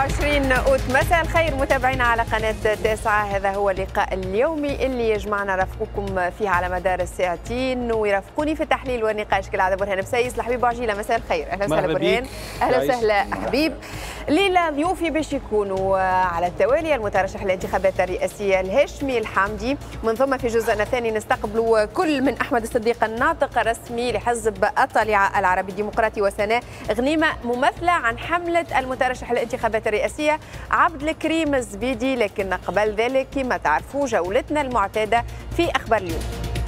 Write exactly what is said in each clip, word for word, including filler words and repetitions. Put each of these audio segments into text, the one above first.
وعشرين أوت. مساء الخير متابعينا على قناة تاسعة. هذا هو اللقاء اليومي اللي يجمعنا رفقكم فيه على مدار الساعتين، ويرافقوني في التحليل والنقاش كالعادة برهان مسايس. الحبيب عجيلة مساء الخير. أهلا وسهلا برهان. أهلا وسهلا حبيب. ليلة ضيوفي باش يكونوا على التوالي المترشح للانتخابات الرئاسية الهاشمي الحامدي، من ثم في جزءنا الثاني نستقبل كل من أحمد الصديق الناطق الرسمي لحزب الطليعة العربي الديمقراطي، وسناء غنيمة ممثلة عن حملة المترشح للانتخابات الرئاسية عبد الكريم الزبيدي. لكن قبل ذلك كما تعرفوا جولتنا المعتادة في أخبار اليوم.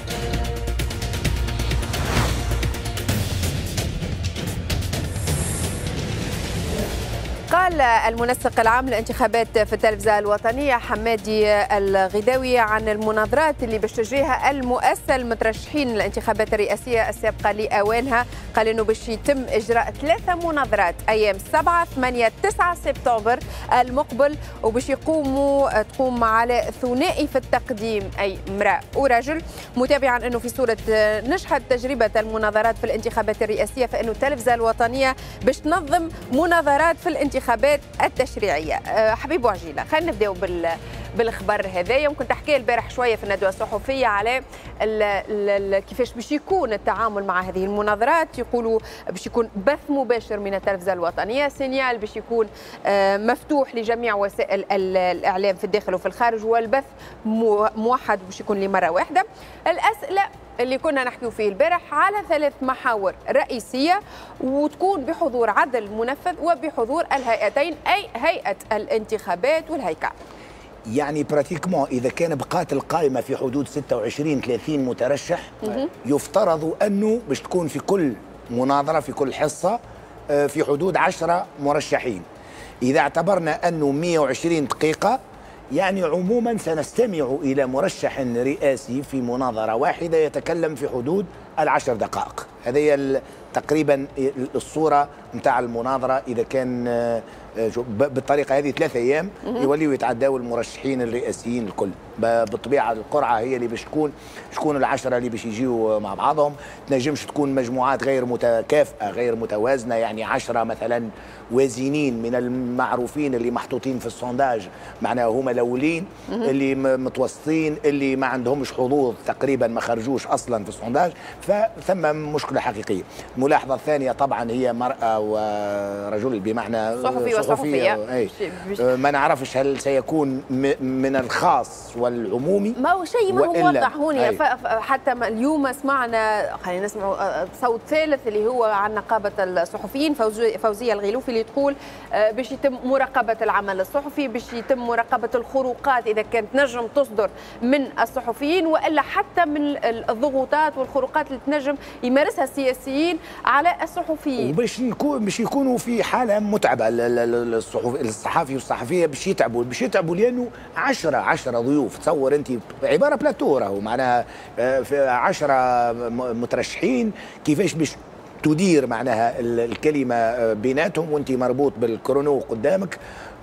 قال المنسق العام للانتخابات في التلفزة الوطنية حمادي الغداوي عن المناظرات اللي باش تجريها المؤسسة المترشحين للانتخابات الرئاسية السابقة لأوانها. قال انه باش يتم اجراء ثلاثة مناظرات ايام سبعة ثمانية تسعة سبتمبر المقبل، وباش يقوموا تقوم على ثنائي في التقديم اي امرأة ورجل. متابعا انه في صورة نجحت تجربة المناظرات في الانتخابات الرئاسية، فانه التلفزة الوطنية باش تنظم مناظرات في الانتخابات الانتخابات التشريعيه. حبيب وعجيله، خلينا نبداو بال بالخبر هذا. يمكن تحكي البارح شويه في الندوه الصحفيه على ال ال كيفاش باش يكون التعامل مع هذه المناظرات. يقولوا باش يكون بث مباشر من التلفزه الوطنيه، سينيال باش يكون مفتوح لجميع وسائل الاعلام في الداخل وفي الخارج، والبث موحد باش يكون لمره واحده. الاسئله اللي كنا نحكيو فيه البارح على ثلاث محاور رئيسية، وتكون بحضور عدل منفذ وبحضور الهيئتين أي هيئة الانتخابات والهيكل. يعني براتيكمون إذا كان بقات القائمة في حدود ستة وعشرين ثلاثين مترشح، يفترض أنه باش تكون في كل مناظرة في كل حصة في حدود عشرة مرشحين. إذا اعتبرنا أنه مئة وعشرين دقيقة، يعني عموما سنستمع إلى مرشح رئاسي في مناظرة واحدة يتكلم في حدود العشر دقائق. هذه تقريبا الصورة متاع المناظرة. إذا كان بالطريقة هذه ثلاثة أيام يوليوا يتعداوا المرشحين الرئاسيين الكل. بالطبيعة القرعة هي اللي باش تكون شكون العشرة اللي باش يجيوا مع بعضهم. تنجمش تكون مجموعات غير متكافئة غير متوازنة، يعني عشرة مثلا وازنين من المعروفين اللي محطوطين في السونداج، معناها هما الأولين اللي متوسطين اللي ما عندهمش حظوظ تقريبا ما خرجوش أصلا في السونداج، فثم مشكلة حقيقية. الملاحظة الثانية طبعا هي مرأة ورجل، بمعنى صحفي وصحفية. ما نعرفش هل سيكون من الخاص والعمومي. ما هو شيء ما هو موضح هون. حتى اليوم سمعنا، خلينا نسمعوا صوت ثالث اللي هو عن نقابة الصحفيين فوزية الغيلوفي اللي تقول باش يتم مراقبة العمل الصحفي، باش يتم مراقبة الخروقات إذا كانت نجم تصدر من الصحفيين، وإلا حتى من الضغوطات والخروقات اللي تنجم يمارسها السياسيين على الصحفيين. وباش نكون باش يكونوا في حالة متعبة الصحفي والصحفية، باش يتعبوا باش يتعبوا لأنه عشرة عشرة ضيوف. تصور أنت عبارة بلاتو راهو معناها عشرة مترشحين، كيفاش باش تدير معناها الكلمة بيناتهم وانت مربوط بالكرونو قدامك،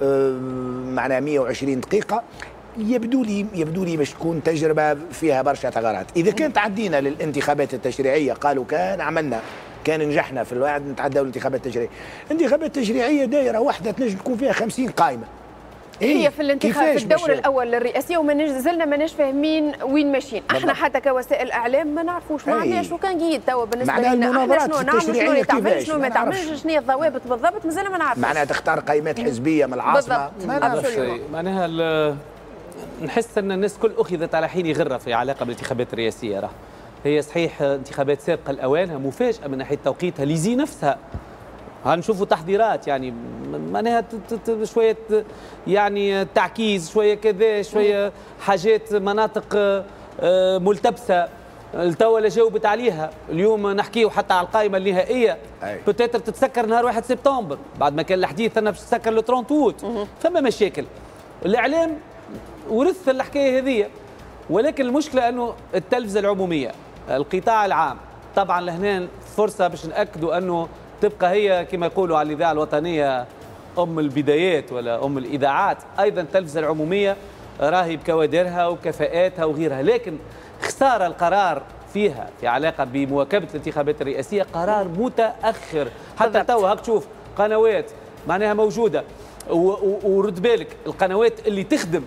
معناها مئة وعشرين دقيقة. يبدو لي يبدو لي باش تكون تجربة فيها برشا ثغرات. إذا كانت عدينا للانتخابات التشريعية، قالوا كان عملنا كان نجحنا في الوعد نتعداو الانتخابات التشريعية. الانتخابات التشريعية دايرة واحدة تنجم تكون فيها خمسين قائمة. هي إيه؟ في الانتخاب في الدور الاول للرئاسيه، وما زلنا ماناش فاهمين وين ماشيين. احنا حتى كوسائل اعلام ما نعرفوش ما عندناش وكان جيد توا بالنسبه لنا. احنا شنو نعمل شنو اللي تعمل شنو ما تعملش، شنو هي الضوابط بالضبط، مازلنا ما نعرفوش. معناها تختار قائمات حزبيه من العاصمه ما نعرفش. معناها نحس ان الناس كل اخذت على حين غره في علاقه بالانتخابات الرئاسيه. راه هي صحيح انتخابات سابقه لاوانها، مفاجاه من ناحيه توقيتها ليزي نفسها. هنشوفوا تحضيرات يعني معناها شويه يعني تعكيز، شويه كذا، شويه حاجات مناطق ملتبسه التوا جاوبت عليها. اليوم نحكيو حتى على القائمه النهائيه، بوتيتر تتسكر نهار واحد سبتمبر بعد ما كان الحديث انها باش تسكر لو ثلاثين اوت. ثم مشاكل. الاعلام ورث الحكايه هذه، ولكن المشكله انه التلفزه العموميه القطاع العام طبعا لهنا فرصه باش ناكدوا انه تبقى هي كما يقولوا على الاذاعه الوطنيه ام البدايات ولا ام الاذاعات. ايضا التلفزه العمومية راهي بكوادرها وكفاءاتها وغيرها، لكن خساره القرار فيها في علاقه بمواكبه الانتخابات الرئاسيه قرار متاخر. حتى توا هاك تشوف قنوات معناها موجوده ورد بالك القنوات اللي تخدم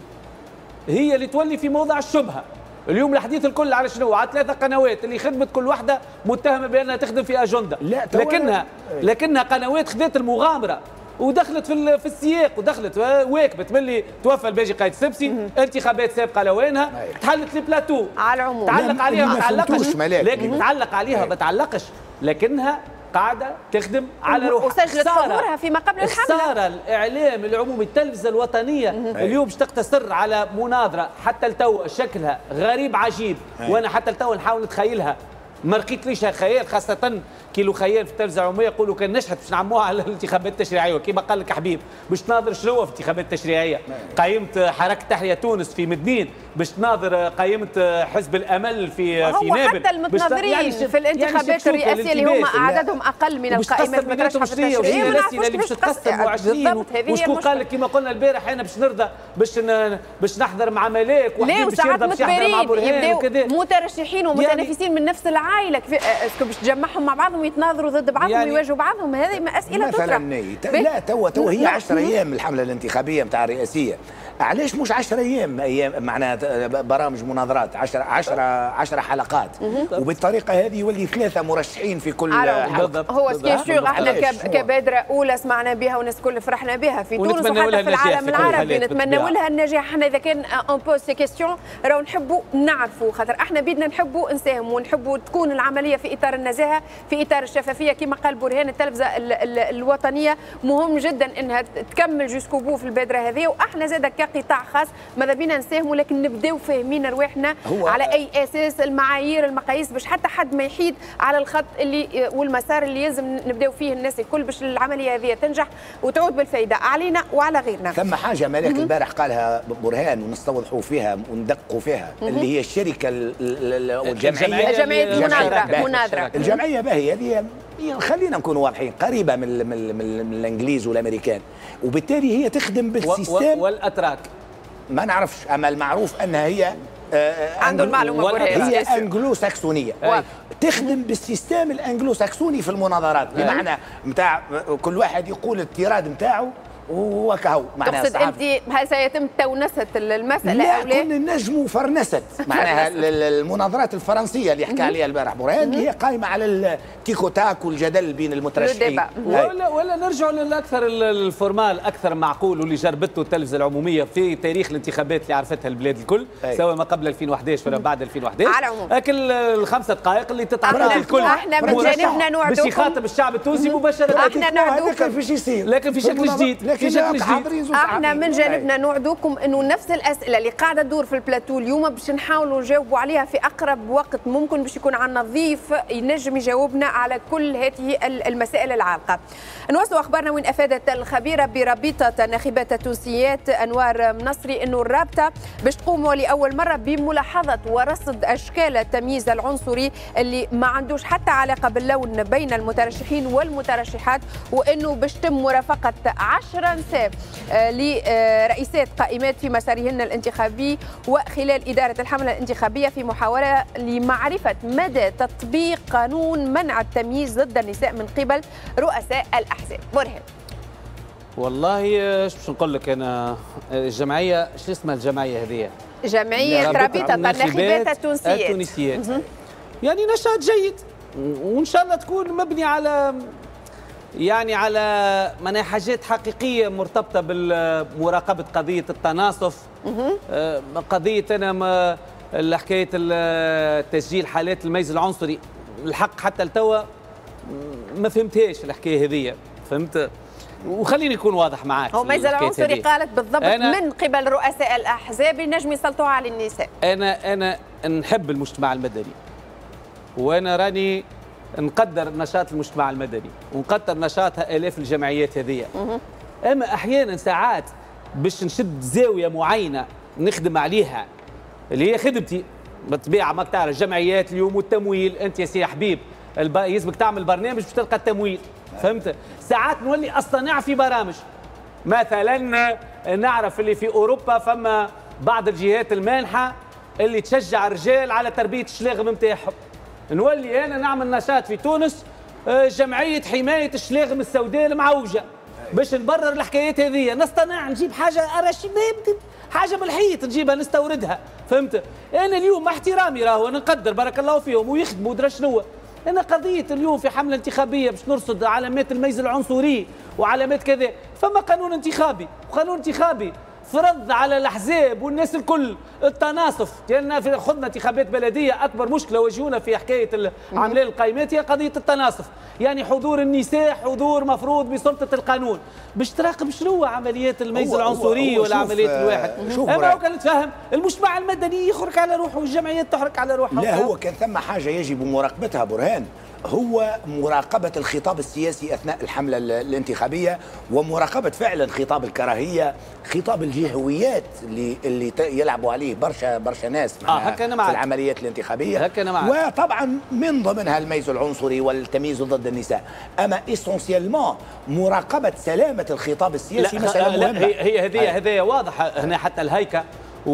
هي اللي تولي في موضع الشبهه. اليوم الحديث الكل على شنو؟ على ثلاثه قنوات اللي خدمت كل واحده متهمه بانها تخدم في اجنده، لكنها لكنها قنوات خذت المغامره ودخلت في في السياق ودخلت واكبت ملي توفى الباجي قايد السبسي، انتخابات سابقه لوينها تحلت لي بلاتو على العموم تعلق عليها ما تعلقش، لكن تعلق عليها ما تعلقش، لكنها قاعده تخدم على روحها وسجلت حضورها فيما قبل الحمله. خساره الاعلام العمومي التلفزه الوطنيه اليوم باش تقتصر على مناظره حتى لتو شكلها غريب عجيب، وانا حتى لتو نحاول نتخيلها ما لقيتليش خيال، خاصة كي له خيال في التلفزة العمومية يقولوا كان نجحت باش نعموها على الانتخابات التشريعية، كما قال لك حبيب باش تناظر شنو في الانتخابات التشريعية؟ قيمة حركة تحيا تونس في مدنين، باش تناظر قيمة حزب الأمل في في نابل، حتى المتناظرين يعني في الانتخابات يعني الرئاسية اللي هم عددهم أقل من القائمة المترشحة في التشريعية اللي باش تتقسم وعشرين وشكون قال لك كما قلنا البارح أنا باش نرضى باش باش نحضر مع ملاك وحبيب باش يرضى باش يحضر مع برهان وكذا، مترشحين ومتنافسين من نفس العائلة اسكو باش تجمعهم مع بعضهم يتناظروا ضد بعضهم يعني ويواجهوا بعضهم؟ هذه اسئله تطرح. لا توا توا هي عشرة ايام الحمله الانتخابيه نتاع الرئاسيه، علاش مش عشرة ايام ايام معناها برامج مناظرات عشرة عشرة عشرة حلقات وبالطريقه هذه يولي ثلاثه مرشحين في كل حلقه. هو سكيشور احنا كبادره اولى سمعنا بها والناس الكل فرحنا بها في تونس وحتى في العالم العربي نتمنوا لها النجاح. احنا اذا كان اون بوز سي كيستيون راهو نحبوا نعرفوا، خاطر احنا بدنا نحبوا نساهموا ونحبوا تكون العمليه في اطار النزاهه في اطار الشفافيه كما قال برهان. التلفزه الوطنيه مهم جدا انها تكمل جوسكو بو في البادره هذه، واحنا زاد كقطاع خاص ماذا بينا نساهموا لكن نبداو فاهمين رواحنا على اي اساس المعايير المقاييس باش حتى حد ما يحيد على الخط اللي والمسار اللي لازم نبداو فيه الناس الكل باش العمليه هذه تنجح وتعود بالفائده علينا وعلى غيرنا. ثم حاجه ملاك البارح قالها برهان ونستوضحوا فيها وندقوا فيها اللي هي الشركه الجمعيه جمعيه مناظره مناظره الجمعيه باهيه هذه خلينا نكون واضحين قريبه من من, من, من الانجليز والامريكان، وبالتالي هي تخدم بالسيستم والاتراك ما نعرفش، اما المعروف انها هي عنده المعلومه هي انجلو ساكسونيه تخدم بالسيستم الانجلو ساكسوني في المناظرات، بمعنى نتاع كل واحد يقول التيراد نتاعو وهو كهو. تقصد انت هل سيتم تونسه المساله لا او لا؟ كل النجم فرنست معناها المناظرات الفرنسيه اللي حكى عليها البارح برهان اللي هي قائمه على التيكوتاك والجدل بين المترشحين. ولا ولا نرجعوا للاكثر الفورمال اكثر معقول واللي جربته التلفزه العموميه في تاريخ الانتخابات اللي عرفتها البلاد الكل أي. سواء ما قبل ألفين وأحد عشر ولا بعد ألفين وأحد عشر. على العموم لكن الخمسه دقائق اللي تتعطى الكل احنا من جانبنا نوعدوكم باش يخاطب الشعب التونسي مباشره. احنا نوعدوكم فيش يصير لكن في شكل جديد في شكل جديد. احنا من جانبنا نوعدوكم انه نفس الاسئله اللي قاعده تدور في البلاتو اليوم باش نحاولوا نجاوبوا عليها في اقرب وقت ممكن، باش يكون عندنا ضيف ينجم يجاوبنا على كل هذه المسائل العالقه. نواصلوا اخبارنا وين افادت الخبيره برابطه الناخبات التونسيات انوار منصري انه الرابطه باش تقوم لاول مره بملاحظه ورصد اشكال التمييز العنصري اللي ما عندوش حتى علاقه باللون بين المترشحين والمترشحات، وانه باش تم مرافقه عشرة نساء لرئيسات قائمات في مسارهن الانتخابي وخلال إدارة الحملة الانتخابية في محاولة لمعرفة مدى تطبيق قانون منع التمييز ضد النساء من قبل رؤساء الأحزاب. برهان والله ايش باش نقول لك انا، الجمعية شو اسمها الجمعية هذه؟ جمعية رابطة الناخبات التونسيات التونسيات يعني نشاط جيد وإن شاء الله تكون مبني على يعني على معناها حاجات حقيقيه مرتبطه بمراقبه قضيه التناصف، قضيه انا حكايه تسجيل حالات الميز العنصري الحق حتى لتوا ما فهمتهاش الحكايه هذه، فهمت؟ وخليني نكون واضح معاك. هو ميز العنصري قالت بالضبط من قبل رؤساء الاحزاب ينجم يسلطوا على النساء. انا انا نحب المجتمع المدني وانا راني نقدر نشاط المجتمع المدني ونقدر نشاطها آلاف الجمعيات هذه، اما احيانا ساعات باش نشد زاويه معينه نخدم عليها اللي هي خدمتي بالطبيعه، ما تعرف الجمعيات اليوم والتمويل، انت يا سي حبيب يلزمك تعمل برنامج باش تلقى التمويل، فهمت؟ ساعات نولي اصطنع في برامج، مثلا نعرف اللي في اوروبا فما بعض الجهات المانحه اللي تشجع الرجال على تربيه الشلاغم نتاعهم، نولي انا نعمل نشاط في تونس جمعيه حمايه الشلاغم السوداء المعوجه، باش نبرر الحكايات هذه، نصطنع نجيب حاجه ارشي حاجه من الحيط نجيبها نستوردها، فهمت؟ انا اليوم مع احترامي راهو انا نقدر بارك الله فيهم ويخدموا ودرا شنو، انا قضيه اليوم في حمله انتخابيه باش نرصد علامات الميز العنصري وعلامات كذا، فما قانون انتخابي، وقانون انتخابي فرض على الاحزاب والناس الكل التناصف، لان في خضنا انتخابات بلديه اكبر مشكله واجهونا في حكايه عمليه القائمات هي قضيه التناصف، يعني حضور النساء حضور مفروض بسلطه القانون، باش تراقب شنو عمليات الميز العنصري ولا عمليات الواحد. اما هو كان نتفهم المجتمع المدني يخرج على روحه والجمعيات تحرك على روحها. لا هو كان ثم حاجه يجب مراقبتها برهان، هو مراقبة الخطاب السياسي أثناء الحملة الانتخابية ومراقبة فعلا خطاب الكراهية، خطاب الجهويات اللي اللي يلعبوا عليه برشا برشا ناس آه في العمليات الانتخابية، وطبعا من ضمنها الميز العنصري والتمييز ضد النساء، أما إسونسيالمون مراقبة سلامة الخطاب السياسي مسألة مهمة. هي هذه هذه واضحة هنا، حتى الهيكة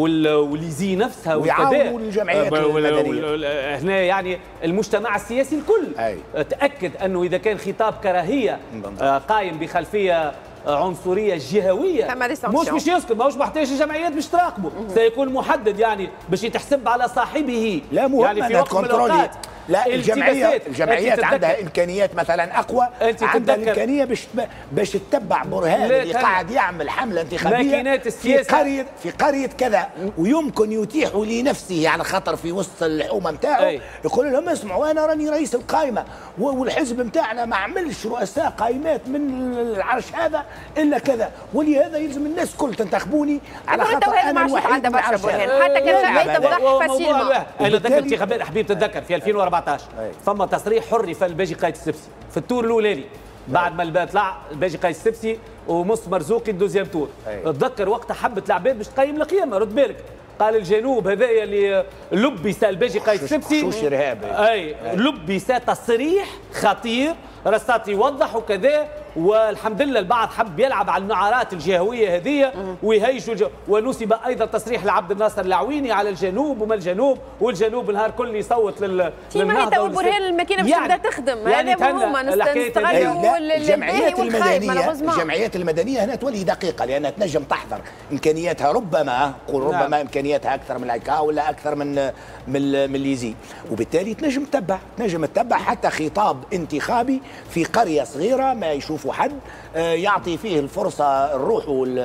والليزي نفسها ويعاونوا الجمعيات المدنيه هنا، يعني المجتمع السياسي الكل أي. تاكد انه اذا كان خطاب كراهيه قائم بخلفيه عنصريه جهويه مش باش يسكت، ماهوش محتاج الجمعيات باش تراقبه، سيكون محدد يعني باش يتحسب على صاحبه. لا مهم يعني في وقت من الاوقات لا الجمعيات الجمعيات عندها امكانيات مثلا اقوى، عندها الامكانيه باش باش تتبع برهان اللي قاعد يعمل حمله انتخابيه في قريه في قريه كذا، ويمكن يتيح لنفسه على خاطر في وسط الحومه نتاعو يقول لهم اسمعوا انا راني رئيس القائمه والحزب نتاعنا ما عملش رؤساء قائمات من العرش هذا الا كذا، ولهذا يلزم الناس الكل تنتخبوني على خاطر انا الوحيد من العرش هذا. حتى كان جمعيه تفضح فاسيلمون. انا ذكرت انتخابات حبيب تتذكر في ألفين وأربعة عشر ثم تصريح حري فالباجي قايد السبسي في التور الاولاني بعد ما طلع الباجي قايد السبسي ومص مرزوقي الدوزيام تور. اتذكر وقتها حبت العباد باش تقيم القيامه، رد بالك قال الجنوب هذايا اللي لبس الباجي قايد السبسي شوش ارهاب اي لبس تصريح خطير رصات يوضح وكذا، والحمد لله البعض حب يلعب على النعرات الجهويه هذه ويهيجوا الجو. ونسب ايضا تصريح لعبد الناصر العويني على الجنوب وما الجنوب، والجنوب النهار كل يصوت لل للنهضه والبرهان الماكينه باش تبدا تخدم، هذا هما نستغلوا الجمعيات المدنيه. الجمعيات المدنيه هنا تولي دقيقه لانها تنجم تحضر امكانياتها، ربما قول ربما نعم. امكانياتها اكثر من العكا ولا اكثر من من من ليزي، وبالتالي تنجم تتبع تنجم تتبع حتى خطاب انتخابي في قريه صغيره ما يشوفوا حد يعطي فيه الفرصه الروح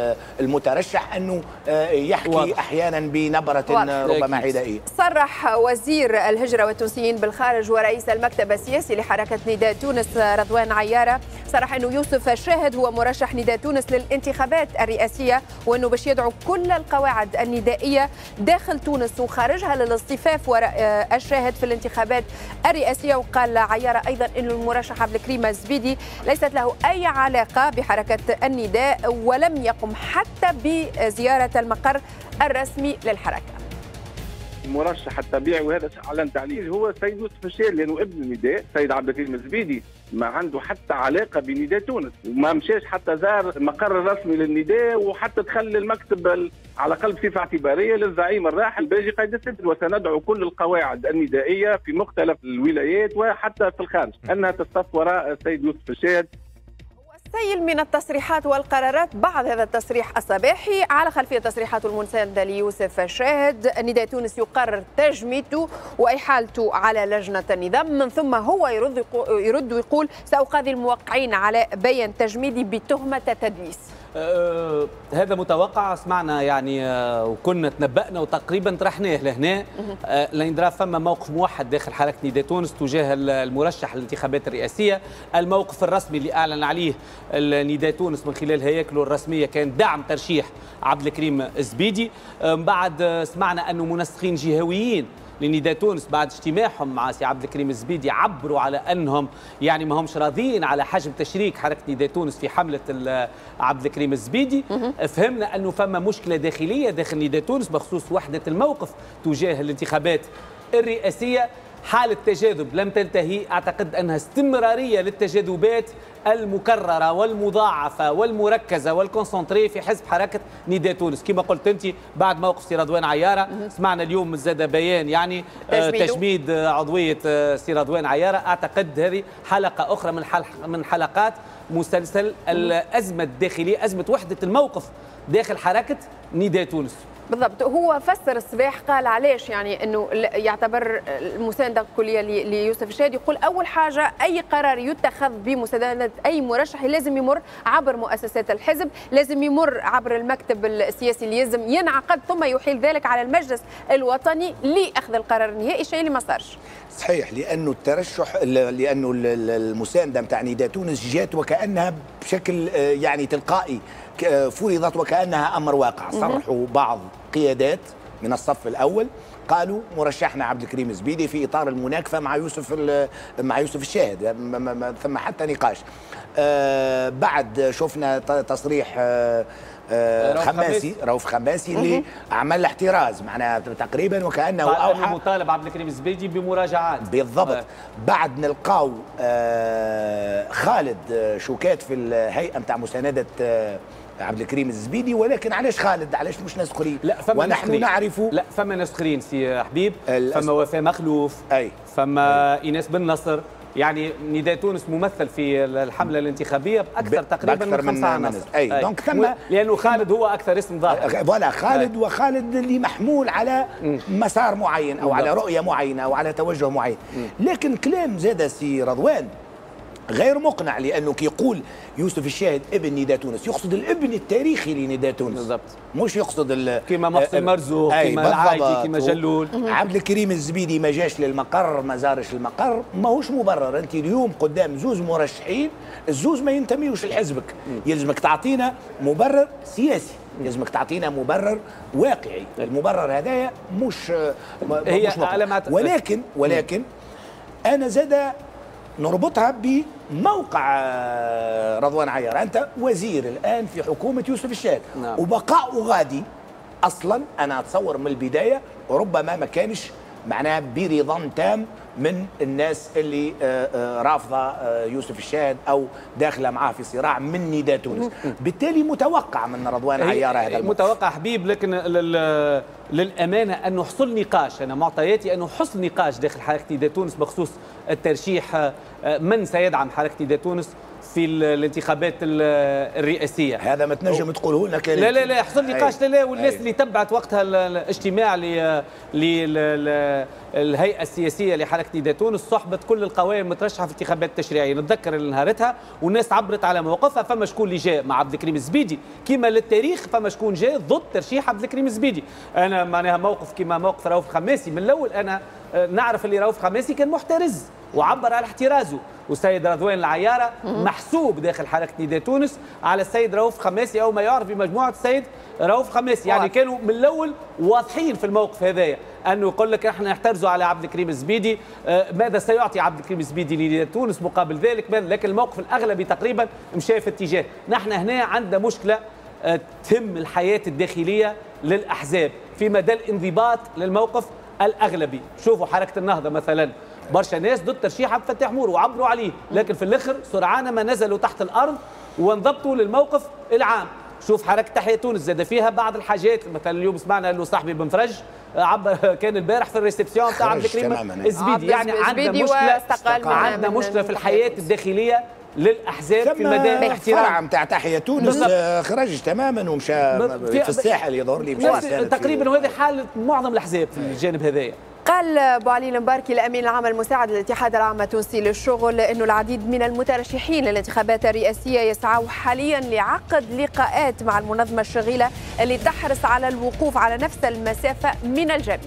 المترشح انه يحكي واضح. احيانا بنبره ربما عدائيه. صرح وزير الهجره والتونسيين بالخارج ورئيس المكتب السياسي لحركه نداء تونس رضوان عياره، صرح انه يوسف الشاهد هو مرشح نداء تونس للانتخابات الرئاسيه، وانه باش يدعو كل القواعد الندائيه داخل تونس وخارجها للاصطفاف وراء الشاهد في الانتخابات الرئاسيه. وقال عياره ايضا انه المرشح عبد الكريم الزبيدي ليست له اي علاقه بحركه النداء ولم يقم حتى بزياره المقر الرسمي للحركه. المرشح الطبيعي وهذا اعلنت عليه هو السيد يوسف الشاهد، لانه ابن النداء السيد عبد الكريم الزبيدي ما عنده حتى علاقه بنداء تونس، وما مشاش حتى زار المقر الرسمي للنداء، وحتى دخل المكتب على الاقل بصفه اعتباريه للزعيم الراحل باجي قايد السبسي. وسندعو كل القواعد الندائيه في مختلف الولايات وحتى في الخارج انها تصطف وراء السيد يوسف الشاهد. سيل من التصريحات والقرارات بعد هذا التصريح الصباحي على خلفية تصريحات المنسدة ليوسف الشاهد. نداء تونس يقرر تجميده وإحالته على لجنة النظام، من ثم هو يرد يرد ويقول سأقاضي الموقعين على بيان تجميدي بتهمة التدليس. آه هذا متوقع، سمعنا يعني آه وكنا تنبأنا وتقريبا طرحناه لهنا. آه لين درا فما موقف موحد داخل حركه نداء تونس تجاه المرشح للانتخابات الرئاسيه. الموقف الرسمي اللي اعلن عليه نداء تونس من خلال هياكله الرسميه كان دعم ترشيح عبد الكريم الزبيدي. آه بعد آه سمعنا انه منسقين جهويين لنداء تونس بعد اجتماعهم مع سي عبد الكريم الزبيدي عبروا على انهم يعني ما همش راضيين على حجم تشريك حركه نداء تونس في حمله عبد الكريم الزبيدي. فهمنا انه فما مشكله داخليه داخل نداء تونس بخصوص وحده الموقف تجاه الانتخابات الرئاسيه. حالة تجاذب لم تنتهي، أعتقد أنها استمرارية للتجاذبات المكررة والمضاعفة والمركزة والكونسنتري في حزب حركة نداء تونس. كما قلت أنت بعد موقف سي رضوان عيارة سمعنا اليوم زاد بيان يعني تجميد, تجميد عضوية سي رضوان عيارة. أعتقد هذه حلقة أخرى من من حلقات مسلسل الازمه الداخليه، ازمه وحده الموقف داخل حركه نداء تونس. بالضبط. هو فسر الصباح قال علاش يعني انه يعتبر المسانده الكليه ليوسف الشهاد. يقول اول حاجه اي قرار يتخذ بمسانده اي مرشح لازم يمر عبر مؤسسات الحزب، لازم يمر عبر المكتب السياسي اللي يلزم ينعقد، ثم يحيل ذلك على المجلس الوطني لاخذ القرار النهائي، شيء اللي ما صارش. صحيح، لانه الترشح لانه المسانده نتاع نداء تونس جات وكانها بشكل يعني تلقائي، فرضت وكانها امر واقع. صرحوا بعض قيادات من الصف الاول قالوا مرشحنا عبد الكريم الزبيدي في اطار المناكفه مع يوسف مع يوسف الشاهد، ثم حتى نقاش. آه بعد شفنا تصريح آه آه خماسي رؤوف خماسي اللي عمل احتراز معناها تقريبا وكانه اوحى مطالب عبد الكريم الزبيدي بمراجعات. بالضبط. آه. بعد نلقاو آه خالد شوكات في الهيئه نتاع مسانده آه عبد الكريم الزبيدي، ولكن علاش خالد؟ علاش مش ناس اخرين؟ لا فما ونحن نعرف لا فما ناس اخرين سي حبيب، فما وفاء مخلوف، اي فما أي. ايناس بن نصر. يعني نداء تونس ممثل في الحمله الانتخابيه باكثر تقريبا من خمسة عناصر. اي دونك ثم لانه خالد هو اكثر اسم ظاهر. فوالا خالد أي. وخالد اللي محمول على م. مسار معين او م. على رؤيه معينه او على توجه معين. م. لكن كلام زاد سي رضوان غير مقنع، لانه كي يقول يوسف الشاهد ابن نداء تونس يقصد الابن التاريخي لنداء تونس بالضبط، مش يقصد كيما محسن مرزوق كيما العايدي كيما جلول. عبد الكريم الزبيدي ما جاش للمقر، ما زارش المقر، ماهوش مبرر. انت اليوم قدام زوز مرشحين، الزوز ما ينتميوش لحزبك، يلزمك تعطينا مبرر سياسي، يلزمك تعطينا مبرر واقعي. المبرر هذايا مش هي مش علامات، ولكن ولكن انا زاد نربطها بموقع رضوان عيار. أنت وزير الآن في حكومة يوسف الشاهد، نعم. وبقاء غادي أصلا أنا أتصور من البداية ربما ما كانش معناها برضا تام من الناس اللي رافضة يوسف الشاهد أو داخلة معاه في صراع من نداء تونس. بالتالي متوقع من رضوان عيار هذا الموقف. متوقع حبيب، لكن للأمانة أنه حصل نقاش، أنا معطياتي أنه حصل نقاش داخل حركة نداء تونس بخصوص الترشيح من سيدعم حركة نداء تونس في الانتخابات الرئاسيه. هذا ما تنجم تقوله لنا لا لا لا حصل نقاش. لا لا والناس أي. اللي تبعت وقتها الاجتماع للهيئه السياسيه لحركه نداء تونس صحبت كل القوائم المترشحه في الانتخابات التشريعيه، نتذكر نهارتها والناس عبرت على موقفها. فما شكون اللي جاء مع عبد الكريم الزبيدي كما للتاريخ، فما شكون جاء ضد ترشيح عبد الكريم الزبيدي. انا معناها موقف كما موقف رؤوف خماسي من الاول، انا نعرف اللي رؤوف خماسي كان محترز وعبر على احترازه، والسيد رضوان العيارة محسوب داخل حركة نداء تونس على السيد رؤوف خماسي أو ما يعرف بمجموعة السيد رؤوف خماسي. يعني كانوا من الأول واضحين في الموقف هذايا، أنه يقول لك احنا نحترزوا على عبد الكريم الزبيدي، آه ماذا سيعطي عبد الكريم الزبيدي لنداء تونس مقابل ذلك؟ لكن الموقف الأغلبي تقريبا مشى في اتجاه. نحن هنا عندنا مشكلة آه تهم الحياة الداخلية للأحزاب في مدى الانضباط للموقف الأغلبي. شوفوا حركة النهضة مثلا، برشا ناس ضد ترشيح عبد الفتاح مور وعبروا عليه، لكن في الاخر سرعان ما نزلوا تحت الارض وانضبطوا للموقف العام. شوف حركه تحيا تونس زاد فيها بعض الحاجات، مثلا اليوم سمعنا له صاحبي بن فرج عبر كان البارح في الريسبسيون تاع عبد الكريم الزبيدي. يعني عندنا مشكله عندنا مشكله في الحياه الداخليه للاحزاب في مدى الاحترام. الفرع نتاع تحيا تونس خرج تماما ومشى في الساحل يظهر لي تقريبا، وهذه حاله معظم الاحزاب في الجانب هذايا. قال ابو علي المباركي الامين العام المساعد للاتحاد العام التونسي للشغل انه العديد من المترشحين للانتخابات الرئاسيه يسعوا حاليا لعقد لقاءات مع المنظمه الشغيله اللي تحرص على الوقوف على نفس المسافه من الجميع.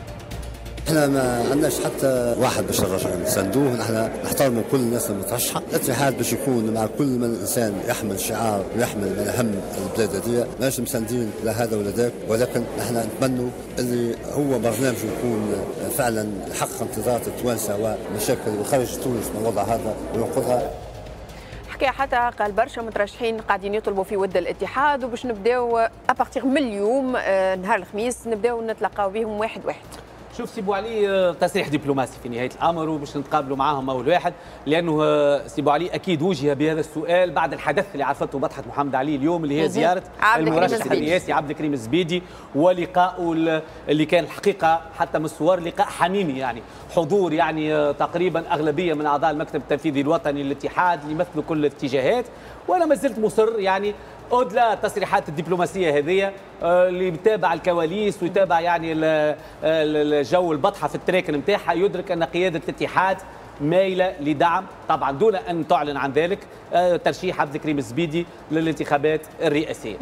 احنا ما عندناش حتى واحد باش نساندوه، نحن نحترموا كل الناس المترشحه، الاتحاد باش يكون مع كل من الانسان يحمل شعار ويحمل من هم البلاد هذه، ماناش مساندين لا هذا ولا ذاك، ولكن نحن نتمنوا اللي هو برنامج يكون فعلا يحقق انتظارات التوانسه ومشاكل ويخرج تونس من الوضع هذا وينقذها. حكى حتى قال برشا مترشحين قاعدين يطلبوا في ود الاتحاد، وباش نبداو ابارتيغ من اليوم نهار الخميس نبداو نتلاقاو بهم واحد واحد. شوف سي بوعلي تصريح دبلوماسي في نهايه الامر وباش نتقابلوا معاهم اول واحد، لانه سي بوعلي اكيد وجه بهذا السؤال بعد الحدث اللي عرفته بطحه محمد علي اليوم اللي هي زياره المرشح الرئاسي عبد الكريم الزبيدي ولقائه اللي كان الحقيقه حتى من الصور لقاء حميمي، يعني حضور يعني تقريبا اغلبيه من اعضاء المكتب التنفيذي الوطني للاتحاد اللي يمثلوا كل الاتجاهات. وانا ما زلت مصر يعني أودلا التصريحات الدبلوماسية هذه اللي يتابع الكواليس ويتابع يعني الجو البطحة في التراكن نتاعها يدرك أن قيادة الاتحاد مايلة لدعم طبعا دون أن تعلن عن ذلك ترشيح عبد الكريم الزبيدي للانتخابات الرئاسية.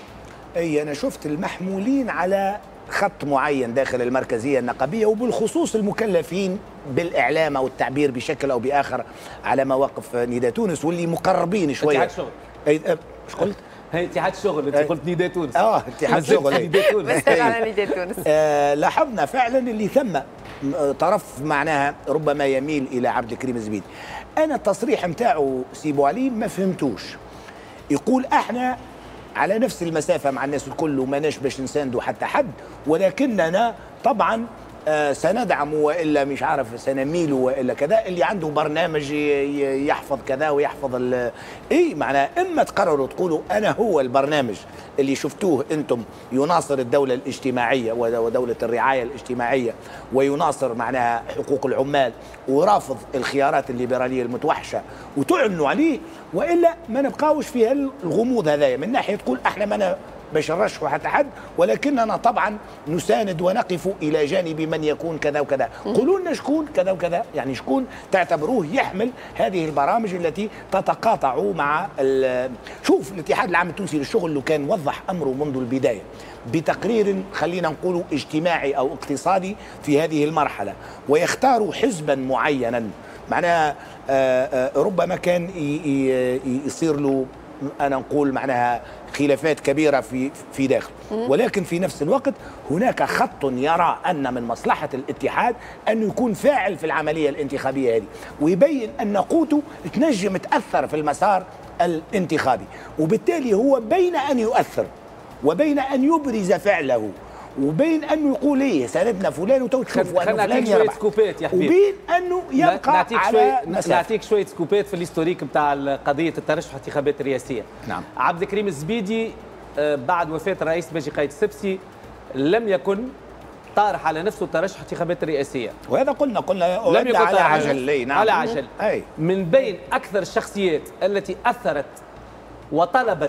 أي أنا شفت المحمولين على خط معين داخل المركزية النقابية وبالخصوص المكلفين بالإعلام أو التعبير بشكل أو بآخر على مواقف نداء تونس واللي مقربين شوية. اتحاد شغل. أي ايش قلت؟ هي اتحاد شغل، انت قلت نداء تونس. اه اتحاد شغل نداء تونس. بس على نداء تونس. آه لاحظنا فعلا اللي ثم طرف معناها ربما يميل الى عبد الكريم الزبيدي. انا التصريح نتاعو سي بوعلي ما فهمتوش. يقول احنا على نفس المسافه مع الناس الكل وماناش باش نساندوا حتى حد، ولكننا طبعا آه سندعم والا مش عارف سنميل والا كذا، اللي عنده برنامج يحفظ كذا ويحفظ اي معناه اما تقرروا تقولوا انا هو البرنامج اللي شفتوه انتم يناصر الدوله الاجتماعيه ودوله الرعايه الاجتماعيه ويناصر معناها حقوق العمال ورافض الخيارات الليبراليه المتوحشه وتعلنوا عليه، والا ما نبقاوش في الغموض هذايا. من ناحيه تقول احنا ما باش نرشحوا حتى حد، ولكننا طبعا نساند ونقف الى جانب من يكون كذا وكذا. قولوا لنا شكون كذا وكذا، يعني شكون تعتبروه يحمل هذه البرامج التي تتقاطع مع شوف الاتحاد العام التونسي للشغل لو كان وضح امره منذ البدايه بتقرير خلينا نقولوا اجتماعي او اقتصادي في هذه المرحله ويختاروا حزبا معينا معناها ربما كان يصير له أنا نقول معناها خلافات كبيرة في في داخل، ولكن في نفس الوقت هناك خط يرى أن من مصلحة الاتحاد أن يكون فاعل في العملية الانتخابية هذه ويبين أن قوته تنجم تأثر في المسار الانتخابي، وبالتالي هو بين أن يؤثر وبين أن يبرز فعله وبين انه يقول ايه ساندنا فلان وتو تشوفوا انه فلان يربح سكوبات يا حبيبي، وبين انه يبقى نعطيك على شوي نعطيك شويه سكوبات في الهستوريك نتاع قضيه الترشح الانتخابات الرئاسيه. نعم. عبد الكريم الزبيدي بعد وفاه الرئيس باجي قايد السبسي لم يكن طارح على نفسه الترشح الانتخابات الرئاسيه، وهذا قلنا قلنا لم يكن على عجل. أي نعم. على عجل. أي. من بين اكثر الشخصيات التي اثرت وطلبت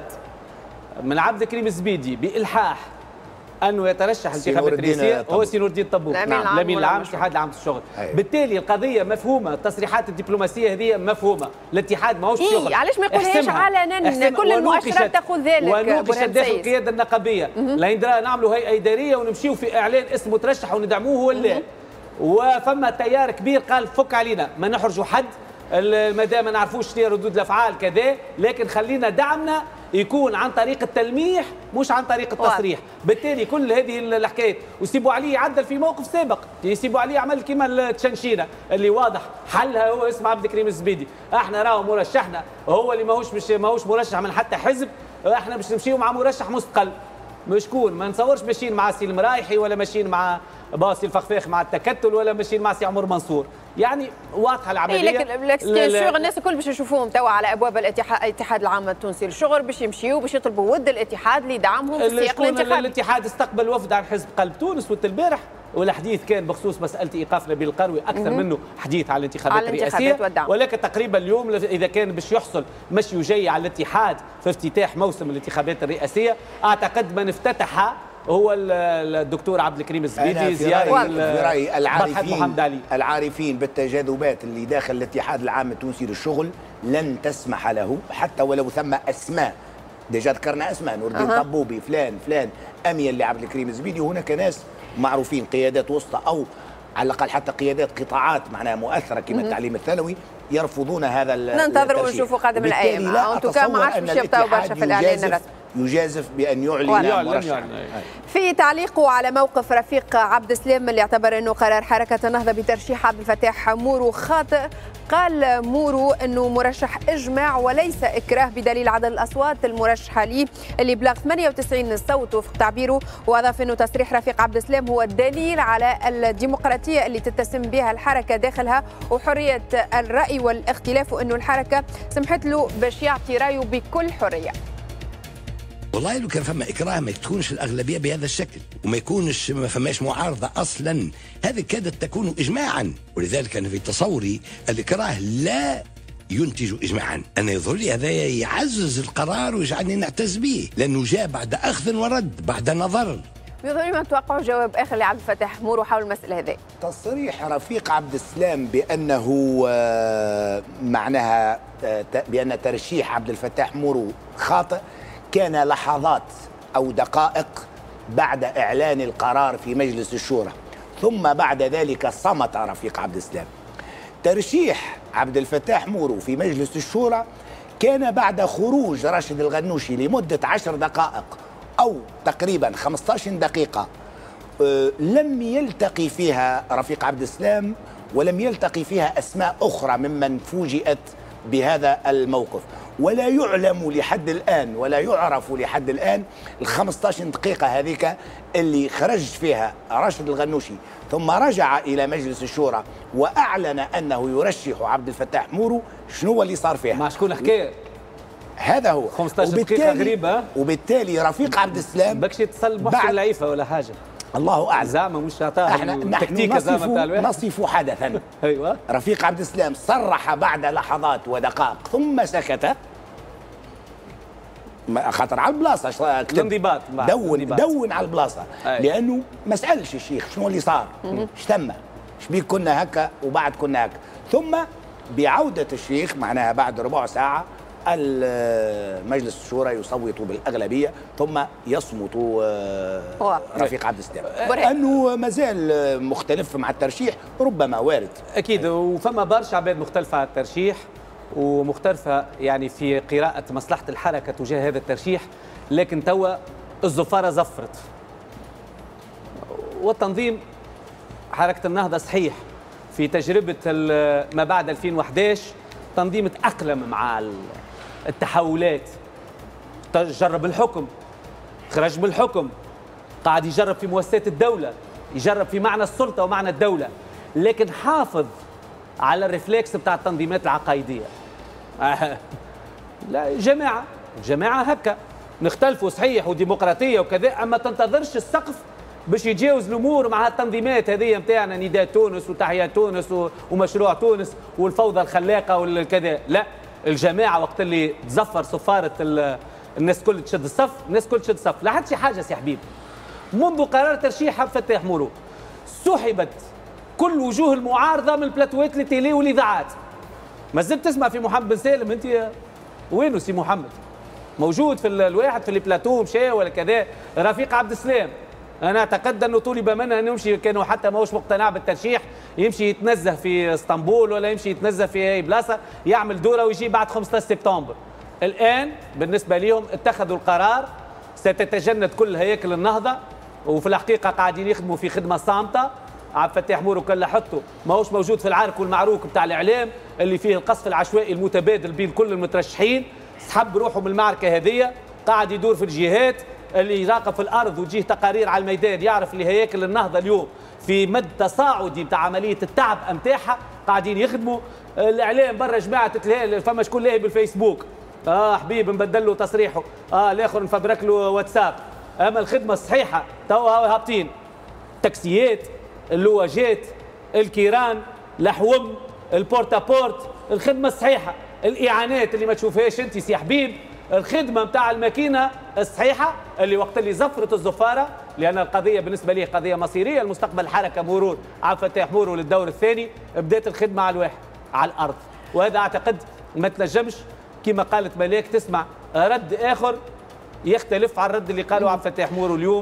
من عبد الكريم الزبيدي بالحاح انه يترشح الانتخابات الرئاسيه هو سي نور الدين طبوب، نعم. الامين العام الاتحاد العام للشغل. بالتالي القضيه مفهومه، التصريحات الدبلوماسيه هذه مفهومه، الاتحاد ماهوش شغل. إيه علاش ما يقولهاش علنا؟ كل المؤشرات تقول ذلك. ونوقشت داخل القياده النقابيه لين نعملوا هيئه اداريه ونمشيو في اعلان اسم مترشح وندعموه ولا، وفما تيار كبير قال فك علينا ما نحرجوا حد مادام ما نعرفوش شنو ردود الافعال كذا، لكن خلينا دعمنا يكون عن طريق التلميح مش عن طريق التصريح. بالتالي كل هذه الحكايات وسي بوعلي عدل في موقف سابق، سي بوعلي عمل كيما التشنشينه اللي واضح حلها هو اسمه عبد الكريم الزبيدي، احنا راهو مرشحنا هو اللي ماهوش مش ماهوش مرشح من حتى حزب، احنا باش نمشيو مع مرشح مستقل. مش شكون ما نصورش ماشيين مع سي المرايحي ولا ماشيين مع باصي الفخفاخ مع التكتل ولا ماشيين مع سي عمر منصور، يعني واضحه العمليه. إيه لكن لكن الناس الكل باش يشوفوهم توا على ابواب الاتحاد الاتحاد العام التونسي للشغل باش يمشيوا باش يطلبوا ود الاتحاد لدعمهم في السياق الانتخابي. الاتحاد استقبل وفد عن حزب قلب تونس والبارح والحديث كان بخصوص مساله ايقاف نبيل القروي اكثر منه حديث على الانتخابات الرئاسيه، ولكن تقريبا اليوم اذا كان باش يحصل مشي جاي على الاتحاد في افتتاح موسم الانتخابات الرئاسيه، اعتقد من افتتح هو الدكتور عبد الكريم الزبيدي زياره العارفين محمد علي. العارفين بالتجاذبات اللي داخل الاتحاد العام التونسي للشغل لن تسمح له حتى ولو ثم اسماء ديجا ذكرنا اسماء نور الدين طبوبي فلان فلان اميل لعبد الكريم الزبيدي، وهناك ناس معروفين قيادات وسطى او على الاقل حتى قيادات قطاعات معناها مؤثره كما التعليم الثانوي يرفضون هذا. ننتظر ونشوفوا قادم الايام. ان توكا ما عادش باش يبطاو برشا في الاعلان الرسمي. يجازف بأن يعلن مرشح. في تعليقه على موقف رفيق عبد السلام اللي اعتبر أنه قرار حركة النهضة بترشيح عبد الفتاح مورو خاطئ، قال مورو أنه مرشح إجماع وليس إكراه بدليل عدد الأصوات المرشحة ليه اللي بلغ ثمانية وتسعين صوت وفق تعبيره، وأضاف أنه تصريح رفيق عبد السلام هو الدليل على الديمقراطية اللي تتسم بها الحركة داخلها وحرية الرأي والاختلاف، وأنه الحركة سمحت له باش يعطي رأيه بكل حرية. والله لو كان فما اكراه ما تكونش الاغلبيه بهذا الشكل وما يكونش ما فماش معارضه اصلا، هذه كادت تكون اجماعا، ولذلك انا في تصوري الاكراه لا ينتج اجماعا. انا يظهر لي هذا يعزز القرار ويجعلني نعتز به لانه جاء بعد اخذ ورد بعد نظر. يظهر لي ما توقعوا جواب اخر لعبد الفتاح مورو حول المساله هذه. تصريح رفيق عبد السلام بانه معناها بان ترشيح عبد الفتاح مورو خاطئ كان لحظات أو دقائق بعد إعلان القرار في مجلس الشورى، ثم بعد ذلك صمت رفيق عبد السلام. ترشيح عبد الفتاح مورو في مجلس الشورى كان بعد خروج راشد الغنوشي لمدة عشر دقائق أو تقريبا خمسة عشر دقيقة، لم يلتقي فيها رفيق عبد السلام ولم يلتقي فيها أسماء أخرى ممن فوجئت بهذا الموقف، ولا يعلم لحد الآن ولا يعرف لحد الآن ال خمسة عشر دقيقة هذيك اللي خرج فيها راشد الغنوشي ثم رجع إلى مجلس الشورى وأعلن أنه يرشح عبد الفتاح مورو، شنو هو اللي صار فيها؟ مع شكون حكاية؟ هذا هو خمسة عشر دقيقة غريبة، وبالتالي رفيق عبد السلام بكش يتصل محسن العيفة ولا حاجة، الله اعلم زعما مش عطاها احنا نحن نصف, نصف حدثا. ايوه رفيق عبد السلام صرح بعد لحظات ودقائق ثم سكت، خاطر على البلاصه الانضباط دون دون على البلاصه أي. لانه ما سالش الشيخ شنو اللي صار ايش تم ايش بيك كنا هكا وبعد كنا هكا، ثم بعوده الشيخ معناها بعد ربع ساعه مجلس الشورى يصوت بالأغلبية ثم يصمت رفيق عبد السلام. أنه مازال مختلف مع الترشيح ربما وارد أكيد، وفما برشا عباد مختلفة على الترشيح ومختلفة يعني في قراءة مصلحة الحركة تجاه هذا الترشيح، لكن توا الزفارة زفرت والتنظيم حركة النهضة صحيح في تجربة ما بعد ألفين وأحد عشر تنظيم تأقلم مع التحولات، جرب الحكم، خرج بالحكم، قاعد يجرب في مؤسسات الدولة، يجرب في معنى السلطة ومعنى الدولة، لكن حافظ على الريفلكس بتاع التنظيمات العقائدية. لا جماعة جماعة هكا نختلفوا صحيح وديمقراطية وكذا، أما تنتظرش السقف باش يتجاوز الامور مع التنظيمات هذه نتاعنا، نداء تونس وتحيا تونس ومشروع تونس والفوضى الخلاقه والكذا، لا الجماعه وقت اللي تزفر صفاره الناس كل تشد الصف، الناس كل تشد الصف، لا حد شي حاجه سي حبيب. منذ قرار ترشيح عبد الفتاح مورو سحبت كل وجوه المعارضه من البلاتوات التيلي والاذاعات. ما زلت تسمع في محمد بن سالم، انت وينه سي محمد؟ موجود في الواحد في البلاتو مشى ولا كذا. رفيق عبد السلام أنا أعتقد أنه طلب منه أنه يمشي، كانوا حتى ماهوش مقتنع بالترشيح، يمشي يتنزه في اسطنبول ولا يمشي يتنزه في أي بلاصة، يعمل دورة ويجي بعد خمسة عشر سبتمبر. الآن بالنسبة لهم اتخذوا القرار ستتجند كل هياكل النهضة، وفي الحقيقة قاعدين يخدموا في خدمة صامتة. عبد الفتاح مورو كان حطه ماهوش موجود في العرك والمعروك بتاع الإعلام اللي فيه القصف العشوائي المتبادل بين كل المترشحين، سحب روحه من المعركة هذه، قاعد يدور في الجهات، اللي يراقب في الارض وتجيه تقارير على الميدان يعرف اللي هياكل النهضه اليوم في مد تصاعدي بتاع عمليه التعب نتاعها، قاعدين يخدموا. الاعلام برا جماعه تتلهي، فما شكون لاهي بالفيسبوك، اه حبيب نبدل له تصريحه، اه الاخر نفبرك له واتساب، اما الخدمه الصحيحه توا هابطين. تاكسيات، اللواجات، الكيران، الحوم، البورتابورت، الخدمه الصحيحه، الاعانات اللي ما تشوفهاش انت سي حبيب، الخدمه نتاع الماكينه الصحيحه اللي وقت اللي زفرت الزفاره، لان القضيه بالنسبه لي قضيه مصيريه لمستقبل الحركه مرور عبد الفتاح مورو للدور الثاني، بدات الخدمه على الواحد على الارض، وهذا اعتقد ما تنجمش كما قالت ملاك تسمع رد اخر يختلف عن الرد اللي قاله عبد الفتاح مورو اليوم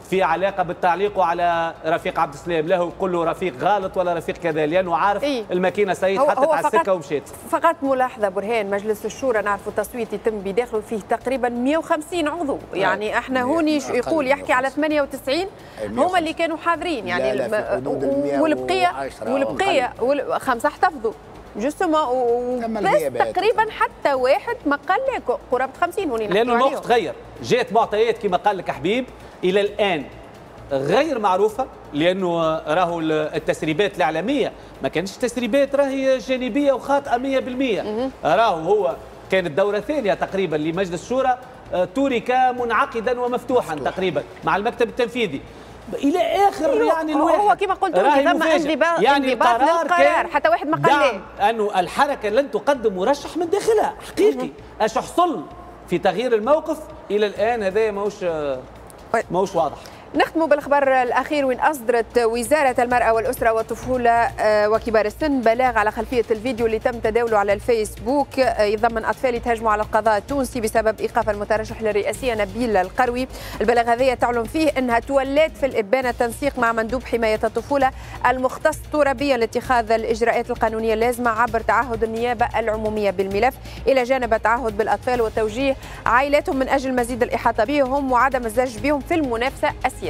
في علاقه بالتعليق على رفيق عبد السلام، له يقول له رفيق غلط ولا رفيق كذا، لانه عارف إيه؟ الماكينه سيد حطت على السكه ومشيت. فقط ملاحظه برهان، مجلس الشورى نعرفوا التصويت يتم بداخله فيه تقريبا مئة وخمسين عضو، يعني احنا هوني يقول يحكي على ثمانية وتسعين هما اللي كانوا حاضرين، يعني لا لا والبقيه والبقيه خمسه احتفظوا جسما وبس تقريبا حتى واحد ما قال لك قرابه خمسين هوني، لانه الوقت تغير، جات معطيات كما قال لك حبيب الى الان غير معروفه، لانه راهو التسريبات الاعلاميه ما كانتش تسريبات راهي جانبيه وخاطئه مئة بالمئة، راهو هو كانت دوره ثانيه تقريبا لمجلس الشورى ترك منعقدا ومفتوحا تقريبا مع المكتب التنفيذي الى اخر، يعني الواحد هو كما قلت ثم انضباط يعني للقرار حتى واحد ما قال انه الحركه لن تقدم مرشح من داخلها حقيقي. اش حصل في تغيير الموقف الى الان هذا ماهوش ماهوش واضح. نختم بالخبر الأخير، وين أصدرت وزارة المرأة والأسرة والطفولة وكبار السن بلاغ على خلفية الفيديو اللي تم تداوله على الفيسبوك يضمن أطفال يتهاجموا على القضاء التونسي بسبب إيقاف المترشح للرئاسية نبيل القروي. البلاغ هذا تعلن فيه أنها تولات في الإبان التنسيق مع مندوب حماية الطفولة المختص ترابيا لاتخاذ الإجراءات القانونية اللازمة عبر تعهد النيابة العمومية بالملف، إلى جانب التعهد بالأطفال وتوجيه عائلاتهم من أجل مزيد الإحاطة بهم وعدم الزج بهم في المنافسة السياسية.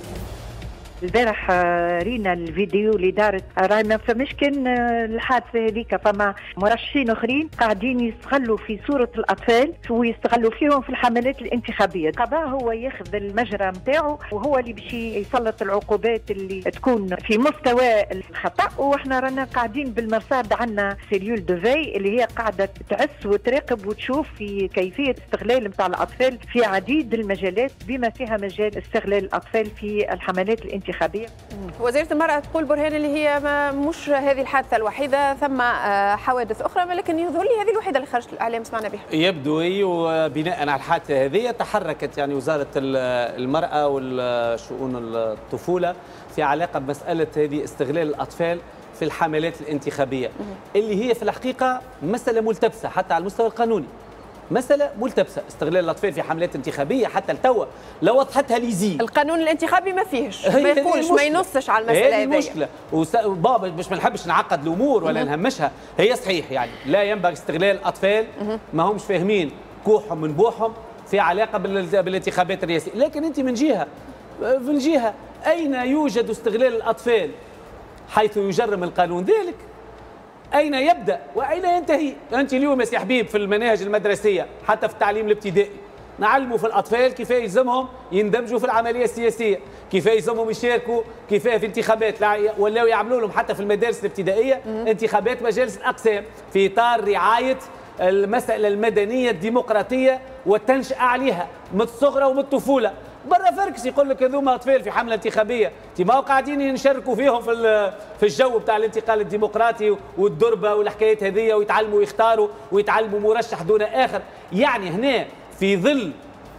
البارح رينا الفيديو اللي دارت، راهي ما فماش كان الحادثه هذيك، فما مرشحين اخرين قاعدين يستغلوا في صوره الاطفال ويستغلوا فيهم في الحملات الانتخابيه. القضاء هو ياخذ المجرى نتاعو وهو اللي باش يسلط العقوبات اللي تكون في مستوى الخطا، واحنا رانا قاعدين بالمرصاد عندنا سيليول دو في اللي هي قاعده تعس وتراقب وتشوف في كيفيه استغلال نتاع الاطفال في عديد المجالات بما فيها مجال استغلال الاطفال في الحملات الانتخابيه. وزيرة المرأة تقول برهان اللي هي ما مش هذه الحادثة الوحيدة، ثم حوادث أخرى، ولكن يظهر لي هذه الوحيدة اللي خرجت الإعلام سمعنا بها. يبدو أي، وبناء على الحادثة هذه تحركت يعني وزارة المرأة والشؤون الطفولة في علاقة بمسألة هذه استغلال الأطفال في الحملات الانتخابية، اللي هي في الحقيقة مسألة ملتبسة حتى على المستوى القانوني. مسألة ملتبسة، استغلال الأطفال في حملات انتخابية حتى لتوا لو وضحتها ليزي. القانون الانتخابي ما فيهش، ما يقولش ما ينصش على المسألة هذه. هذه المشكلة، وبابا باش ما نحبش نعقد الأمور ولا نهمشها، هي صحيح يعني لا ينبغي استغلال الأطفال ما همش فاهمين كوحهم من بوحهم في علاقة بالانتخابات الرئاسية، لكن أنت من جهة في الجهة أين يوجد استغلال الأطفال حيث يجرم القانون ذلك؟ أين يبدأ وأين ينتهي؟ أنت اليوم يا سي حبيب في المناهج المدرسية حتى في التعليم الابتدائي نعلموا في الأطفال كيف يلزمهم يندمجوا في العملية السياسية، كيف يلزمهم يشاركوا كيف في انتخابات، ولاو يعملوا لهم حتى في المدارس الابتدائية انتخابات مجالس الأقسام في إطار رعاية المسألة المدنية الديمقراطية والتنشئة عليها من الصغرى ومن الطفولة. برا فركس يقول لك هذوما اطفال في حمله انتخابيه، انت ما قاعدين نشاركوا فيهم في في الجو بتاع الانتقال الديمقراطي والدربه والحكايات هذيا، ويتعلموا ويختاروا ويتعلموا مرشح دون اخر. يعني هنا في ظل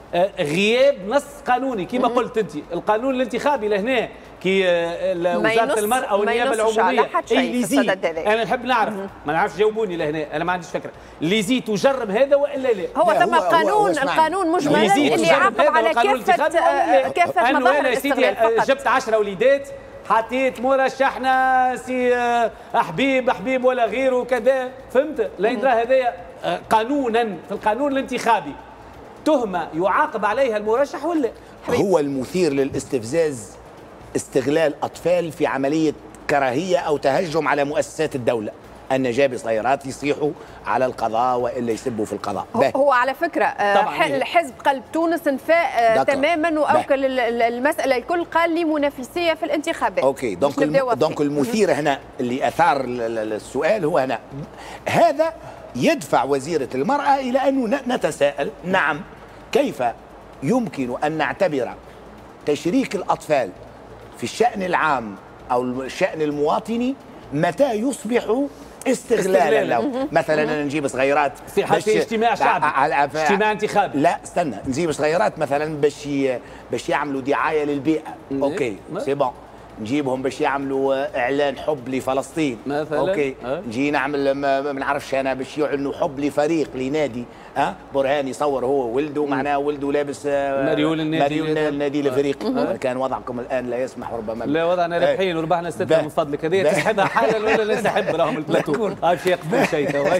غياب نص قانوني كما قلت انت، القانون الانتخابي لهنا كي وزاره المراه والنيابه العموميه اي ليزي، انا نحب نعرف ما نعرفش جاوبوني لهنا، انا ما عنديش فكره ليزي تجرم هذا والا لا. هو ثم قانون القانون مجمل اللي يعاقب على كافه كافه مظاهر الاستغلال. جبت عشرة وليدات حطيت مرشحنا سي حبيب حبيب ولا غيره كذا، فهمت؟ لا يدرى هذايا قانونا في القانون الانتخابي تهمه يعاقب عليها المرشح ولا هو المثير للاستفزاز استغلال أطفال في عملية كراهية أو تهجم على مؤسسات الدولة، أن جاب صغيرات يصيحوا على القضاء وإلا يسبوا في القضاء. هو على فكرة حزب قلب تونس انفاء تماما وأوكل المسألة الكل، قال لي منافسية في الانتخابات. أوكي، دونك دونك المثير هنا اللي أثار السؤال هو هنا هذا يدفع وزيرة المرأة إلى أنه نتساءل، نعم كيف يمكن أن نعتبر تشريك الأطفال في الشأن العام أو الشأن المواطني متى يصبح استغلالا له؟ مثلا أنا نجيب صغيرات في حالة اجتماع شعبي، اجتماع انتخابي، لا استنى، نجيب صغيرات مثلا باش باش يعملوا دعاية للبيئة، اوكي سي بون، نجيبهم باش يعملوا اعلان حب لفلسطين مثلا. اوكي أه؟ نجي نعمل ما نعرفش انا باش يعلنوا حب لفريق لنادي ها أه؟ برهان يصور هو ولده معناه ولده لابس مريول النادي مريول النادي الافريقي. أه؟ كان وضعكم الان لا يسمح ربما. لا وضعنا رابحين وربحنا سته من فضلك. هذه تسحبها حالا ولا لا نسحب راهم البلاتو هاي باش يقفوا شيء.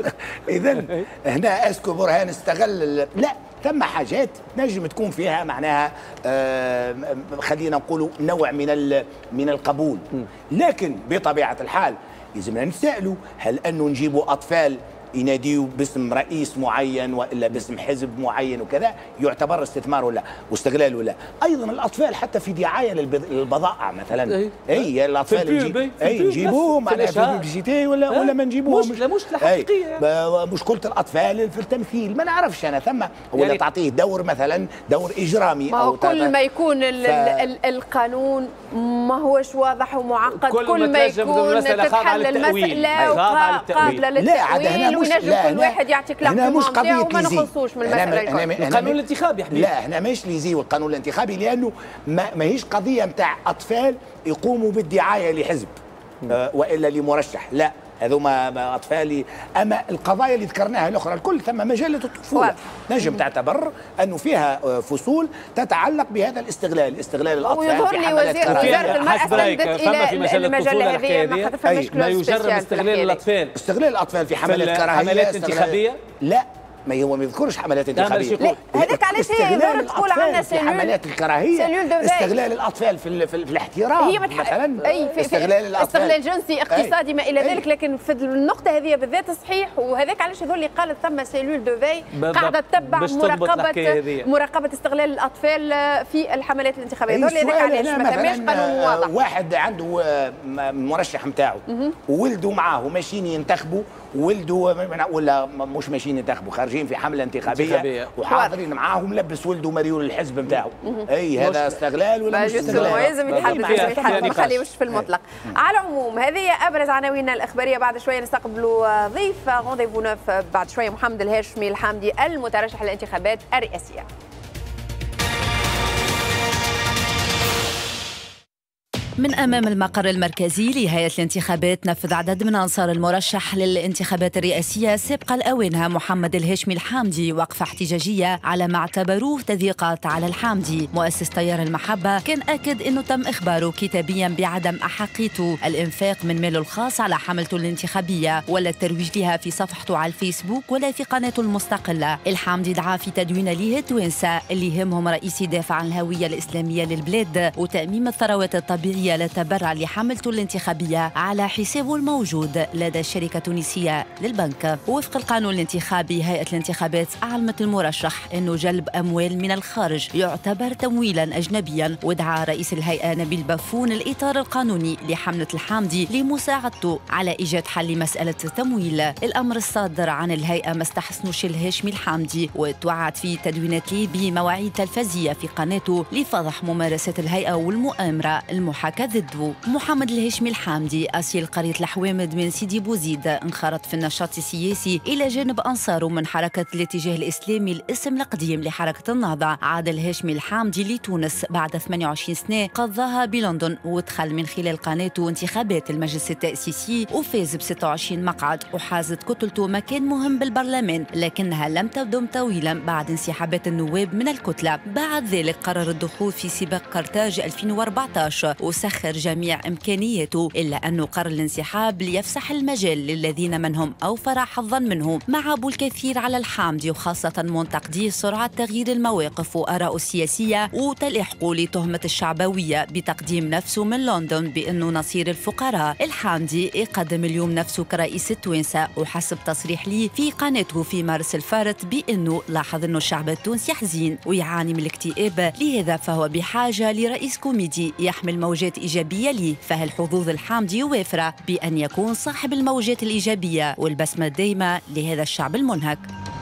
اذا هنا اسكو برهان استغل لا ثم حاجات نجم تكون فيها معناها آه خلينا نقولوا نوع من من القبول، لكن بطبيعه الحال لازمنا نتسائلوا هل انه نجيبوا اطفال يناديوا باسم رئيس معين والا باسم حزب معين وكذا يعتبر استثمار ولا واستغلال ولا؟ ايضا الاطفال حتى في دعايه للبضائع مثلا اي, أي الاطفال نجيب اي نجيبوهم على الببليسيتي ولا أه؟ ولا ما نجيبوهمش مش مش الحقيقيه يعني. مشكله الاطفال في التمثيل ما نعرفش انا ثم ولا يعني تعطيه دور مثلا دور اجرامي ما او كل ما يكون ف... ال ال القانون ما هوش واضح ومعقد كل, كل ما يكون تتحل المساله قابله للتأويل وينجم كل واحد يعطي كلام نتاعو وما نخلصوش من المساله. القانون الانتخابي حبيبي لا احنا ماهيش ليزيو القانون الانتخابي لانه ما ماهيش قضيه نتاع اطفال يقوموا بالدعايه لحزب آه والا لمرشح، لا هذوما اطفال. اما القضايا اللي ذكرناها الاخرى الكل ثم مجله الطفوله نجم تعتبر انه فيها فصول تتعلق بهذا الاستغلال، استغلال الاطفال في حملات وزاره المراه استندت الى المجله هذه ما فماش ما يجرب استغلال الاطفال استغلال الاطفال في حملات كراهيه حملات انتخابيه. لا ما هو ما يذكرش حملات انتخابيه. لا هذاك علاش هي دور تقول عندنا سيلول حملات الكراهيه استغلال الاطفال في, في, في الاحترام هي مثلا اي في استغلال الاطفال استغلال جنسي اقتصادي ما الى ذلك. لكن في النقطه هذه بالذات صحيح وهذاك علاش هذول اللي قالت ثم سيلول دو في قاعده تتبع مراقبه مراقبه استغلال الاطفال في الحملات الانتخابيه. هذول هذاك علاش ما ثماش قانون واضح. واحد عنده مرشح نتاعو وولده معاه ماشيين ينتخبوا ولده ولا مش ماشيين ينتخبوا خارجين في حمله انتخابيه, انتخابية. وحاضرين معاهم لبس ولده مريول الحزب نتاعو. اي هذا استغلال ولا مش استغلال؟ لازم يتحدد لازم يتحدد ما نخليوش في المطلق. على العموم هذه ابرز عناويننا الاخباريه. بعد شويه نستقبلوا ضيف رونديفو نوف بعد شويه محمد الهاشمي الحامدي المترشح للانتخابات الرئاسيه. من أمام المقر المركزي لهيئة الانتخابات نفذ عدد من أنصار المرشح للانتخابات الرئاسية سبق الأوانها محمد الهاشمي الحامدي وقفة احتجاجية على ما اعتبروه تضييقات على الحامدي. مؤسس تيار المحبة كان أكد أنه تم إخباره كتابيا بعدم أحقيته الإنفاق من ماله الخاص على حملته الانتخابية ولا الترويج لها في صفحته على الفيسبوك ولا في قناته المستقلة. الحامدي دعا في تدوين ليه التوانسة اللي يهمهم رئيس يدافع عن الهوية الإسلامية للبلاد وتأميم الثروات الطبيعية للتبرع لحملته الانتخابية على حسابه الموجود لدى الشركة التونسية للبنك. وفق القانون الانتخابي هيئة الانتخابات أعلمت المرشح أنه جلب أموال من الخارج يعتبر تمويلا أجنبيا، ودعا رئيس الهيئة نبيل بافون الإطار القانوني لحملة الحامدي لمساعدته على إيجاد حل مسألة التمويل. الأمر الصادر عن الهيئة ما استحسنوش الهاشمي الحامدي وتوعد في تدوينات لي بمواعيد تلفزية في قناته لفضح ممارسات الهيئة والمؤامرة المحاكاة ضده. محمد الهاشمي الحامدي أصيل قرية الحوامد من سيدي بوزيد انخرط في النشاط السياسي إلى جانب أنصاره من حركة الاتجاه الإسلامي الاسم القديم لحركة النهضة. عاد الهاشمي الحامدي لتونس بعد ثمانية وعشرين سنة قضاها بلندن ودخل من خلال قناته انتخابات المجلس التأسيسي وفاز ب ستة وعشرين مقعد وحازت كتلته مكان مهم بالبرلمان، لكنها لم تدم طويلا بعد انسحابات النواب من الكتلة. بعد ذلك قرر الدخول في سباق قرطاج ألفين وأربعة عشر وسخر جميع إمكانياته، إلا أنه قرر الانسحاب ليفسح المجال للذين منهم أوفر حظا منهم. معابوا الكثير على الحامدي وخاصة منتقدي سرعة تغيير المواقف وآراءه السياسية وتلحقه لتهمة الشعبوية بتقديم نفسه من لندن بأنه نصير الفقراء. الحامدي يقدم اليوم نفسه كرئيس التوانسة وحسب تصريح لي في قناته في مارس الفارط بأنه لاحظ أنه الشعب التونسي حزين ويعاني من الاكتئاب، لهذا فهو بحاجة لرئيس كوميدي يحمل موجات إيجابية لي. فهل حظوظ الحامدي وافرة بأن يكون صاحب الموجات الإيجابية والبسمة الدائمة لهذا الشعب المنهك؟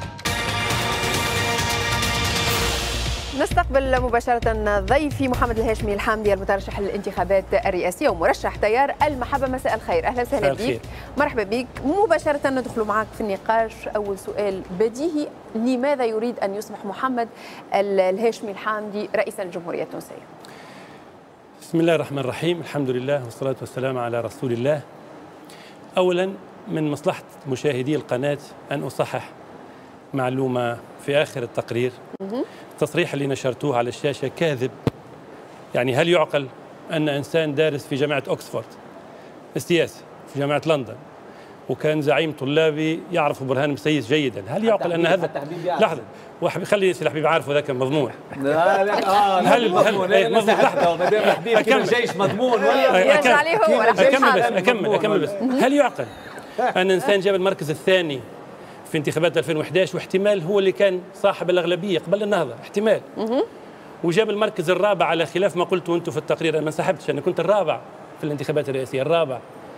نستقبل مباشرة ضيفي محمد الهاشمي الحامدي المترشح للانتخابات الرئاسية ومرشح تيار المحبة. مساء الخير، أهلا وسهلا بك. مرحبا بك. مباشرة ندخل معك في النقاش. أول سؤال بديهي، لماذا يريد أن يصبح محمد الهاشمي الحامدي رئيسا للجمهورية التونسية؟ بسم الله الرحمن الرحيم، الحمد لله والصلاة والسلام على رسول الله. أولا من مصلحة مشاهدي القناة أن أصحح معلومة في آخر التقرير. التصريح اللي نشرتوه على الشاشة كاذب. يعني هل يعقل أن إنسان دارس في جامعة أكسفورد السياسة في جامعة لندن وكان زعيم طلابي يعرف برهان مسيس جيدا، هل يعقل أن هذا لحظة خلي سي الحبيب عارفه ذاك مضمون. لا لا اه هل هل مضمون لحظه ما دام الحبيب كان الجيش مضمون ولا اكمل بس اكمل اكمل بس هل يعقل ان انسان جاب المركز الثاني في انتخابات ألفين وأحد عشر واحتمال هو اللي كان صاحب الاغلبيه قبل النهضه احتمال وجاب المركز الرابع على خلاف ما قلتوا انتم في التقرير؟ انا ما انسحبتش، انا كنت الرابع في الانتخابات الرئاسيه الرابع.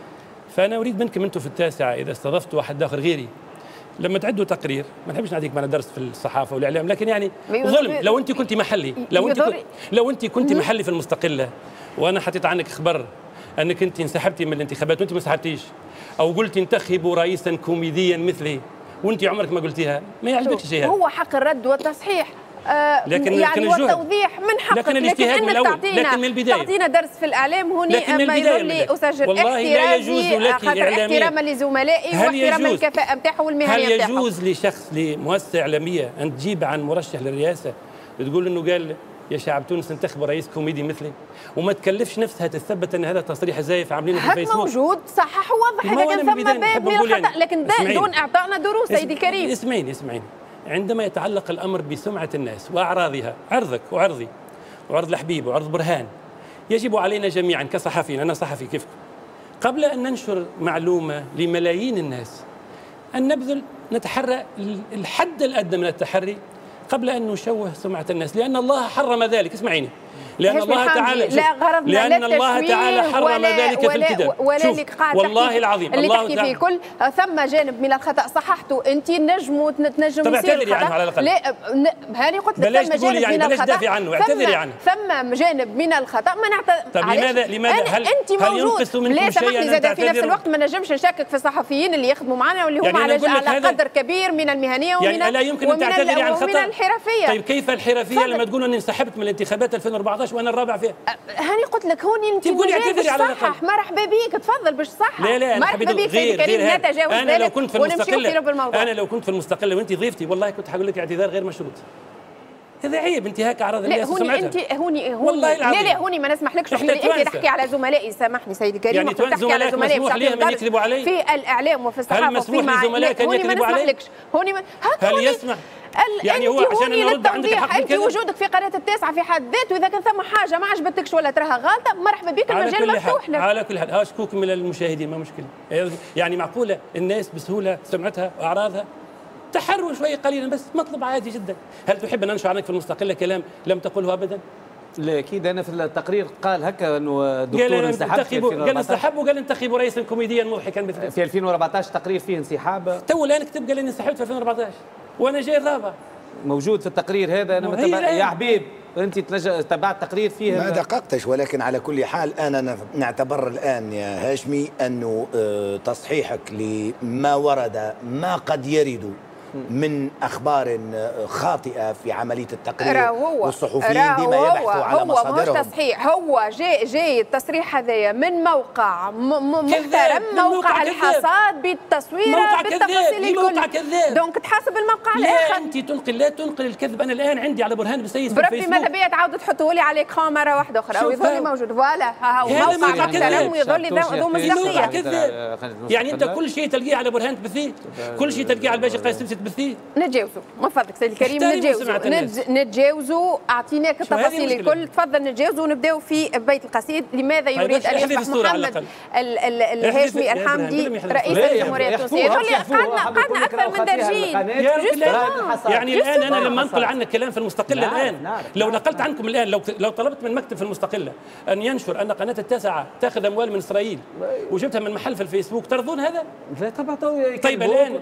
فانا اريد منكم انتم في التاسعه اذا استضفتوا واحد اخر غيري لما تعدوا تقرير، ما نحبش نعطيك معنا درس في الصحافه والاعلام، لكن يعني ظلم. لو انت كنت محلي لو انت كنت لو انت كنت محلي في المستقله وانا حطيت عنك خبر انك انت انسحبتي من الانتخابات وانت ما انسحبتيش، او قلت انتخبوا رئيسا كوميديا مثلي وانت عمرك ما قلتيها، ما يعجبكش شيء. هو حق الرد والتصحيح. آه لكن يعني والتوضيح من حقك، لكن الاجتهاد من الأول، لكن من البداية تعطينا درس في الإعلام هوني ما يظل لي أسجل احترازي احتراما لزملائي واحتراما الكفاءة نتاعه والمهنية نتاعه. هل يجوز لشخص لمؤسسة إعلامية أن تجيب عن مرشح للرئاسة تقول إنه قال يا شعب تونس انتخبوا رئيس كوميدي مثلي وما تكلفش نفسها تتثبت ان هذا تصريح زايف عاملينه في الفيسبوك؟ موجود صحح ووضح اذا كان ثم باب من الخطأ، لكن دون اعطائنا دروس سيدي الكريم. اسمعيني اسمعيني عندما يتعلق الأمر بسمعة الناس وأعراضها، عرضك وعرضي وعرض الحبيب وعرض برهان، يجب علينا جميعا كصحفيين، أنا صحفي كيفكم، قبل أن ننشر معلومة لملايين الناس أن نبذل نتحرى الحد الأدنى من التحري قبل أن نشوه سمعة الناس، لأن الله حرم ذلك. اسمعيني، لأن الله تعالى لا غرضنا لأن الله تعالى حرم ذلك في الكتاب. ولا والله العظيم اللي تحكي فيه كل ثم جانب من الخطأ صححته أنت نجموا تنجموا طب اعتذري عنه على الأقل. لا هاني قلت بلاش ثم تقولي يعني بلاش تدافعي عنه، اعتذري عنه. ثم جانب من الخطأ ما نعتذر. طب لماذا لماذا هل هل ينقص منكم شيئا؟ لا زاد في نفس الوقت ما نجمش نشكك في الصحفيين اللي يخدموا معنا واللي هم على على قدر كبير من المهنية ومن يعني لا يمكن أن تعتذري عن ومن الحرفية. طيب كيف الحرفية لما تقولوا أني انسحبت من الانتخابات ألفين وأربعة عشر وأنا الرابع فيها؟ هاني قلت لك هوني انت تقولي اعتذري على الاقل. مرحبا بيك، تفضل باش صح. لا لا انا مرحبا بيك سيدي الكريم، لا تجاوز انا لو كنت في المستقله انا لو كنت في المستقله وانت ضيفتي والله كنت حقول لك اعتذار غير مشروط. هذا عيب، انتهاك اعراض الناس وسمعتها. لا هوني انت هوني هوني والله لا لا هوني ما نسمحلكش انت تحكي على زملائي. سامحني سيدي الكريم، يعني تحكي على زملائي مسموح لهم ان يكذبوا علي في الاعلام وفي الصحافه هل مسموح لزملائك ان يكذبوا علي؟ هوني هل يسمح يعني هو عشان نرد عندك حق انت وجودك في قناه التاسعه في حد ذاته اذا كان ثم حاجه ما عجبتكش ولا تراها غلطه مرحبا بك، المجال مفتوح لك. على كل حال ها شكوك من المشاهدين ما مشكله، يعني معقوله الناس بسهوله سمعتها واعراضها تحروا شويه قليلا بس مطلب عادي جدا. هل تحب ان انشر عنك في المستقله كلام لم تقله ابدا؟ لا اكيد انا في التقرير قال هكا انه دكتور انسحب في ألفين وأربعة عشر. قال انسحب وقال انتخبوا رئيسا كوميديا مضحكا مثل في ألفين وأربعة عشر تقرير فيه انسحاب. تو الان كتب قال اني انسحبت في ألفين وأربعة عشر وانا جاي الرابع موجود في التقرير هذا. انا متبع يا حبيب انت تبعت تقرير فيه ما دققتش، ولكن على كل حال انا نعتبر الان يا هاشمي انه تصحيحك لما ورد ما قد يرد من اخبار خاطئه في عمليه التقرير والصحفيين بما يبحثوا على مصادرهم. هو مش تصحيح، هو جاي جاي التصريح هذايا من موقع محترم، موقع الحصاد بالتصوير بالتفاصيل الكل. دونك تحاسب الموقع الاخر. لا انت تنقل لا تنقل الكذب. انا الان عندي على برهان بسيس في الفيسبوك بربي ماذا بيا تعاودوا تحطوه لي على الاكران مره واحده اخرى او يظل موجود. فوالا ها هو موقع محترم ويظل ذو مصداقيه. يعني انت كل شيء تلقيه على برهان تبثيه، كل شيء تلقيه على الباشا قاسم تبثيه. نتجاوزوا من فضلك سيدي الكريم، نتجاوزوا نتجاوزوا اعطيناك التفاصيل الكل. تفضل نتجاوزوا ونبداو في بيت القصيد. لماذا يريد ان يصبح محمد الهاشمي الحامدي رئيس الجمهوريه التونسيه؟ قعدنا قعدنا اكثر من درجين. يعني الان انا لما انقل عنك كلام في المستقله الان لو نقلت عنكم الان لو لو طلبت من مكتب في المستقله ان ينشر ان قناه التاسعه تاخذ اموال من اسرائيل وجبتها من محل في الفيسبوك ترضون هذا؟ لا طبعا. طيب الان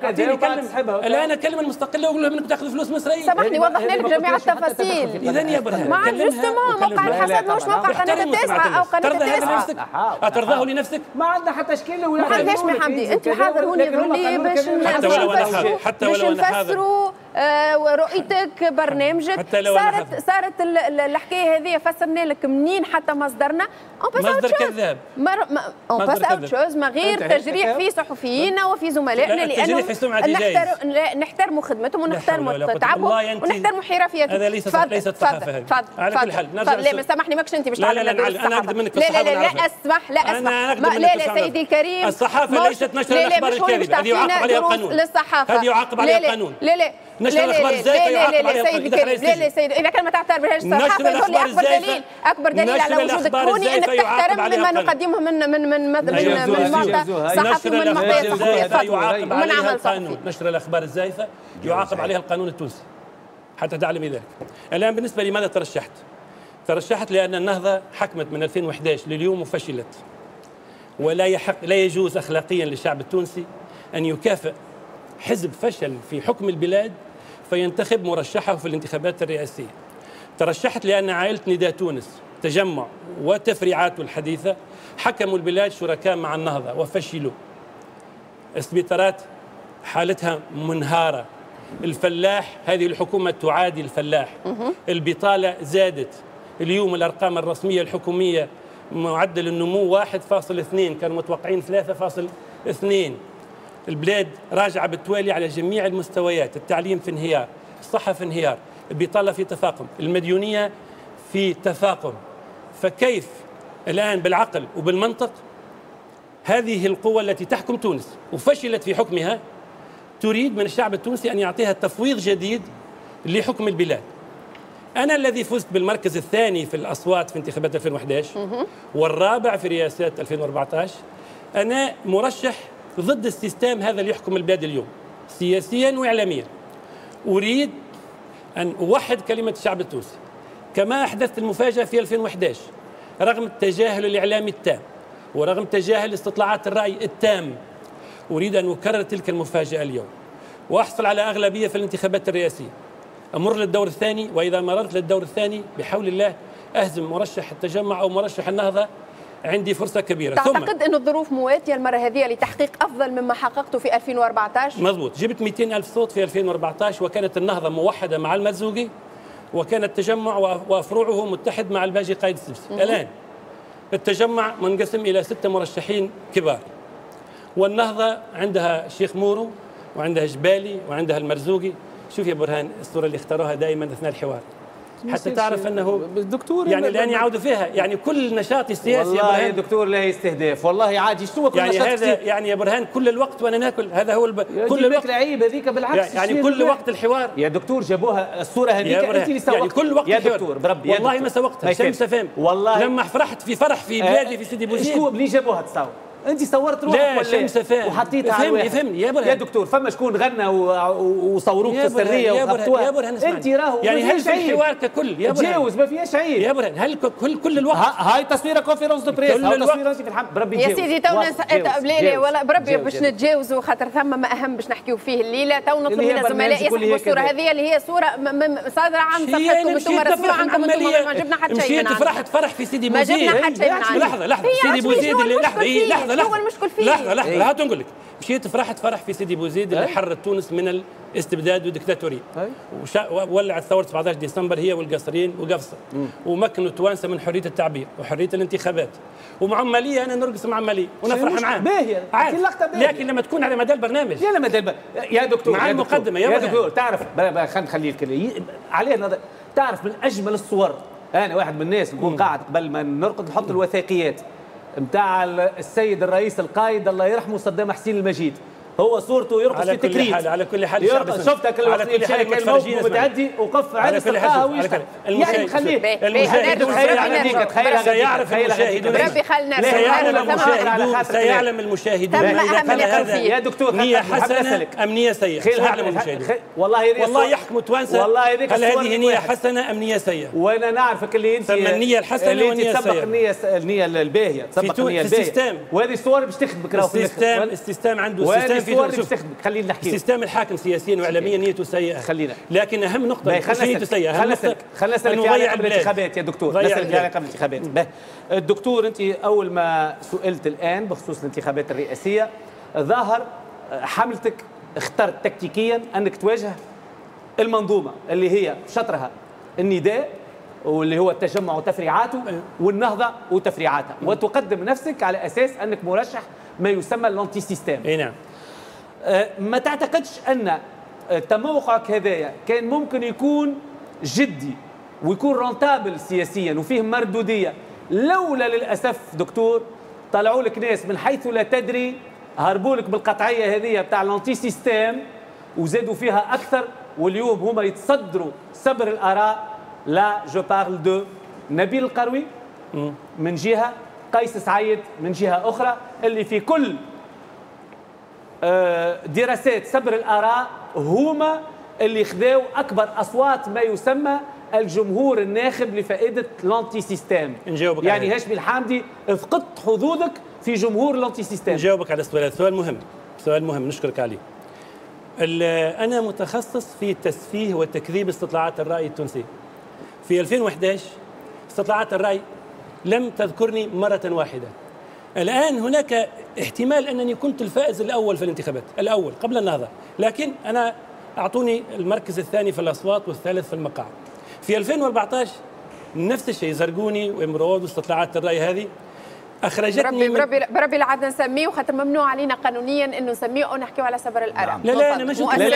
الان اكلم المستقله واقول لهم انك تاخذ فلوس من اسرائيل. سامحني وضح لك جميع التفاصيل. اذا يا برهان مع جوستومون موقع الحصاد مش موقع قناه التاسعه او قناه التاسعه. اترضاه لنفسك؟ ما عندنا حتى تشكيله ولا ما عندناش. محمدي انت حاضر هون يظهر لي باش حتى ولو انا حاضر حتى ولو انا حاضر ورؤيتك برنامجك. حتى لو صارت صارت الحكايه هذه فسرنا لك منين حتى مصدرنا. مصدر كذاب. اون باس اوت شوز ما غير تجريح في صحفيين وفي زملائنا لانه نحترم نحترموا خدمتهم ونحترموا تعبهم ونحترموا حرفيتهم. هذا ليس ليست صحافه هذه. على كل حال نرجع لا ما سامحني ماكش انت باش تعلم لا لا لا انا اقدم منك في الصحافه. لا لا لا اسمح لا اسمح لا لا سيدي الكريم الصحافه ليست نشر الاخبار الكاذبه هذه يعاقب عليها القانون. هذه يعاقب عليها القانون. لا لا نشر الاخبار الزائفه يعاقب عليها القانون. لا لا سيدي اذا كان ما تعتبر بهاش الصحافه يقول لي اكبر دليل اكبر دليل على وجودك كوني انك تحترم مما نقدمه من من من من معطى صحفي ومن معطيات صحفيه يعاقب عليها القانون. نشر الاخبار الزائفه يعاقب عليها القانون التونسي حتى تعلمي ذلك. الان بالنسبه لماذا ترشحت؟ ترشحت لان النهضه حكمت من ألفين وأحد عشر لليوم وفشلت. ولا يحق لا يجوز اخلاقيا للشعب التونسي ان يكافئ حزب فشل في حكم البلاد فينتخب مرشحه في الانتخابات الرئاسيه. ترشحت لان عائله نداء تونس تجمع وتفريعاته الحديثه حكموا البلاد شركاء مع النهضه وفشلوا. السبيطارات حالتها منهاره. الفلاح هذه الحكومه تعادي الفلاح. البطاله زادت. اليوم الارقام الرسميه الحكوميه معدل النمو واحد فاصل اثنين كانوا متوقعين ثلاثة فاصل اثنين. البلاد راجعه بالتوالي على جميع المستويات. التعليم في انهيار، الصحه في انهيار، البطاله في تفاقم، المديونيه في تفاقم. فكيف الان بالعقل وبالمنطق هذه القوة التي تحكم تونس وفشلت في حكمها تريد من الشعب التونسي أن يعطيها تفويض جديد لحكم البلاد؟ أنا الذي فزت بالمركز الثاني في الأصوات في انتخابات ألفين وأحد عشر والرابع في رئاسات ألفين وأربعة عشر. أنا مرشح ضد السيستم هذا اللي يحكم البلاد اليوم سياسيا وإعلاميا. أريد أن أوحد كلمة الشعب التونسي كما أحدثت المفاجأة في ألفين وأحد عشر رغم التجاهل الإعلامي التام ورغم تجاهل استطلاعات الرأي التام. أريد أن أكرر تلك المفاجأة اليوم وأحصل على أغلبية في الانتخابات الرئاسية. أمر للدور الثاني، وإذا مررت للدور الثاني بحول الله أهزم مرشح التجمع أو مرشح النهضة. عندي فرصة كبيرة. تعتقد أن الظروف مواتية المرة هذه لتحقيق أفضل مما حققته في ألفين وأربعة عشر؟ مضبوط. جبت مئتين ألف صوت في ألفين وأربعة عشر وكانت النهضة موحدة مع المرزوقي وكان التجمع وفروعه متحد مع الباجي قايد السبسي. الآن التجمع منقسم إلى ستة مرشحين كبار والنهضة عندها شيخ مورو وعندها جبالي وعندها المرزوقي. شوف يا برهان الصورة اللي اختاروها دائما أثناء الحوار حتى تعرف أنه الدكتور يعني الآن يعودوا فيها يعني كل نشاط السياسي والله يا دكتور لا استهداف والله عادي شو كل يعني نشاط هذا سياسي. يعني يا برهان كل الوقت وأنا ناكل هذا هو الب... كل الوقت عيب هذيك بالعكس يعني كل وقت الحوار يا دكتور جابوها الصورة هذيك أنت اللي سوقتها يعني كل وقت يا دكتور بربي والله ما سوقتها شمس فهم والله لما فرحت في فرح في بلادي في سيدي بوزيد. شكون اللي جابوها تصور؟ انت صورت روحك لا ولا شمس فهم وحطيتها على الواحد. يفهمني يا برهان يا دكتور فما شكون غنى وصوروك في السريه وخبطوها. يا برهان انت راهو يعني هل في الحوار ككل يا برهان تجاوز ما فيهاش عيب يا برهان هل كل كل الوقت هاي تصويره كونفيرونس دو بريس هاي تصويره انت في الحمد بربي يا سيدي تونا لا لا ولا بربي باش نتجاوزوا خاطر ثم ما اهم باش نحكيوا فيه الليله تو نطلب من الزملاء يسحبوا الصوره هذه اللي هي صوره صادره عن صفحتكم انتم رسموها عنكم انتم ما جبنا حتى شيء مشيت فرحت فرح في سيدي بوزيد. ما جبنا حتى شيء من عندي. لحظه لحظه سيدي بوزيد اللي لحظه لحظه لحظه هو المشكل فيه لحظه لحظه هات نقول لك مشيت فرحت فرح في سيدي بوزيد اللي حررت تونس من الاستبداد والدكتاتوريه وولعت ثوره سبعة عشر ديسمبر هي والقصريين وقفصه ومكنوا التوانسه من حريه التعبير وحريه الانتخابات ومعمليه انا نرقص معمليه ونفرح معاه باهيه لكن لما تكون على مدى البرنامج يا مدى الب... يا دكتور مع يا المقدمه يا, يا دكتور تعرف خلينا نخلي الكلام عليه نظر. تعرف من اجمل الصور انا واحد من الناس نكون قاعد قبل ما نرقد نحط الوثائقيات نتاع السيد الرئيس القائد الله يرحمه صدام حسين المجيد. هو صورته يرقص في تكريت على كل حال يرقص شفتك الوقت اللي كان الموقف متعدي وقف على السقاها ويشتغل يعني خليه المشاهد سيعرف المشاهدون ربي خلنا سيعلم المشاهدون هذا يا دكتور نية حسنة أم نية سيئة سيعلم المشاهدون والله والله يحكم توانسة والله هل هذه نية حسنة أم نية سيئة وأنا نعرفك اللي أنت النية الحسنة والنية السيئة النية النية الباهية تسبق النية الباهية وهذه الصور باش تخدمك راهو السيستم السيستم عنده سيستم في تونس خلينا نحكي سيستم الحاكم سياسيا واعلاميا نيته سيئه خلينا لكن اهم نقطه نيته سيئه اهم نقطه خلينا نسالك في علاقه بالانتخابات يا دكتور نسالك في علاقه بالانتخابات الدكتور انت اول ما سئلت الان بخصوص الانتخابات الرئاسيه ظاهر حملتك اخترت تكتيكيا انك تواجه المنظومه اللي هي شطرها النداء واللي هو التجمع وتفريعاته والنهضه وتفريعاتها، وتقدم نفسك على اساس انك مرشح ما يسمى الانتي سيستيم. اي نعم. ما تعتقدش ان تموقعك هذايا كان ممكن يكون جدي ويكون رونتابل سياسيا وفيه مردوديه لولا للاسف دكتور طلعوا لك ناس من حيث لا تدري هربوا لك بالقطعيه هذه بتاع الانتي سيستيم وزادوا فيها اكثر، واليوم هما يتصدروا سبر الاراء. لا جو بارل دو نبيل القروي من جهه، قيس سعيد من جهه اخرى، اللي في كل دراسات سبر الاراء هما اللي خذاو اكبر اصوات ما يسمى الجمهور الناخب لفائده الانتي سيستيم. نجاوبك يعني هاشمي الحامدي فقدت حظوظك في جمهور الانتي سيستيم. نجاوبك على السؤال، سؤال مهم، سؤال مهم نشكرك عليه. انا متخصص في تسفيه وتكذيب استطلاعات الراي التونسي. في ألفين وأحد عشر استطلاعات الراي لم تذكرني مره واحده. الان هناك احتمال انني كنت الفائز الاول في الانتخابات، الاول قبل النهضه، لكن انا اعطوني المركز الثاني في الاصوات والثالث في المقاعد. في ألفين وأربعة عشر نفس الشيء، زرقوني وامرود واستطلاعات الراي هذه اخرجتني بربي بربي بربي لا عاد نسميه، وخاطر ممنوع علينا قانونيا انه نسميه او نحكيو على سبر الاراء. لا لا انا مش لا لا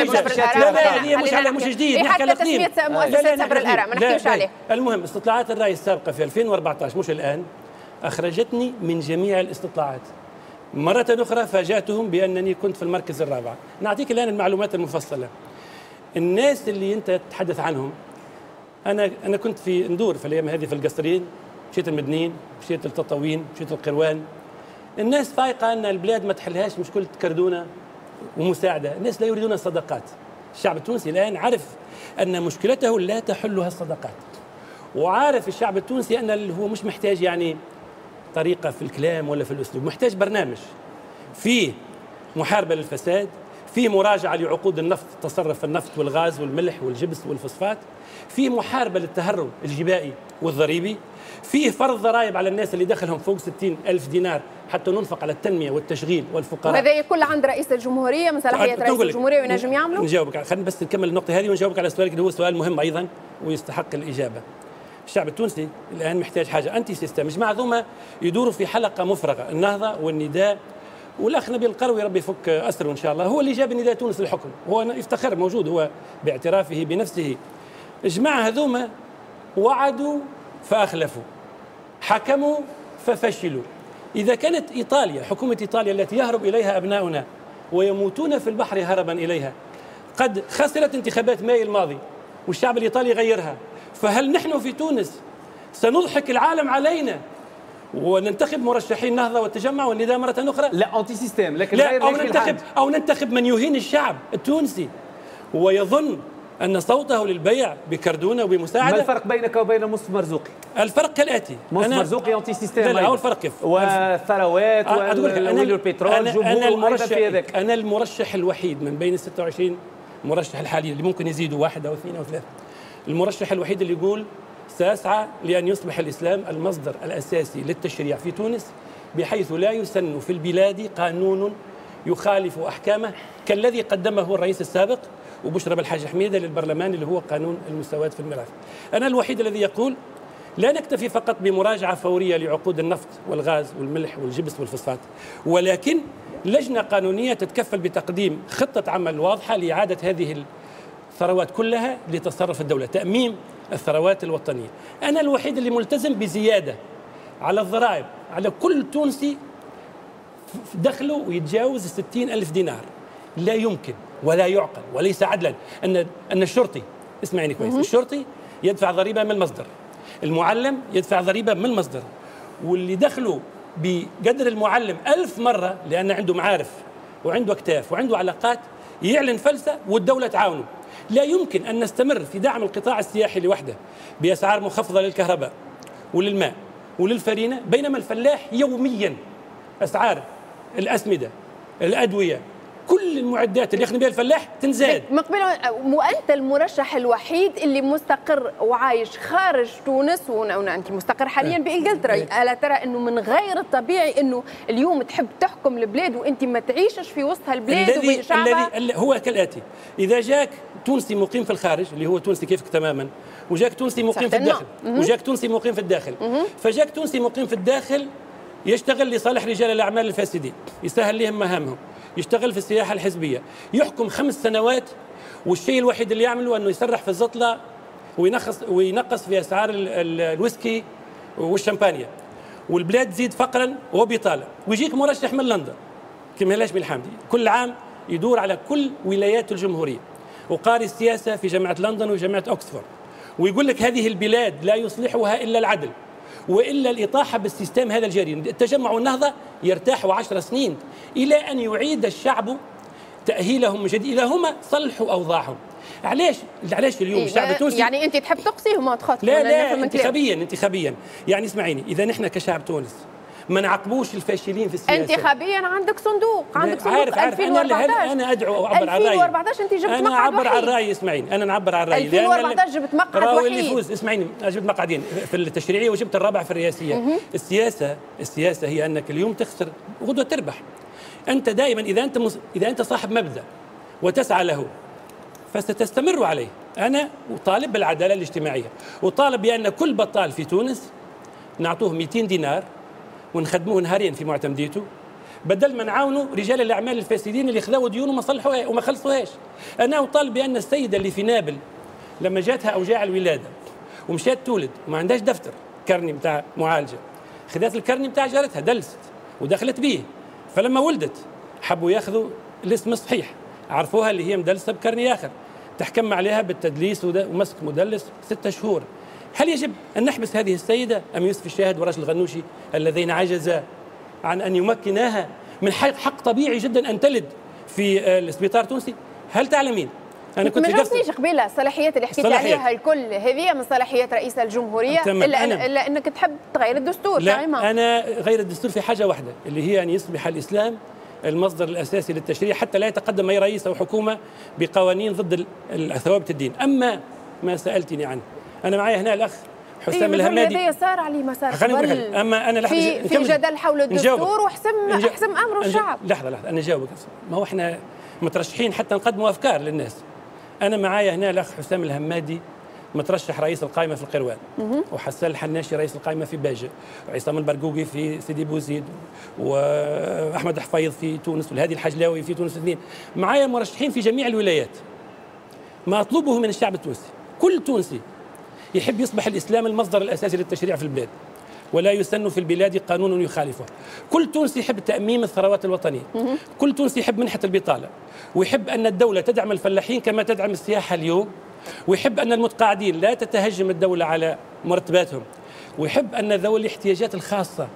لا مش على مش جديد، نحكي على قديم. حتى سبر الاراء ما نحكيوش عليه. المهم استطلاعات الراي السابقه في ألفين وأربعة عشر مش الان اخرجتني من جميع الاستطلاعات. مرة أخرى فاجأتهم بأنني كنت في المركز الرابع. نعطيك الآن المعلومات المفصلة. الناس اللي أنت تتحدث عنهم، أنا أنا كنت في ندور في الأيام هذه في القصرين، مشيت المدنين، مشيت التطاوين، مشيت القروان. الناس فايقة أن البلاد ما تحلهاش مشكلة كردونة ومساعدة، الناس لا يريدون الصداقات. الشعب التونسي الآن عرف أن مشكلته لا تحلها الصداقات، وعارف الشعب التونسي أن هو مش محتاج يعني طريقة في الكلام ولا في الأسلوب، محتاج برنامج فيه محاربة للفساد، فيه مراجعة لعقود النفط، تصرف النفط والغاز والملح والجبس والفوسفات، فيه محاربة للتهرب الجبائي والضريبي، فيه فرض ضرائب على الناس اللي دخلهم فوق ستين ألف دينار حتى ننفق على التنمية والتشغيل والفقراء. وهذا كل عند رئيس الجمهورية، من صلاحية رئيس الجمهورية وينجم يعملوا؟ نجاوبك، خلينا بس نكمل النقطة هذه ونجاوبك على سؤالك اللي هو سؤال مهم أيضا ويستحق الإجابة. الشعب التونسي الآن محتاج حاجة أنتي سيستم. جماعة ذوما يدوروا في حلقة مفرغة، النهضة والنداء، والأخ نبيل القروي ربي يفك أسره إن شاء الله، هو اللي جاب نداء تونس للحكم، هو يفتخر موجود هو باعترافه بنفسه. الجماعة هذوما وعدوا فأخلفوا، حكموا ففشلوا. إذا كانت إيطاليا، حكومة إيطاليا التي يهرب إليها أبناؤنا ويموتون في البحر هربا إليها، قد خسرت انتخابات ماي الماضي والشعب الإيطالي غيرها، فهل نحن في تونس سنضحك العالم علينا وننتخب مرشحين نهضة والتجمع والنداء مرة أخرى؟ لا أنتي سيستم، لكن لا، أو ننتخب أو ننتخب من يهين الشعب التونسي ويظن أن صوته للبيع بكردونة وبمساعدة. ما الفرق بينك وبين مصطفى مرزوقي؟ الفرق كالآتي، مصطفى مرزوقي أنتي سيستم. لا لا، هو الفرق كيف؟ والثروات والبترول، أنا المرشح أنا المرشح الوحيد من بين ستة وعشرين مرشح الحاليين اللي ممكن يزيدوا واحد أو اثنين أو ثلاثة، المرشح الوحيد اللي يقول سأسعى لأن يصبح الإسلام المصدر الأساسي للتشريع في تونس، بحيث لا يسن في البلاد قانون يخالف أحكامه كالذي قدمه الرئيس السابق وبشرى بالحاج حميدة للبرلمان، اللي هو قانون المساواة في الميراث. أنا الوحيد الذي يقول لا نكتفي فقط بمراجعة فورية لعقود النفط والغاز والملح والجبس والفوسفات، ولكن لجنة قانونية تتكفل بتقديم خطة عمل واضحة لإعادة هذه الثروات كلها لتصرف الدولة، تأميم الثروات الوطنية. أنا الوحيد اللي ملتزم بزيادة على الضرائب على كل تونسي دخله ويتجاوز ستين ألف دينار. لا يمكن ولا يعقل وليس عدلا أن أن الشرطي، اسمعني كويس، الشرطي يدفع ضريبة من المصدر، المعلم يدفع ضريبة من المصدر، واللي دخله بقدر المعلم ألف مرة لأن عنده معارف وعنده أكتاف وعنده علاقات يعلن فلسة والدولة تعاونه. لا يمكن أن نستمر في دعم القطاع السياحي لوحده بأسعار مخفضة للكهرباء وللماء وللفرينة، بينما الفلاح يوميا أسعار الأسمدة، الأدوية، كل المعدات اللي يخدم بها الفلاح تنزاد. مقبل وانت المرشح الوحيد اللي مستقر وعايش خارج تونس، وانت مستقر حاليا بانجلترا، الا ترى انه من غير الطبيعي انه اليوم تحب تحكم البلاد وانت ما تعيشش في وسط البلاد وبشعبها؟ الذي هو كالاتي: اذا جاك تونسي مقيم في الخارج اللي هو تونسي كيفك تماما، وجاك تونسي مقيم في الداخل، وجاك تونسي مقيم في الداخل، فجاك تونسي مقيم في الداخل يشتغل لصالح رجال الاعمال الفاسدين، يسهل لهم مهامهم، يشتغل في السياحه الحزبيه، يحكم خمس سنوات، والشيء الوحيد اللي يعمله انه يسرح في الزطله وينقص وينقص في اسعار الويسكي والشمبانيا، والبلاد تزيد فقرا وبطاله. ويجيك مرشح من لندن كما الهاشمي الحامدي كل عام يدور على كل ولايات الجمهوريه، وقاري السياسه في جامعه لندن وجامعه اوكسفورد، ويقول لك هذه البلاد لا يصلحها الا العدل والا الاطاحه بالسيستم هذا الجريء. التجمع والنهضه يرتاحوا عشر سنين الى ان يعيد الشعب تاهيلهم من جديد، اذا هما صلحوا اوضاعهم. علاش علاش اليوم إيه الشعب التونسي يعني انت تحب تقصيهم وتخاطبهم؟ لا لا انتخابيا انتخابيا يعني اسمعيني، اذا نحن كشعب تونس ما نعاقبوش الفاشلين في السياسه انتخابيا عندك صندوق، عندك صندوق عارف عارف ألفين وأربعطاش. انا ادعو واعبر عن رايي. ألفين وأربعطاش انت جبت مقعد انا اعبر عن وحيد. رايي، اسمعيني انا نعبر عن رايي. ألفين وأربعطاش جبت مقعد وحيد. اللي يفوز اسمعيني، جبت مقعدين في التشريعيه وجبت الرابع في الرئاسيه. السياسه السياسه هي انك اليوم تخسر وغدوه تربح. انت دائما اذا انت مس... اذا انت صاحب مبدا وتسعى له فستستمر عليه. انا اطالب بالعداله الاجتماعيه، وطالب بان كل بطال في تونس نعطوه مئتين دينار ونخدموه نهارين في معتمديته، بدل ما نعاونوا رجال الاعمال الفاسدين اللي خذوا ديون وما صلحوها وما خلصوهاش. انا اطالب بان السيده اللي في نابل لما جاتها اوجاع الولاده ومشات تولد وما عندهاش دفتر كرني نتاع معالجه، خذت الكرني نتاع جارتها دلست ودخلت به، فلما ولدت حبوا ياخذوا الاسم الصحيح، عرفوها اللي هي مدلسه بكرني اخر، تحكم عليها بالتدليس ومسك مدلس ستة شهور. هل يجب أن نحبس هذه السيدة أم يوسف الشاهد ورجل الغنوشي اللذين عجزا عن أن يمكناها من حق طبيعي جدا أن تلد في السبيطار التونسي؟ هل تعلمين؟ أنا كنت ما جاوبتنيش قبيلة الصلاحيات اللي حكيت عليها الكل هذه من صلاحيات رئيس الجمهورية، إلا, أن إلا أنك تحب تغير الدستور. لا تعيما. أنا غير الدستور في حاجة واحدة اللي هي أن يصبح الإسلام المصدر الأساسي للتشريع حتى لا يتقدم أي رئيس أو حكومة بقوانين ضد ثوابت الدين. أما ما سألتني عنه، أنا معي هنا الأخ حسام إيه الهمادي. هذا صار عليه مسار اما انا لحظه في, في جدل حول الدستور وحسم حسم امر الشعب. لحظه لحظه انا جاوبك. ما هو احنا مترشحين حتى نقدموا افكار للناس. انا معايا هنا الاخ حسام الهمادي مترشح رئيس القائمه في القروان، وحسان الحناشي رئيس القائمه في باجه، وعصام البرقوقي في سيدي بوزيد، واحمد حفيظ في تونس، والهادي الحجلاوي في تونس اثنين. معايا مرشحين في جميع الولايات. ما اطلبه من الشعب التونسي، كل تونسي يحب يصبح الإسلام المصدر الأساسي للتشريع في البلاد، ولا يسن في البلاد قانون يخالفه. كل تونسي يحب تأميم الثروات الوطنية، كل تونسي يحب منحة البطالة، ويحب أن الدولة تدعم الفلاحين كما تدعم السياحة اليوم، ويحب أن المتقاعدين لا تتهجم الدولة على مرتباتهم، ويحب أن ذوي الاحتياجات الخاصة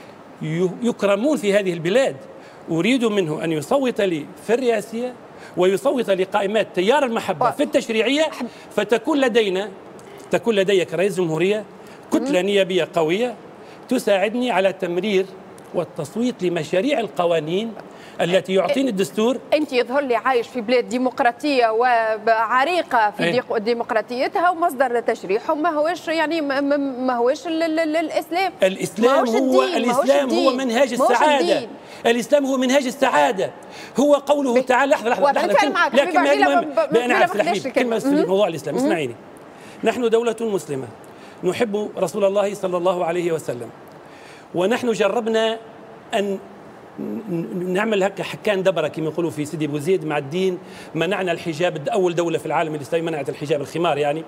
يكرمون في هذه البلاد. أريد منه أن يصوت لي في الرئاسية ويصوت لقائمات تيار المحبة في التشريعية، فتكون لدينا تكون لدي كرئيس جمهورية كتلة نيابية قوية تساعدني على تمرير والتصويت لمشاريع القوانين التي يعطيني الدستور. أنت يظهر لي عايش في بلاد ديمقراطية وعريقة في أي. ديمقراطيتها، ومصدر تشريعهم ما هوش يعني ما هوش الإسلام. الإسلام هو الإسلام هو منهاج السعادة. الإسلام هو منهاج السعادة. هو قوله تعالى لحظة لحظة لحظة لكن أنا عارف كلمة في موضوع الإسلام. اسمعيني، نحن دولة مسلمة نحب رسول الله صلى الله عليه وسلم، ونحن جربنا أن نعمل هكا حكان دبرة كما يقولوا في سيدي بوزيد مع الدين. منعنا الحجاب، أول دولة في العالم الإسلامي منعت الحجاب الخمار يعني.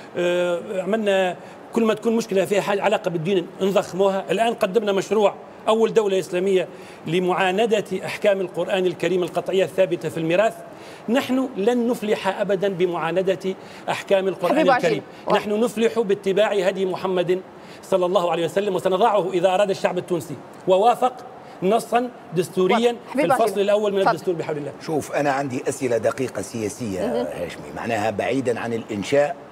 عملنا كل ما تكون مشكلة فيها حاجة علاقة بالدين نضخموها. الآن قدمنا مشروع أول دولة إسلامية لمعاندة أحكام القرآن الكريم القطعية الثابتة في الميراث. نحن لن نفلح أبدا بمعاندة أحكام القرآن الكريم، نحن نفلح باتباع هدي محمد صلى الله عليه وسلم، وسنضعه إذا أراد الشعب التونسي ووافق نصا دستوريا في الفصل الأول من الدستور بحول الله. شوف، أنا عندي أسئلة دقيقة سياسية هاشمي، معناها بعيدا عن الإنشاء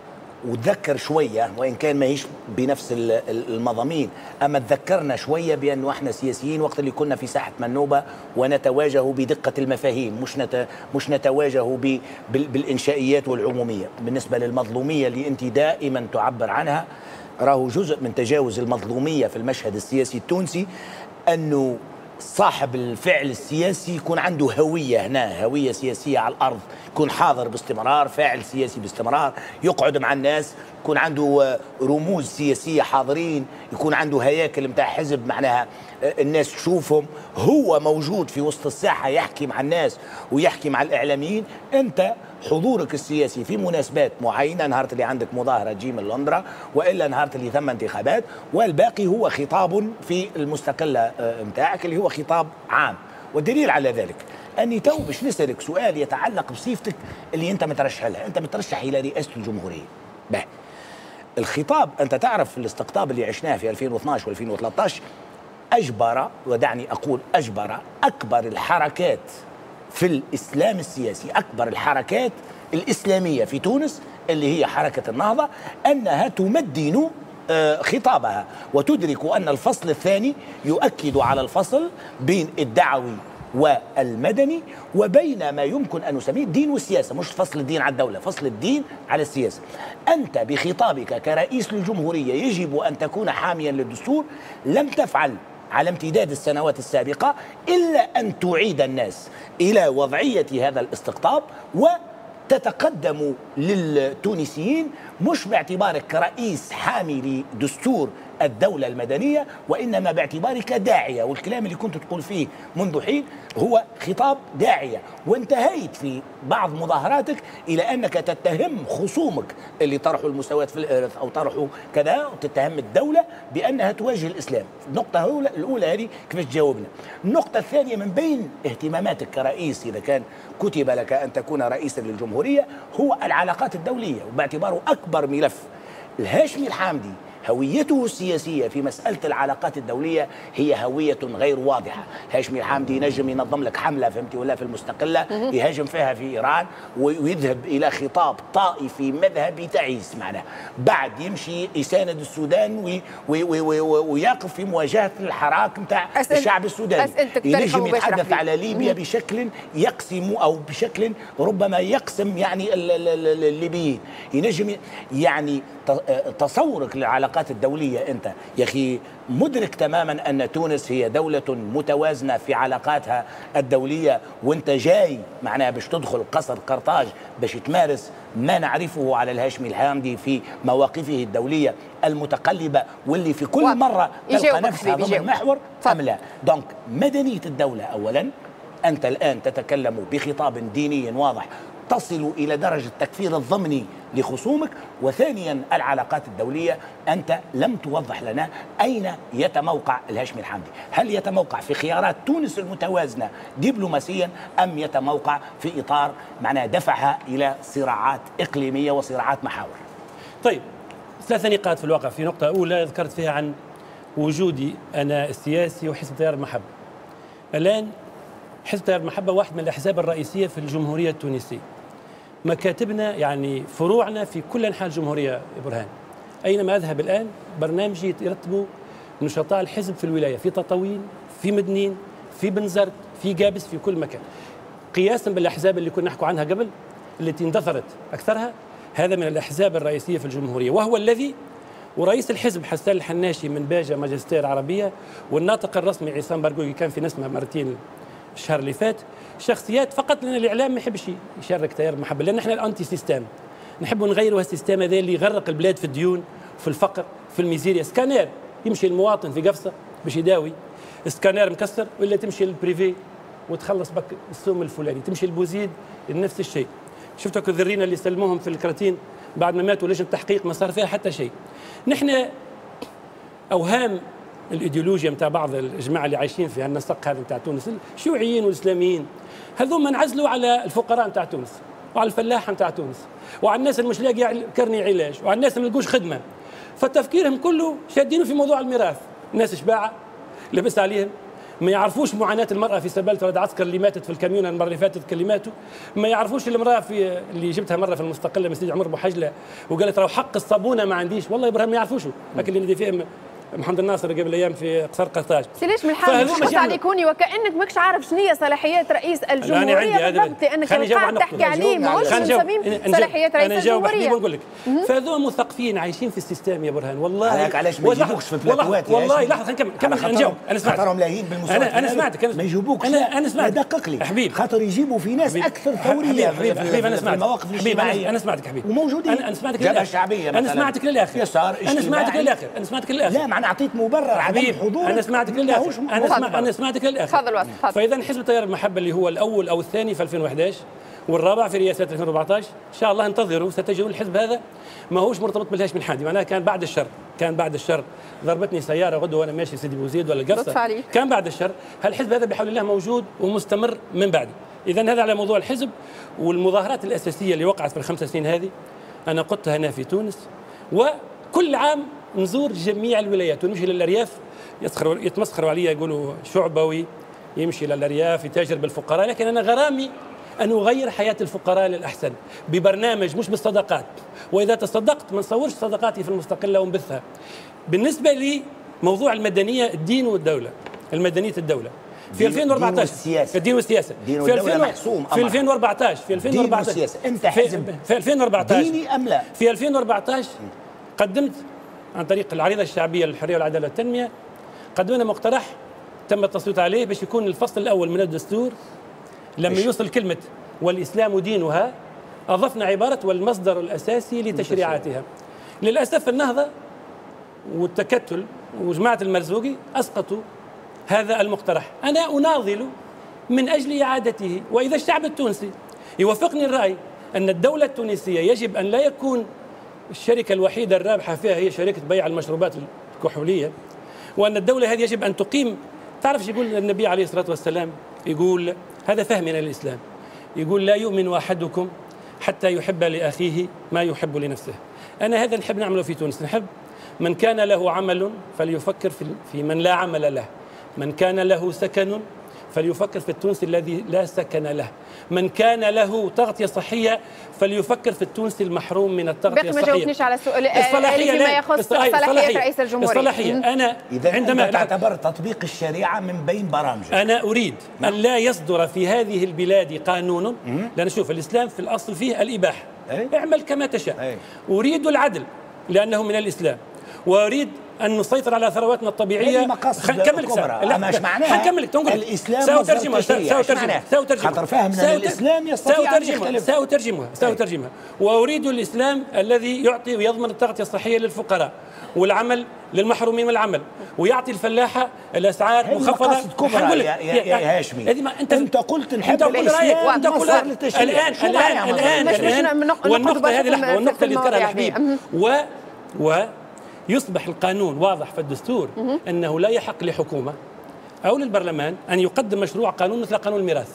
وتذكر شويه وان كان ماهيش بنفس المضامين، اما تذكرنا شويه بانه احنا سياسيين وقت اللي كنا في ساحه منوبه ونتواجه بدقه المفاهيم، مش نت مش نتواجه بالانشائيات والعموميه. بالنسبه للمظلوميه اللي انت دائما تعبر عنها، راهو جزء من تجاوز المظلوميه في المشهد السياسي التونسي انه صاحب الفعل السياسي يكون عنده هوية هنا، هوية سياسية على الأرض، يكون حاضر باستمرار، فاعل سياسي باستمرار، يقعد مع الناس، يكون عنده رموز سياسية حاضرين، يكون عنده هياكل متاع حزب معناها الناس تشوفهم، هو موجود في وسط الساحة يحكي مع الناس ويحكي مع الإعلاميين. أنت حضورك السياسي في مناسبات معينة، نهار اللي عندك مظاهرة تجي من لندرا، وإلا نهار اللي ثم انتخابات، والباقي هو خطاب في المستقلة متاعك اللي هو خطاب عام. والدليل على ذلك أني تو باش نسألك سؤال يتعلق بصفتك اللي أنت مترشح لها، أنت مترشح إلى رئاسة الجمهورية. به الخطاب أنت تعرف في الاستقطاب اللي عشناه في ألفين واثناعش وألفين وثلاثة عشر أجبر، ودعني أقول أجبر، أكبر الحركات في الإسلام السياسي، أكبر الحركات الإسلامية في تونس اللي هي حركة النهضة، أنها تمدن خطابها وتدرك أن الفصل الثاني يؤكد على الفصل بين الدعوي والمدني وبين ما يمكن أن نسميه الدين والسياسة، مش فصل الدين على الدولة، فصل الدين على السياسة. أنت بخطابك كرئيس للجمهورية يجب أن تكون حاميا للدستور، لم تفعل على امتداد السنوات السابقة إلا أن تعيد الناس إلى وضعية هذا الاستقطاب وتتقدم للتونسيين مش باعتبارك كرئيس حامي لدستور الدولة المدنية، وإنما باعتبارك داعية. والكلام اللي كنت تقول فيه منذ حين هو خطاب داعية، وانتهيت في بعض مظاهراتك إلى أنك تتهم خصومك اللي طرحوا المساواة في الإرث أو طرحوا كذا، وتتهم الدولة بأنها تواجه الإسلام. النقطة الأولى هذه كيفاش تجاوبنا. النقطة الثانية، من بين اهتماماتك كرئيس إذا كان كتب لك أن تكون رئيسا للجمهورية هو العلاقات الدولية، وباعتباره أكبر ملف. الهاشمي الحامدي هويته السياسية في مسألة العلاقات الدولية هي هوية غير واضحة. هاشمي الحامدي ينجم ينظم لك حملة فهمتي ولا في المستقلة يهاجم فيها في إيران ويذهب إلى خطاب طائفي مذهبي تعيس معنا، بعد يمشي يساند السودان وي وي وي وي ويقف في مواجهة الحراك نتاع الشعب السوداني، ينجم يتحدث على ليبيا بشكل يقسم أو بشكل ربما يقسم يعني الليبيين، ينجم يعني تصورك للعلاقات الدولية. أنت يا أخي مدرك تماما أن تونس هي دولة متوازنة في علاقاتها الدولية، وأنت جاي معناها باش تدخل قصر قرطاج باش تمارس ما نعرفه على الهاشمي الحامدي في مواقفه الدولية المتقلبة واللي في كل مرة تلقى نفسها ضمن محور أم لا. دونك مدنية الدولة أولا، أنت الآن تتكلم بخطاب ديني واضح تصل إلى درجة التكفير الضمني لخصومك، وثانيا العلاقات الدولية أنت لم توضح لنا أين يتموقع الهاشمي الحامدي، هل يتموقع في خيارات تونس المتوازنة دبلوماسيا أم يتموقع في إطار معناه دفعها إلى صراعات إقليمية وصراعات محاور؟ طيب، ثلاثة نقاط في الواقع. في نقطة أولى ذكرت فيها عن وجودي أنا السياسي وحزب تيار المحبة. الآن حزب تيار المحبة واحد من الأحزاب الرئيسية في الجمهورية التونسية، مكاتبنا يعني فروعنا في كل أنحاء الجمهورية يا برهان. أينما أذهب الآن برنامجي يرتبوا نشطاء الحزب في الولاية، في تطاوين، في مدنين، في بنزرت، في جابس، في كل مكان، قياسا بالأحزاب اللي كنا نحكوا عنها قبل التي اندثرت أكثرها. هذا من الأحزاب الرئيسية في الجمهورية، وهو الذي ورئيس الحزب حسان الحناشي من باجة ماجستير عربية، والناطق الرسمي عصام برقوقي كان في نسمة مرتين الشهر اللي فات، شخصيات فقط لأن الإعلام ما يحبش يشارك تيار المحبة، لأن احنا الأنتي سيستم، نحب نغيروا هالسيستم هذا اللي يغرق البلاد في الديون، في الفقر، في الميزيريا. سكانير يمشي المواطن في قفصة باش يداوي، سكانير مكسر، ولا تمشي للبريفي وتخلص بك السوم الفلاني، تمشي لبوزيد نفس الشيء. شفتوا الذرينا اللي سلموهم في الكراتين بعد ما ماتوا لجنة تحقيق ما صار فيها حتى شيء. نحن أوهام الايديولوجيا نتاع بعض الجماعه اللي عايشين في هالنسق هذا نتاع تونس، الشيوعيين والاسلاميين، هذوما انعزلوا على الفقراء نتاع تونس، وعلى الفلاح نتاع تونس، وعلى الناس اللي مش لاقي كرني علاج، وعلى الناس اللي ما لقوش خدمه. فتفكيرهم كله شادينه في موضوع الميراث، الناس شباعه لبس عليهم، ما يعرفوش معاناه المراه في سبالة ولد عسكر اللي ماتت في الكاميون المره اللي فاتت كلماته، ما يعرفوش المراه في اللي جبتها مره في المستقله من سيدي عمر بوحجله وقالت راهو حق الصابونه ما عنديش، والله ابراهيم ما يعرفوش، لكن اللي ندي فيهم محمد الناصر قبل ايام في قصر قرطاج. سي ليش من الحال تقص عليكوني وكانك ماكش عارف شنو هي صلاحيات رئيس الجمهوريه بالضبط، لانك قاعد تحكي عليه ماهوش من صميم صلاحيات رئيس الجمهوريه. انا نقول لك فهذو مثقفين عايشين في السيستم يا برهان، والله هذاك علاش ما يجيبوكش في البلاتوات. والله لحظه خلينا نكمل كمل انا نجاوب. انا سمعت خاطرهم لاهين بالمسابقات. انا انا سمعتك ما يجيبوكش. انا انا سمعت دقق لي حبيب خاطر يجيبوا في ناس اكثر ثوريه حبيب حبيب انا سمعت المواقف الاجتماعيه. انا سمعتك حبيب وموجودين. انا سمعتك للاخر الشعبيه انا سمعتك للاخر يسار انا سمعتك للاخر انا سمعتك للاخر لا معنى اعطيت مبرر عدم حضور. انا سمعتك للاخر انا سمع انا سمعتك للاخر. تفضل وقت تفضل. فاذا حزب التيار المحبه اللي هو الاول او الثاني في ألفين وأحد عشر والرابع في رئاسه ألفين وأربعة عشر ان شاء الله انتظروا ستجدون الحزب هذا ماهوش مرتبط بالهاشم الحادي، معناها كان بعد الشر كان بعد الشر ضربتني سياره غدوه وانا ماشي سيدي بوزيد ولا القصه كان بعد الشر. هالحزب هذا بحول الله موجود ومستمر من بعد. اذا هذا على موضوع الحزب والمظاهرات الاساسيه اللي وقعت في الخمس سنين هذه انا قدتها هنا في تونس، وكل عام نزور جميع الولايات ونمشي للارياف يسخروا يتمسخروا علي يقولوا شعبوي يمشي للارياف يتاجر بالفقراء، لكن انا غرامي ان اغير حياه الفقراء للاحسن ببرنامج مش بالصدقات، واذا تصدقت ما نصورش صدقاتي في المستقله ونبثها. بالنسبه لي موضوع المدنيه الدين والدوله، المدنيه الدوله في ألفين وأربعة عشر والسياسة. الدين والسياسه الدين في والدولة محسوم في ألفين وأربعة عشر في ألفين وأربعة عشر والسياسة. انت حزب في, في ألفين وأربعة عشر ديني ام لا؟ في ألفين وأربعة عشر قدمت عن طريق العريضه الشعبيه للحريه والعداله والتنميه قدمنا مقترح تم التصويت عليه باش يكون الفصل الاول من الدستور لما يوصل كلمه والاسلام دينها اضفنا عباره والمصدر الاساسي لتشريعاتها. للاسف النهضه والتكتل وجماعه المرزوقي اسقطوا هذا المقترح. انا اناضل من اجل اعادته، واذا الشعب التونسي يوافقني الراي ان الدوله التونسيه يجب ان لا يكون الشركه الوحيده الرابحه فيها هي شركه بيع المشروبات الكحوليه، وان الدوله هذه يجب ان تقيم. تعرف ايش يقول النبي عليه الصلاه والسلام؟ يقول هذا فهمنا للاسلام، يقول لا يؤمن احدكم حتى يحب لاخيه ما يحب لنفسه. انا هذا نحب نعمله في تونس، نحب من كان له عمل فليفكر في من لا عمل له، من كان له سكن فليفكر في التونسي الذي لا سكن له، من كان له تغطية صحية فليفكر في التونسي المحروم من التغطية الصحية. ما جاوبتنيش على السؤال الصلاحية فيما يخص صلاحية رئيس الجمهورية. الصلاحية أنا عندما تعتبر تطبيق الشريعة من بين برامج، أنا أريد أن لا يصدر في هذه البلاد قانون، لأن شوف الإسلام في الأصل فيه الإباحة، اعمل كما تشاء. أريد العدل لأنه من الإسلام، وأريد أن نسيطر على ثرواتنا الطبيعية. كمل أما ايش معناها؟ حنكمل تنقل الإسلام سأترجمها سأترجمها سأترجمها خاطر فاهم أن الإسلام يستطيع أن يختلف. سأترجمها سأترجمها وأريد الإسلام الذي يعطي ويضمن التغطية الصحية للفقراء والعمل للمحرومين من العمل، ويعطي الفلاحة الأسعار مخفضة. كبرى يا, يا, يا هاشمي. أنت أنت قلت نحب الإسلام أنت قلت الآن الآن الآن الآن والنقطة هذه لحظة والنقطة اللي ذكرها الحبيب و و يصبح القانون واضح في الدستور أنه لا يحق لحكومة أو للبرلمان أن يقدم مشروع قانون مثل قانون الميراث،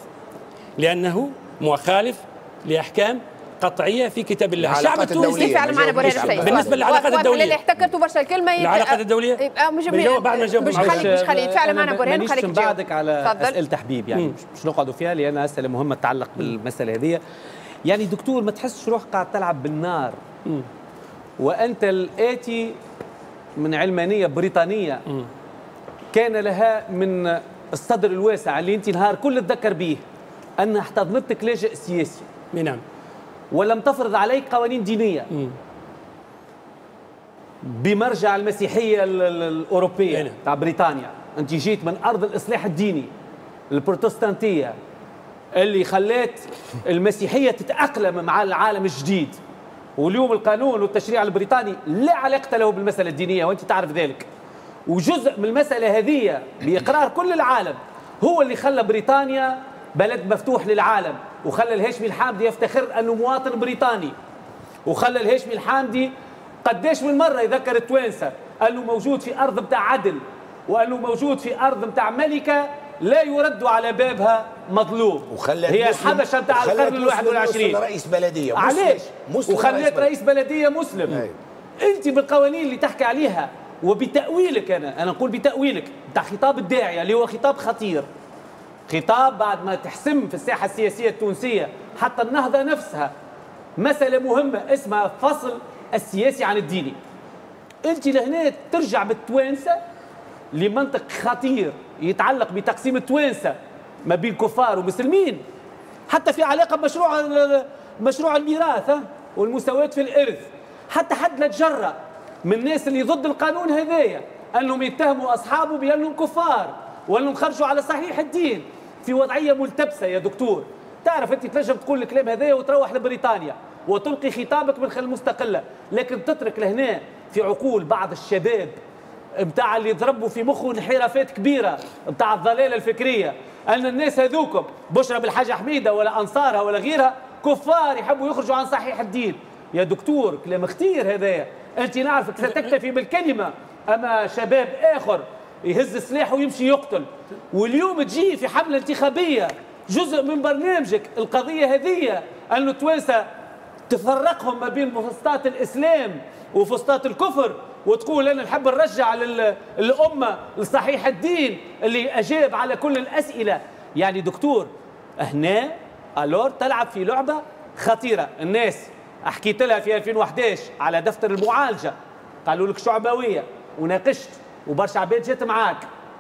لأنه مخالف لأحكام قطعية في كتاب الله. الشعب التونسي فعلا معنا برهان السيد. بالنسبة للعلاقات الدولية اللي احتكرتوا برشا الكلمة العلاقات الدولية يبقى مش بعد ما نجاوب مش خليك مش خليك فعلا معنا برهان خليك تجاوب. بعدك على أسئلة تحبيب يعني مم. مش نقعدوا فيها لأن أسئلة مهمة تتعلق بالمسألة هذه. يعني دكتور ما تحسش روحك قاعد تلعب بالنار مم. وأنت الآتي من علمانية بريطانية م. كان لها من الصدر الواسع اللي انت نهار كل تذكر به انها احتضنتك لاجئ سياسي. نعم. ولم تفرض عليك قوانين دينية م. بمرجع المسيحية الأوروبية تاع بريطانيا. انت جيت من أرض الإصلاح الديني البروتستانتية اللي خلات المسيحية تتأقلم مع العالم الجديد، واليوم القانون والتشريع البريطاني لا علاقة له بالمسألة الدينية وأنت تعرف ذلك. وجزء من المسألة هذه بإقرار كل العالم هو اللي خلى بريطانيا بلد مفتوح للعالم، وخلى الهاشمي الحامدي يفتخر أنه مواطن بريطاني، وخلى الهاشمي الحامدي قديش من مرة يذكر التوانسة أنه موجود في أرض متاع عدل، وأنه موجود في أرض متاع ملكة لا يرد على بابها مظلوم، هي الحبشة متاع القرن الواحد والعشرين. رئيس بلدية علاش؟ وخليت رئيس بلدية مسلم. أي. أنت بالقوانين اللي تحكي عليها وبتأويلك، أنا أنا نقول بتأويلك بتاع خطاب الداعية اللي هو خطاب خطير، خطاب بعد ما تحسم في الساحة السياسية التونسية حتى النهضة نفسها مسألة مهمة اسمها فصل السياسي عن الديني. أنت لهنا ترجع بالتوانسة لمنطق خطير يتعلق بتقسيم التوانسة ما بين كفار ومسلمين، حتى في علاقة بمشروع مشروع الميراث والمساواة في الإرث. حتى حد لا تجرأ من الناس اللي ضد القانون هذايا أنهم يتهموا أصحابه بأنهم كفار وأنهم خرجوا على صحيح الدين في وضعية ملتبسة. يا دكتور تعرف أنت تنجم تقول الكلام هذايا وتروح لبريطانيا وتلقي خطابك من خلال المستقلة، لكن تترك لهنا في عقول بعض الشباب متاع اللي يضربوا في مخه انحرافات كبيرة متاع الضلالة الفكرية أن الناس هذوكم بشرى بالحاجة حميدة ولا أنصارها ولا غيرها كفار يحبوا يخرجوا عن صحيح الدين. يا دكتور كلام خطير هذايا. أنت نعرفك ستكتفي بالكلمة أما شباب آخر يهز سلاحه ويمشي يقتل، واليوم تجي في حملة انتخابية جزء من برنامجك القضية هذه أن التوانسة تفرقهم ما بين فسطاط الإسلام وفسطاط الكفر، وتقول أنا نحب نرجع للأمة لصحيح الدين اللي أجاب على كل الأسئلة. يعني دكتور هنا ألور تلعب في لعبة خطيرة. الناس حكيت لها في ألفين وأحد عشر على دفتر المعالجة قالوا لك شعبوية وناقشت وبرشا عباد جات معاك،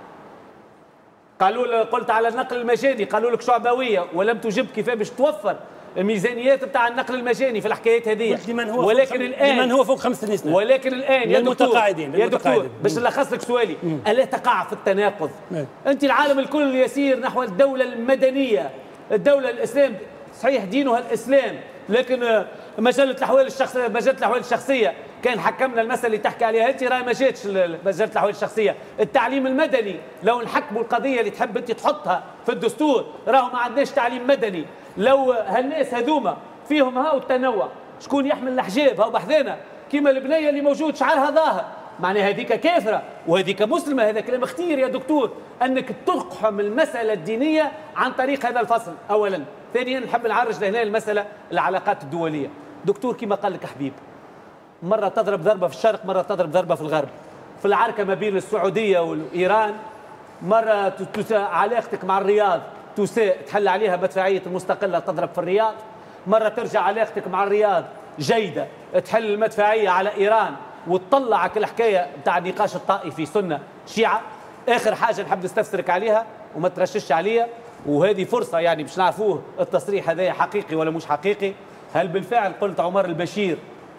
قالوا قلت على النقل المجاني قالوا لك شعبوية ولم تجب كيف باش توفر الميزانيات بتاع النقل المجاني في الحكايات هذه. ولكن الآن لمن هو فوق خمس سنين ولكن الآن يا دكتور يا دكتور باش نلخص لك سؤالي، ألا تقع في التناقض؟ مم. أنت العالم الكل يسير نحو الدولة المدنية، الدولة الإسلام صحيح دينها الإسلام، لكن مجلة الأحوال الشخصية مجلة الأحوال الشخصية كان حكمنا المسألة اللي تحكي عليها أنت راهي ما جاتش مجلة الأحوال الشخصية. التعليم المدني لو نحكموا القضية اللي تحب أنت تحطها في الدستور راهو ما عندناش تعليم مدني. لو هالناس هذوما فيهم هاو التنوع، شكون يحمل الحجاب هاو بحذانا كيما البنية اللي موجود شعرها ظاهر، معناها هذيك كافرة وهذيك مسلمة. هذا كلام خطير يا دكتور أنك تقحم المسألة الدينية عن طريق هذا الفصل أولا. ثانيا نحب نعرج لهنا المسألة العلاقات الدولية. دكتور كما قال لك حبيب مرة تضرب ضربة في الشرق مرة تضرب ضربة في الغرب، في العركة ما بين السعودية وإيران مرة علاقتك مع الرياض تساء تحل عليها مدفعية المستقلة تضرب في الرياض، مرة ترجع علاقتك مع الرياض جيدة تحل المدفعية على إيران وتطلعك الحكاية بتاع النقاش الطائفي سنة شيعة. آخر حاجة نحب نستفسرك عليها وما ترشش عليها، وهذه فرصة يعني باش نعرفوه التصريح هذا حقيقي ولا مش حقيقي، هل بالفعل قلت عمر البشير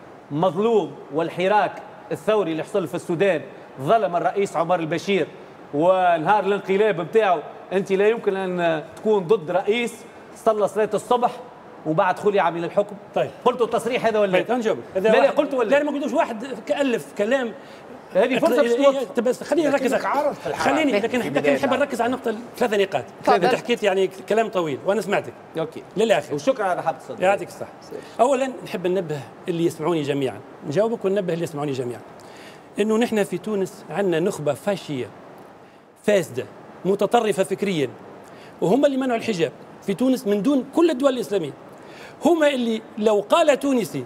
مظلوم والحراك الثوري اللي حصل في السودان ظلم الرئيس عمر البشير ونهار الانقلاب بتاعه أنت لا يمكن أن تكون ضد رئيس صلى صلاة الصبح وبعد خلي عمل الحكم؟ طيب قلت التصريح هذا ولا طيب نجاوب. لا لا قلت ولا لا ما قلتوش. واحد كألف كلام هذه فرصة بس خليني نركز خليني لكن لكن نحب نركز على نقطة ثلاث نقاط. انت حكيت يعني كلام طويل وانا سمعتك اوكي للاخر وشكرا على حب الصدر. يعطيك الصحة. اولا نحب ننبه اللي يسمعوني جميعا، نجاوبك وننبه اللي يسمعوني جميعا انه نحن في تونس عندنا نخبة فاشية فاسدة متطرفة فكريا، وهم اللي منعوا الحجاب في تونس من دون كل الدول الإسلامية. هم اللي لو قال تونسي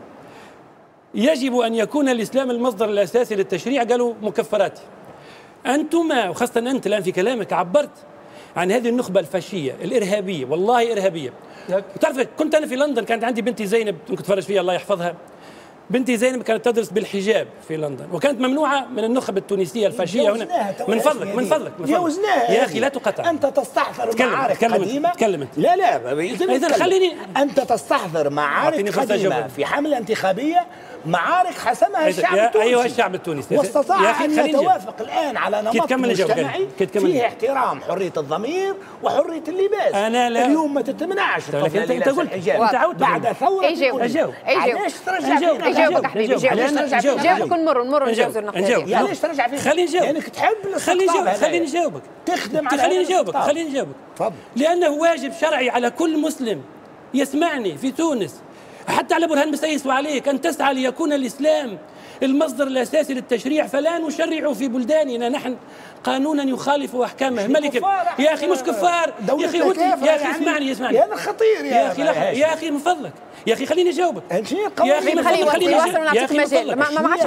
يجب أن يكون الإسلام المصدر الأساسي للتشريع قالوا مكفرات. أنتما وخاصة أنت الآن في كلامك عبرت عن هذه النخبة الفاشية الإرهابية، والله إرهابية. وتعرف كنت أنا في لندن كانت عندي بنتي زينب كنت أتفرج فيها الله يحفظها، بنتي زينب كانت تدرس بالحجاب في لندن وكانت ممنوعة من النخب التونسية الفاشية هنا. من فضلك من فضلك من فضلك يا أخي لا تقطع. أنت تستحضر معارك قديمة. تكلمت لا لا إذا خليني أنت تستحضر معارك قديمة في حملة انتخابية، معارك حسمها الشعب التونسي. أيها الشعب التونسي واستطاع أن يتوافق الآن على نمط مجتمعي فيه احترام حرية الضمير وحرية اللباس. أنا لا اليوم ما تتمنعش طفلة أنت قلت أنت عودت بعد ثورة أجاوب علاش ترجع فينا؟ اجاوبك حبيبي جاوبك نمر نمر نجاوز النقطة. علاش ترجع فينا؟ خليني نجاوب لأنك تحب خليني خليني نجاوبك تخدم على خليني نجاوبك خليني نجاوبك تفضل. لأنه واجب شرعي على كل مسلم يسمعني في تونس حتى على برهان مسيس وعليك أن تسعى ليكون الإسلام المصدر الأساسي للتشريع، فلا نشرع في بلداننا نحن قانونا يخالف أحكامه الملك. يا أخي مش كفار يا أخي، يا أخي اسمعني اسمعني هذا خطير يا أخي. يا أخي من فضلك يا أخي خليني أجاوبك يا أخي، خليه خليه يواصل ونعطيك مجال. ما ما عادش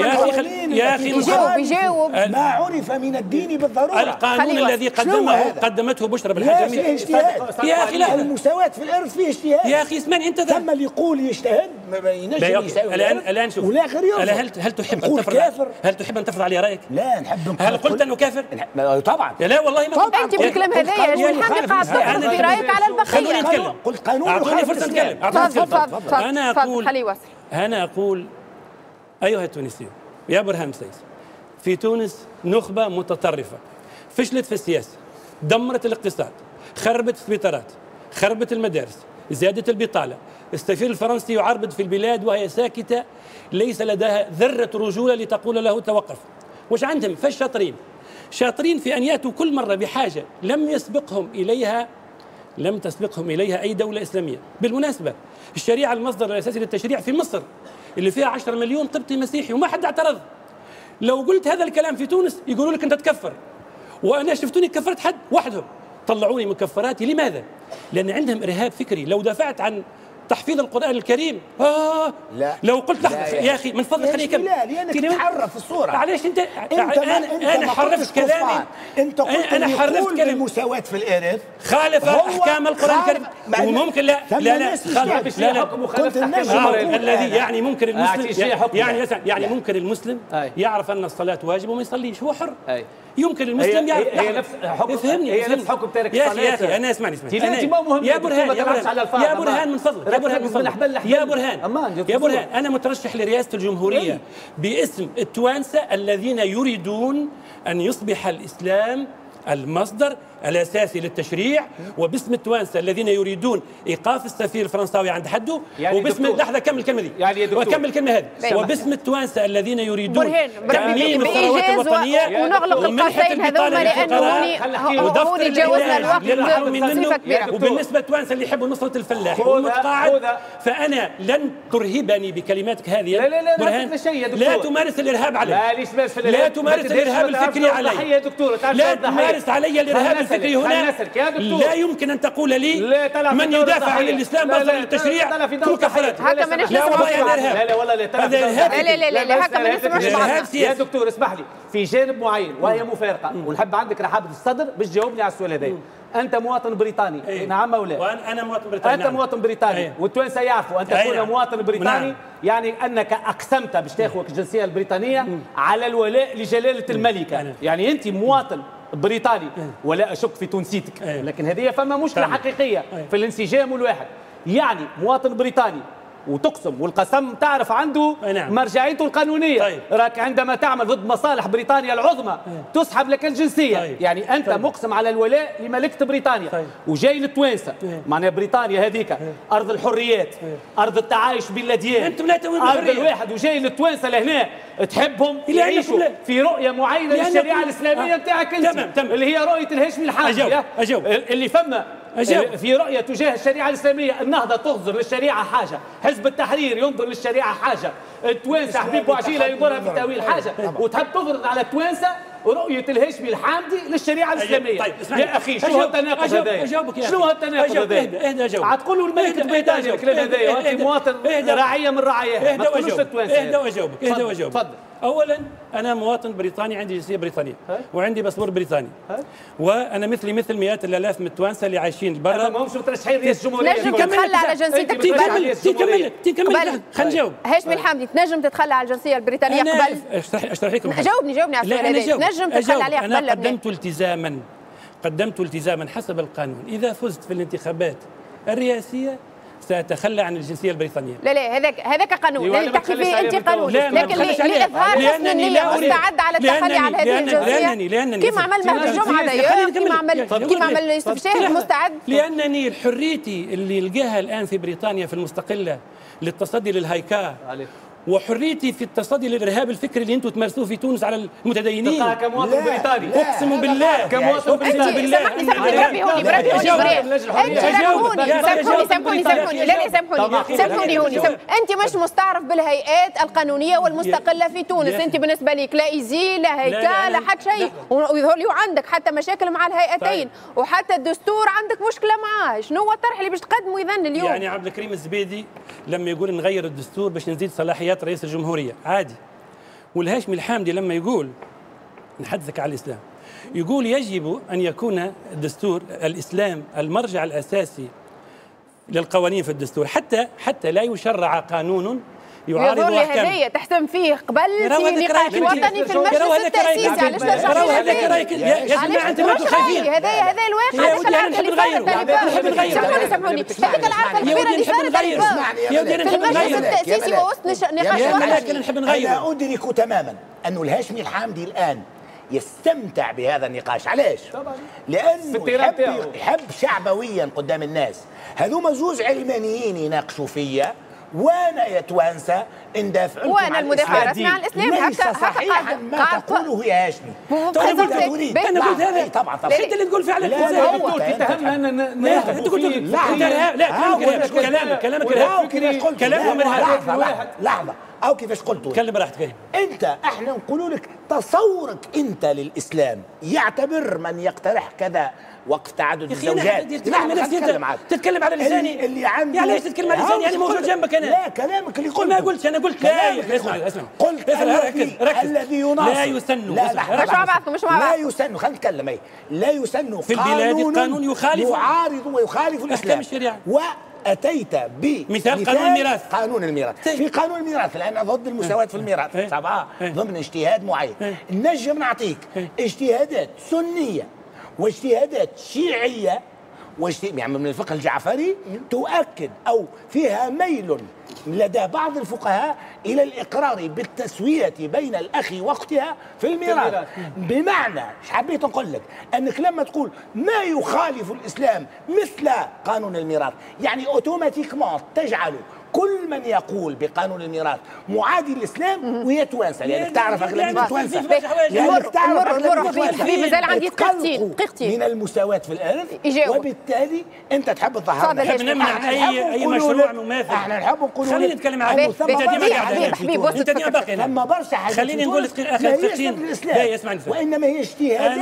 يا أخي يجاوب يجاوب. ما عرف من الدين بالضرورة. القانون الذي قدمه قدمته بشرى بالحاج فيه اجتهاد يا أخي. لا المساواة في الإرث فيه اجتهاد يا أخي اسمعني أنت. ثم اللي يقول يجتهد ما ينجم يساوي الآن الآن شوف والآخر يرفض. هل هل تحب أن تفرض هل تحب أن تفرض علي رأيك؟ لا نحب. هل قلت أنه كافر؟ طبعا. لا والله ما قلت. انت بالكلام هذايا هشمي الحامدي قاعد تفرض في رايك على البقيه. خلوني اتكلم. قلت قانون. اعطوني فرصه اتكلم. تفضل. انا اقول خليه يوصل. انا اقول ايها التونسيون يا برهان سيس، في تونس نخبه متطرفه فشلت في السياسه، دمرت الاقتصاد، خربت السبيطارات، خربت المدارس، زادت البطاله، السفير الفرنسي يعربد في البلاد وهي ساكته، ليس لديها ذره رجوله لتقول له توقف. وش عندهم؟ فش شاطرين شاطرين في أن يأتوا كل مرة بحاجة لم يسبقهم إليها لم تسبقهم إليها أي دولة إسلامية. بالمناسبة الشريعة المصدر الأساسي للتشريع في مصر اللي فيها عشرة مليون قبطي مسيحي وما حد اعترض. لو قلت هذا الكلام في تونس يقولوا لك أنت تكفر، وأنا شفتوني كفرت حد وحدهم، طلعوني مكفراتي. لماذا؟ لأن عندهم إرهاب فكري. لو دافعت عن تحفيظ القرآن الكريم آه لا. لو قلت لحظة لا يا أخي من فضلك خليني أكمل. لا لأنك تحرف الصورة. معليش أنت أنت أنا أنت أنا حرفت كلامي. أنت قلت أنا حرفت كلامي. المساواة في الإرث خالف أحكام القرآن الكريم وممكن لا لا لا خالف لا لا قلت الذي يعني ممكن المسلم يعني يعني ممكن المسلم يعرف أن الصلاة واجب وما يصليش، هو حر. يمكن المسلم يعرف. هي نفس حكم افهمني هي نفس حكم تارك الصلاة. يا أخي أنا اسمعني اسمعني يا برهان يا برهان يا برهان من فضلك يا برهان من فضلك يا برهان يا برهان أنا مترشح لرئاسة الجمهورية باسم التوانسة الذين يريدون أن يصبح الإسلام المصدر الأساسي للتشريع، وباسم التوانسة الذين يريدون إيقاف السفير الفرنساوي عند حده، يعني وباسم لحظة كمل الكلمة دي يعني وكمل الكلمة هذه، وباسم التوانسة الذين يريدون تأمين الثروات الوطنية ونغلق القوسين هذوما لأنه هون جاوزنا الوقت بصفة كبيرة. وبالنسبة للتوانسة اللي يحبوا نصرة الفلاح والمتقاعد، فأنا لن ترهبني بكلماتك هذه. لا لا لا برهان لا تمارس الإرهاب علي. لا ليش تمارس الإرهاب؟ لا تمارس الإرهاب الفكري علي. لا تمارس علي الإرهاب الفكري هنا. لا يمكن أن تقول لي من يدافع عن الإسلام مصدر للتشريع مكفرات. هكا مانيش لا والله هذا إرهاب. لا لا والله لا لا لا لا لا هكا ما نسمعش بعضنا. يا دكتور اسمح لي، في جانب معين وهي مفارقة ونحب عندك رحابة الصدر باش تجاوبني على السؤال هذا. أنت مواطن بريطاني أيه. نعم أو لا؟ وأنا أنا مواطن بريطاني. أنت نعم. مواطن بريطاني أيه. والتوانسة يعرفوا أن تكون أيه. مواطن بريطاني نعم. يعني أنك أقسمت باش تاخذ الجنسية البريطانية مم. على الولاء لجلالة الملكة مم. يعني أنت مواطن بريطاني ولا أشك في تونسيتك أيه. لكن هذه فما مشكلة طبعا. حقيقية أيه. في الانسجام والواحد، يعني مواطن بريطاني وتقسم والقسم تعرف عنده نعم. مرجعيته القانونيه. طيب. راك عندما تعمل ضد مصالح بريطانيا العظمى طيب. تسحب لك الجنسيه. طيب. يعني انت طيب. مقسم على الولاء لملكه بريطانيا. طيب. وجاي للتوانسه طيب. معناها بريطانيا هذيك طيب. ارض الحريات طيب. ارض التعايش بين الاديان، انتم لا تؤمنون ارض الواحد، وجاي للتوانسه لهنا تحبهم يعيشوا في رؤيه معينه للشريعه الاسلاميه نتاعك انت تمام. تمام. اللي هي رؤيه الهاشمي الحامدي. أجاوب. أجاوب. اللي فما أجاوب. في رؤيه تجاه الشريعه الاسلاميه، النهضه تنظر للشريعه حاجه، حزب التحرير ينظر للشريعه حاجه، التوانسه حبيب بوعجيله ينظرها في تاويل حاجه، وتحب تفرض على التوانسه رؤيه الهاشمي الحامدي للشريعه الاسلاميه. طيب. يا اخي شنو هالتناقض هذا؟ شنو هالتناقض هذا؟ اهدى اجاوب. عتقولوا الملك البريطاني الكلام هذا وانت مواطن رعيه من رعاياها، ما تقولوش للتوانسه. اهدى واجاوبك اهدى واجاوبك. تفضل. اولا انا مواطن بريطاني، عندي جنسيه بريطانيه وعندي باسبور بريطاني، وانا مثلي مثل مئات الالاف من التوانسه اللي عايشين برا. ما همش مترشحين رئيس الجمهوريه. تنجم تتخلى على جنسيتك قبل. تكمل تكمل خلينا نجاوب. هاشمي الحامدي تنجم تتخلى على الجنسيه البريطانيه قبل؟ اشرح اشرح لكم. جاوبني جاوبني على السؤال هذا. تنجم تتخلى عليها قبل؟ انا قدمت التزاما قدمت التزاما حسب القانون، اذا فزت في الانتخابات الرئاسيه سأتخلى عن الجنسية البريطانية. لا لا هذاك هذاك قانون لازم تحكي فيه أنت قانون، لكن لإظهار حسن النية مستعد على التخلي عن هذه الجنسية كما عمل مهدي الجمعة دايما، كما عمل كما عمل يوسف شاهد مستعد. لأنني حريتي اللي لقاها الآن في بريطانيا في المستقلة للتصدي للهايكا وحريتي في التصدي للارهاب الفكري اللي انتم تمارسوه في تونس على المتدينين. تلقاها كمواطن بريطاني. اقسم بالله كمواطن بريطاني. بالله سامحني سامحني بربي هوني بربي هوني سامحوني سامحوني سامحوني لا لا سامحوني سامحوني هوني انت مش مستعرف بالهيئات القانونيه والمستقله في تونس، انت بالنسبه لك لا ايزي لا هيكا لا حتى شيء، ويظهر لي عندك حتى مشاكل مع الهيئتين وحتى الدستور عندك مشكله معاه. شنو هو الطرح اللي باش تقدمه اذا اليوم؟ يعني عبد الكريم الزبيدي لما يقول نغير الدستور باش نزيد صلاحيات رئيس الجمهوريه عادي، والهاشمي الحامدي لما يقول نحدثك على الاسلام يقول يجب ان يكون الدستور الاسلام المرجع الاساسي للقوانين في الدستور، حتى حتى لا يشرع قانون يعارض احكام. هذايا تحسم فيه قبل في نقاش وطني في المجلس التاسيسي. علاش ترجع يا جماعه انتم انتم خايفين. هذايا هذا الواقع. علاش العركه اللي صارت اللي سامحوني سامحوني هذيك العركه الكبيره اللي صارت في المجلس التاسيسي ووسط نقاش وطني. نحب نغير. انا ادرك تماما انه الهاشمي الحامدي الان يستمتع بهذا النقاش. علاش؟ لانه يحب, يحب شعبويا قدام الناس. هذوما زوج علمانيين يناقشوا فيا وانا يا توانسه ندافع لكم وانا المدافع الرسمي عن الاسلام. ليس صحيحا ما تقوله يا هاشمي. انا قلت هذا طبعا طبعا انت اللي تقول فعلا. لا انت تتهمنا ان انت قلت لا لا كلامك كلامك فكري كلامهم لحظه لحظه او كيفاش قلتوا. تكلم براحتك. انت احنا نقولوا لك تصورك انت للاسلام يعتبر من يقترح كذا وقف تعدد الزوجات. تتكلم على لساني اللي عندي. يعني ليش تتكلم على لساني؟ يعني موجود جنبك انا. لا كلامك اللي قلته. ما قلتش انا قلت لا. اسمع اسمع قلت الذي الذي يناصر لا يسن. لا لا مش مع بعضكم مش مع بعض. لا يسن. خلينا نتكلم. اي لا يسن في البلاد قانون يخالف يعارض ويخالف الاسلام الشريعه. أتيت بمثال قانون الميراث. قانون الميراث في قانون الميراث لأن ضد المساواة في الميراث طبعا ضمن اجتهاد معين. نجم نعطيك اجتهادات سنية واجتهادات شيعية يعني من الفقه الجعفري تؤكد أو فيها ميل لدى بعض الفقهاء إلى الإقرار بالتسوية بين الأخ وأختها في الميراث. بمعنى ايش حبيت نقول لك؟ أنك لما تقول ما يخالف الإسلام مثل قانون الميراث يعني أوتوماتيكمان تجعل كل من يقول بقانون الميراث معادي للاسلام وهي توانسه. لانك تعرف اغلبيه التوانسه لانك تعرف اغلبيه حبيبي مازال عندي دقيقتين دقيقتين من المساواة في الارث وبالتالي انت تحب تظهر. نحب نمنع اي اي مشروع مماثل. احنا نحب نقول خليني نتكلم عن انت ديما قاعد انت ديما باقي. لما برشا حاجات خليني نقول لك اخر دقيقتين. لا اسمعني وانما هي اجتهادات.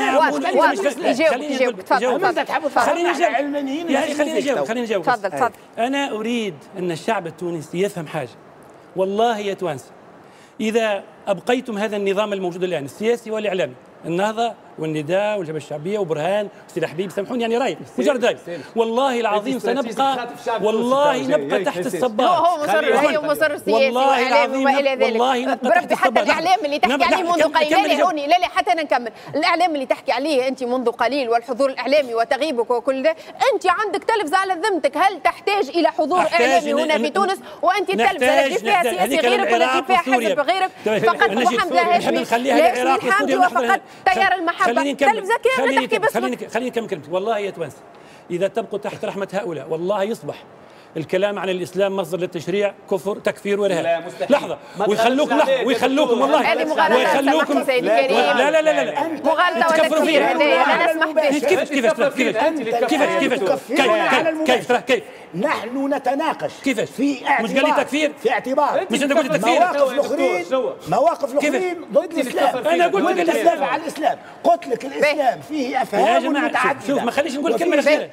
خليني نجاوب تفضل. خليني نجاوب يا اخي خليني نجاوب خليني نجاوب تفضل تفضل. انا اريد ان الشعب التونسي يفهم حاجه. والله يا توانسه اذا ابقيتم هذا النظام الموجود الان السياسي والاعلامي النهضه والنداء والجبهه الشعبيه وبرهان وسيدي حبيب سامحوني يعني راي مجرد راي والله العظيم سنبقى والله نبقى تحت الصباط. هو مصر هي مصر سياسي واعلامي وما الى ذلك. بربي حتى الاعلام اللي تحكي عليه منذ قليل لا هوني لا لا حتى انا نكمل. الاعلام اللي تحكي عليه انت منذ قليل والحضور الاعلامي وتغيبك وكل ده انت عندك تلفزه على ذمتك. هل تحتاج الى حضور اعلامي هنا في تونس وانت التلفزه لا تجيب فيها سياسي غيرك ولا تجيب فيها حزب غيرك؟ فقط محمد هاشمي لا الحامدي وفقط تيار المحبه. خليني نكمل خليني نكمل خليني خليني نكمل كلمتي. والله يا توانسه اذا تبقوا تحت رحمه هؤلاء والله يصبح الكلام عن الاسلام مصدر للتشريع كفر تكفير وارهاب. لحظه ويخلوكم لحظه ويخلوكم والله هذه مغالطه سيدي كريم. لا لا لا لا مغالطه وتكفير هذايا لا نسمح به. كيف كيف كيف كيف كيف كيف نحن نتناقش كيفاش في اعتبار مش قال لي تكفير في اعتبار مش انت قلت تكفير مواقف الاخرين مواقف الاخرين ضد الاسلام. انا قلت لك الاسلام على الاسلام قلت لك الاسلام فيه افهام متعدده. شوف ما خليش نقول الكلمه الاخيره.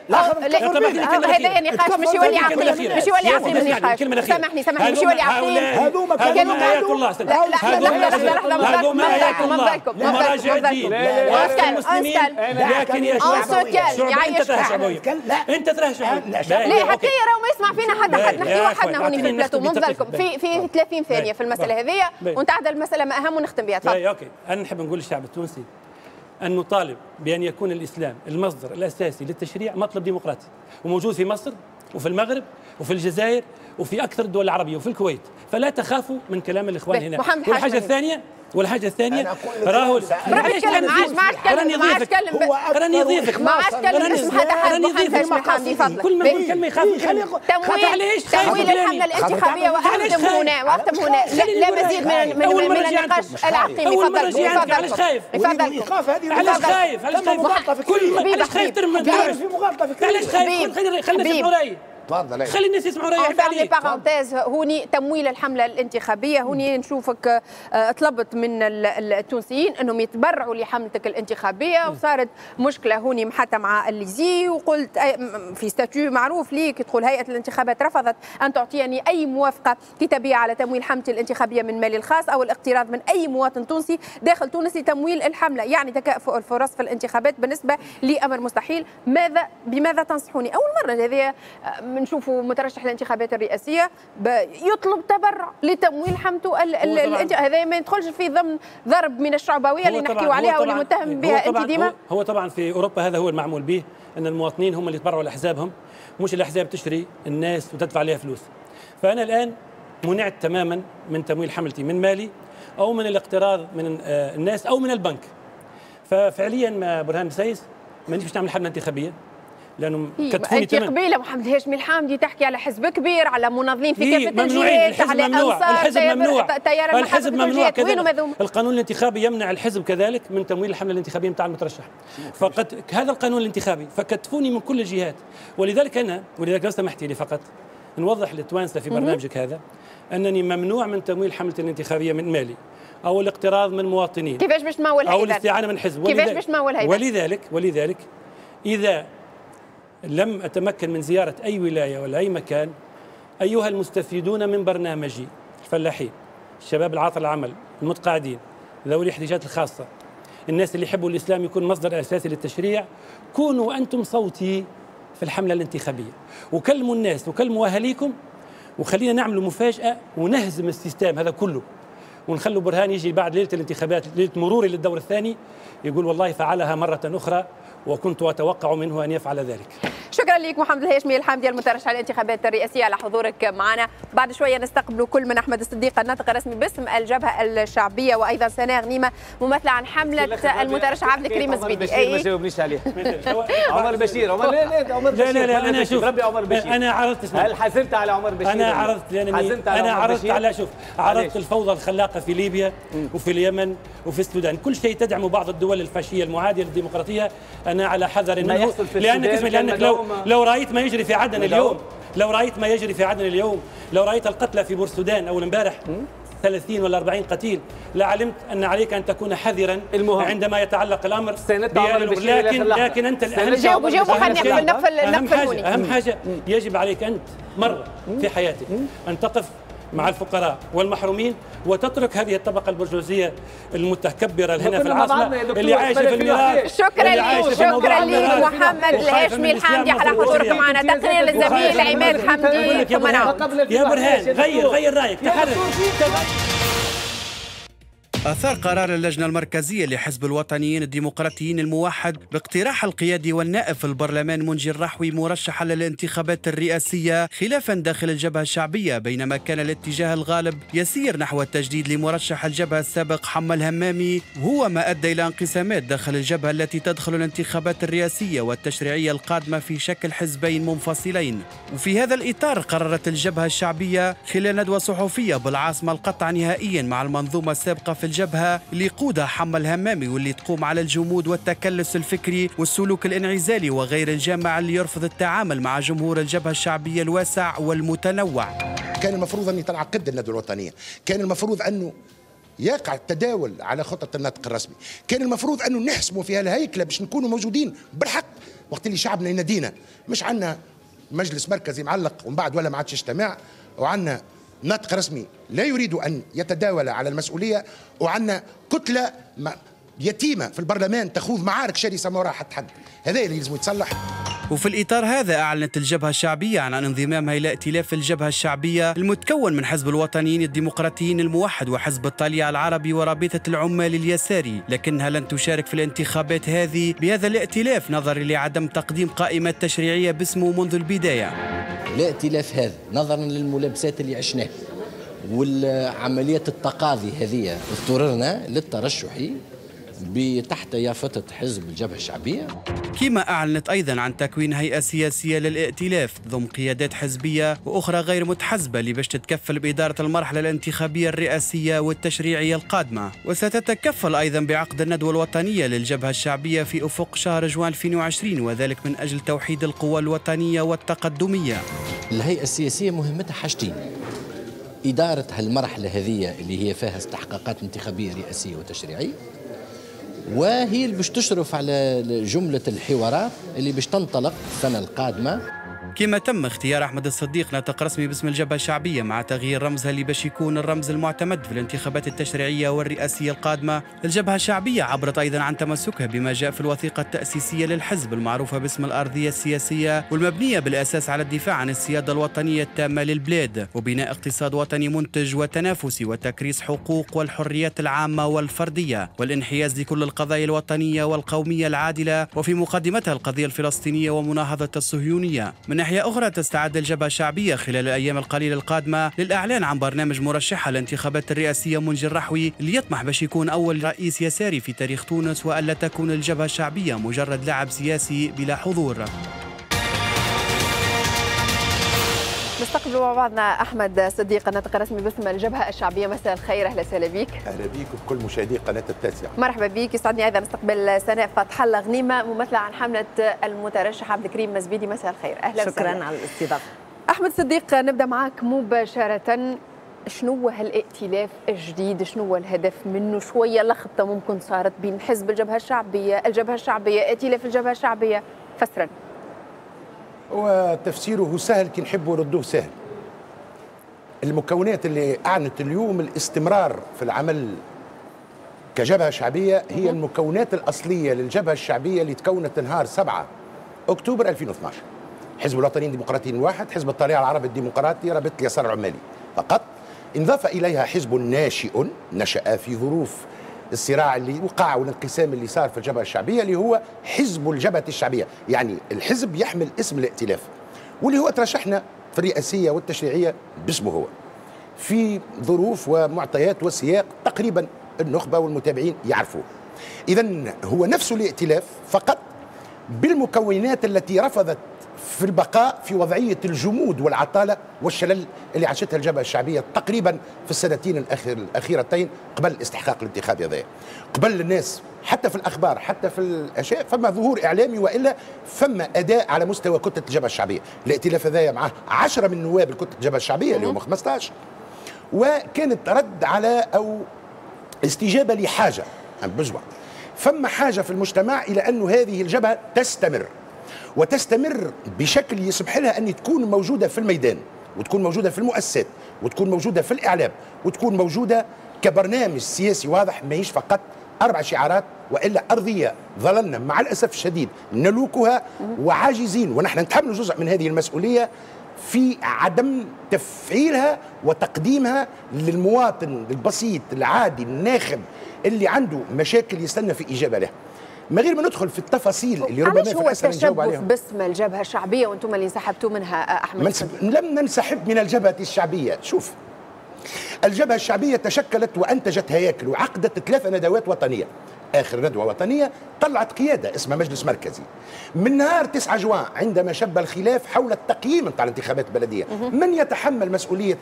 هذا نقاش مش يولي عقيم مش يولي عقيم النقاش. سامحني سامحني مش يولي عقيم. هذوما كانوا ايات الله. هذوما ايات الله لمراجع الدين المسلمين. لكن يا شعب انت تراه شعبويه انت تراه شعبويه. لا حتى راهو ما يسمع فينا حد حد نحكي وحدنا هوني في البلاتو منذلكم في في ثلاثين ثانيه في المساله هذيا ونتعدى المساله ما اهم ونختم بها. تفضل. اوكي انا نحب نقول للشعب التونسي ان نطالب بان يكون الاسلام المصدر الاساسي للتشريع مطلب ديمقراطي وموجود في مصر وفي المغرب وفي الجزائر وفي اكثر الدول العربيه وفي الكويت، فلا تخافوا من كلام الاخوان هنا. والحاجه الثانيه والحاجه الثانيه راهو ما عادش تكلم ما عادش ما عادش تكلم ما عادش تكلم راني ضيفك ما عادش تكلم اسم حتى حد محمد هاشمي الحامدي فضلك كل ما نقول كلمه يخاف تمويل تمويل الحمله الانتخابيه واختم هنا واختم هنا لا مزيد من من من النقاش العقيمي. اول مره جي عندك علاش خايف؟ علاش خايف؟ علاش خايف؟ كل علاش خايف ترمي في مغالطه في علاش خايف؟ خلينا نسمعوا رايي. تفضل خلي الناس يسمعوا رايك عليك. بارونتيز هوني تمويل الحمله الانتخابيه هوني نشوفك طلبت من التونسيين انهم يتبرعوا لحملتك الانتخابيه وصارت مشكله هوني حتى مع الليزي وقلت في ستاتيو معروف ليك تقول هيئه الانتخابات رفضت ان تعطيني اي موافقه كتابيه على تمويل حملتي الانتخابيه من مالي الخاص او الاقتراض من اي مواطن تونسي داخل تونس لتمويل الحمله، يعني تكافؤ الفرص في الانتخابات بالنسبه لي امر مستحيل. ماذا بماذا تنصحوني؟ اول مره هذه نشوفوا مترشح الانتخابات الرئاسيه يطلب تبرع لتمويل حملته هذا ما يدخلش في ضمن ضرب من الشعبويه اللي نحكيوا عليها واللي متهم بها انت ديما. هو طبعا في اوروبا هذا هو المعمول به، ان المواطنين هم اللي يتبرعوا لاحزابهم، مش الاحزاب تشتري الناس وتدفع عليها فلوس. فانا الان منعت تماما من تمويل حملتي من مالي او من الاقتراض من الناس او من البنك. ففعليا ما برهان بسيس مانيش باش نعمل حمله انتخابيه لانه كتفوني انت قبيله محمد هاشمي الحامدي تحكي على حزب كبير على مناضلين في كافه الجهات على انصار الحزب ممنوع تيار الحزب ممنوع كذلك. القانون الانتخابي يمنع الحزب كذلك من تمويل الحمله الانتخابيه نتاع المترشح. فقد هذا القانون الانتخابي فكتفوني من كل الجهات، ولذلك انا ولذلك لو سمحتي لي فقط نوضح للتوانسه في برنامجك هذا انني ممنوع من تمويل حملتي الانتخابيه من مالي او الاقتراض من مواطنين. كيفاش باش تمولها او الاستعانه من حزب؟ كيفاش باش تمولها؟ ولذلك ولذلك اذا لم أتمكن من زيارة أي ولاية ولا أي مكان، أيها المستفيدون من برنامجي الفلاحين، الشباب العاطل العمل، المتقاعدين، ذوي الاحتياجات الخاصة، الناس اللي يحبوا الإسلام يكون مصدر أساسي للتشريع، كونوا أنتم صوتي في الحملة الانتخابية وكلموا الناس وكلموا أهاليكم وخلينا نعملوا مفاجأة ونهزم السيستم هذا كله ونخلوا برهان يجي بعد ليلة الانتخابات ليلة مروري للدور الثاني يقول والله فعلها مرة أخرى وكنت أتوقع منه أن يفعل ذلك. شكرا لك محمد الهاشمي الحامدي المترشح على الانتخابات الرئاسية على حضورك معنا. بعد شوية نستقبل كل من أحمد الصديق الناطق الرسمي باسم الجبهة الشعبية وأيضا سناء غنيمة ممثلة عن حملة المترشح عبد الكريم الزبيدي. أي ما جاوبنيش عليه. عمر بشير عمر لا لا عمر بشير. لا لا لا أنا شوف ربي عمر بشير. أنا عرضت هل حزمت على عمر بشير؟ أنا عرضت لأنني أنا عرضت على شوف عرضت الفوضى الخلاقة في ليبيا وفي اليمن وفي السودان، كل شيء تدعم بعض الدول الفاشية المعادية للديمقراطية أنا على حذر منه. لأنك اسمع لأنك لو لو رأيت ما يجري في عدن اليوم لو رأيت ما يجري في عدن اليوم لو رأيت القتلى في بورسودان أول امبارح ثلاثين ولا أربعين قتيل لعلمت أن عليك أن تكون حذرا عندما يتعلق الأمر. لكن لكن أنت الأهم جاوبوا جاوبوا خلينا نقفل أهم حاجة أهم حاجة يجب عليك أنت مرة في حياتك أن تقف مع الفقراء والمحرومين وتترك هذه الطبقة البرجوازية المتكبرة هنا في العاصمة اللي عايشة في الميراث. شكرا لك شكرا لك محمد الهاشمي الحامدي على حضورك معنا. تقرير للزميل عماد حمدي ثم نعود. يا برهان غير غير رأيك تحرك. أثار قرار اللجنة المركزية لحزب الوطنيين الديمقراطيين الموحد باقتراح القيادي والنائب في البرلمان منجي الرحوي مرشحا للانتخابات الرئاسية خلافا داخل الجبهة الشعبية، بينما كان الاتجاه الغالب يسير نحو التجديد لمرشح الجبهة السابق حما الهمامي، وهو ما أدى إلى انقسامات داخل الجبهة التي تدخل الانتخابات الرئاسية والتشريعية القادمة في شكل حزبين منفصلين. وفي هذا الإطار قررت الجبهة الشعبية خلال ندوة صحفية بالعاصمة القطع نهائيا مع المنظومة السابقة في الجبهة اللي يقودها حما الهمامي واللي تقوم على الجمود والتكلس الفكري والسلوك الانعزالي وغير الجامع اللي يرفض التعامل مع جمهور الجبهة الشعبية الواسع والمتنوع. كان المفروض أن يتعقد الندوة الوطنية، كان المفروض أنه يقع التداول على خطة الناطق الرسمي، كان المفروض أنه نحسموا في هالهيكلة باش نكونوا موجودين بالحق وقت اللي شعبنا ينادينا، مش عندنا مجلس مركزي معلق ومن بعد ولا ما عادش يجتمع، وعندنا ناطق رسمي لا يريد أن يتداول على المسؤولية، وعندنا كتلة يتيمة في البرلمان تخوض معارك شرسة ما وراء حد حد. هذا اللي لازم يتصلح. وفي الإطار هذا أعلنت الجبهة الشعبية عن انضمامها إلى ائتلاف الجبهة الشعبية المتكون من حزب الوطنيين الديمقراطيين الموحد وحزب الطليعة العربي ورابطة العمال اليساري، لكنها لن تشارك في الانتخابات هذه بهذا الائتلاف نظرا لعدم تقديم قائمة تشريعية باسمه منذ البداية. الائتلاف هذا نظرا للملابسات اللي عشناها والعملية التقاضي هذه اضطررنا للترشح تحت يافطة حزب الجبهة الشعبية. كما أعلنت أيضا عن تكوين هيئة سياسية للائتلاف ضم قيادات حزبية وأخرى غير متحزبة اللي باش تتكفل بإدارة المرحلة الانتخابية الرئاسية والتشريعية القادمة، وستتكفل أيضا بعقد الندوة الوطنية للجبهة الشعبية في أفق شهر جوان ألفين وعشرين، وذلك من أجل توحيد القوى الوطنية والتقدمية. الهيئة السياسية مهمتها حاجتين: إدارة هالمرحلة هذه اللي هي فيها استحقاقات انتخابية رئاسية وتشريعية، وهي اللي باش تشرف على جملة الحوارات اللي باش تنطلق السنة القادمة. كما تم اختيار أحمد الصديق ناطق رسمي باسم الجبهة الشعبية مع تغيير رمزها اللي باش يكون الرمز المعتمد في الانتخابات التشريعية والرئاسية القادمة. الجبهة الشعبية عبرت أيضا عن تمسكها بما جاء في الوثيقة التأسيسية للحزب المعروفة باسم الأرضية السياسية، والمبنية بالأساس على الدفاع عن السيادة الوطنية التامة للبلاد وبناء اقتصاد وطني منتج وتنافسي وتكريس حقوق والحريات العامة والفردية والانحياز لكل القضايا الوطنية والقومية العادلة، وفي مقدمتها القضية الفلسطينية ومناهضة الصهيونية. من ناحية أخرى تستعد الجبهة الشعبية خلال الأيام القليلة القادمة للإعلان عن برنامج مرشحها للانتخابات الرئاسية منجي الرحوي اللي يطمح باش يكون أول رئيس يساري في تاريخ تونس، وألا تكون الجبهة الشعبية مجرد لعب سياسي بلا حضور. نستقبل مع بعضنا احمد صديق الناطق الرسمي باسم الجبهه الشعبيه. مساء الخير، اهلا وسهلا بك. اهلا بك وبكل مشاهدي قناه التاسعه. مرحبا بك. يسعدني ايضا نستقبل سناء فتح الله غنيمه ممثله عن حمله المترشح عبد الكريم مزبيدي. مساء الخير، اهلا وسهلا. شكرا على الاستضافه. احمد صديق، نبدا معك مباشره. شنو هو هالائتلاف الجديد؟ شنو هو الهدف منه؟ شويه لخبطه ممكن صارت بين حزب الجبهه الشعبيه، الجبهه الشعبيه، ائتلاف الجبهه الشعبيه، فسرا. وتفسيره سهل كي نحبوا ردوه سهل. المكونات اللي أعلنت اليوم الاستمرار في العمل كجبهة شعبية هي المكونات الأصلية للجبهة الشعبية اللي تكونت نهار سبعة أكتوبر ألفين واثناشر. حزب الوطنيين الديمقراطيين الواحد، حزب الطليعة العربي الديمقراطي، رابطة اليسار العمالي فقط. انضاف إليها حزب ناشئ نشأ في ظروف الصراع اللي وقع والانقسام اللي صار في الجبهة الشعبية اللي هو حزب الجبهة الشعبية، يعني الحزب يحمل اسم الائتلاف واللي هو ترشحنا في الرئاسية والتشريعية باسمه هو في ظروف ومعطيات وسياق تقريبا النخبة والمتابعين يعرفوه. إذن هو نفس الائتلاف فقط بالمكونات التي رفضت في البقاء في وضعية الجمود والعطالة والشلل اللي عاشتها الجبهة الشعبية تقريبا في السنتين الأخيرتين قبل الاستحقاق الانتخابي هذا. قبل الناس حتى في الأخبار حتى في الأشياء فما ظهور إعلامي وإلا فما أداء على مستوى كتلة الجبهة الشعبية. الائتلاف هذايا معه عشرة من نواب الكتلة الجبهة الشعبية اللي هم خمسة عشر، وكانت رد على أو استجابة لحاجة بجوع. فما حاجة في المجتمع إلى أن هذه الجبهة تستمر وتستمر بشكل يسمح لها أن تكون موجودة في الميدان وتكون موجودة في المؤسسات وتكون موجودة في الإعلام وتكون موجودة كبرنامج سياسي واضح، ماهيش فقط أربع شعارات وإلا أرضية ظللنا مع الأسف الشديد نلوكها وعاجزين ونحن نتحمل جزء من هذه المسؤولية في عدم تفعيلها وتقديمها للمواطن البسيط العادي الناخب اللي عنده مشاكل يستنى في إجابة لها. ما غير ما ندخل في التفاصيل اللي ربما في الأسئلة نجاوب عليهم. هو باسم الجبهة الشعبية وانتم اللي انسحبتوا منها أحمد؟ منسب... لم ننسحب من الجبهة الشعبية. شوف، الجبهة الشعبية تشكلت وأنتجت هياكل وعقدت ثلاثة ندوات وطنية. آخر ندوة وطنية طلعت قيادة اسمها مجلس مركزي. من نهار تسعة جوان عندما شب الخلاف حول التقييم نتاع الانتخابات البلدية، من يتحمل مسؤولية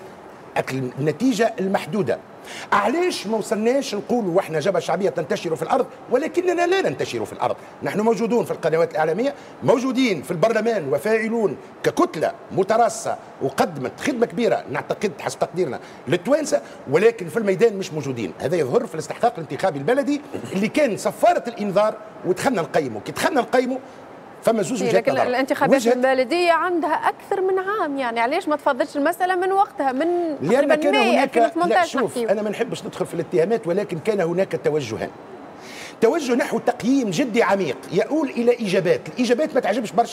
النتيجة المحدودة؟ علاش ما وصلناش نقولوا واحنا جبهة شعبية تنتشر في الأرض ولكننا لا ننتشر في الأرض؟ نحن موجودون في القنوات الإعلامية، موجودين في البرلمان وفاعلون ككتلة متراصة وقدمت خدمة كبيرة نعتقد حسب تقديرنا للتوانسة، ولكن في الميدان مش موجودين. هذا يظهر في الاستحقاق الانتخابي البلدي اللي كان صفارة الإنذار ودخلنا نقيمه. كي دخلنا نقيمه فما زوج وجهات لكن الانتخابات البلدية عندها أكثر من عام، يعني علاش ما تفضلش المسألة من وقتها من تقريبا ماي ألفين وثمانية عشر؟ لا شوف، نحكيو. أنا ما نحبش ندخل في الاتهامات، ولكن كان هناك توجهان. توجه نحو تقييم جدي عميق يؤول إلى إجابات، الإجابات ما تعجبش برشا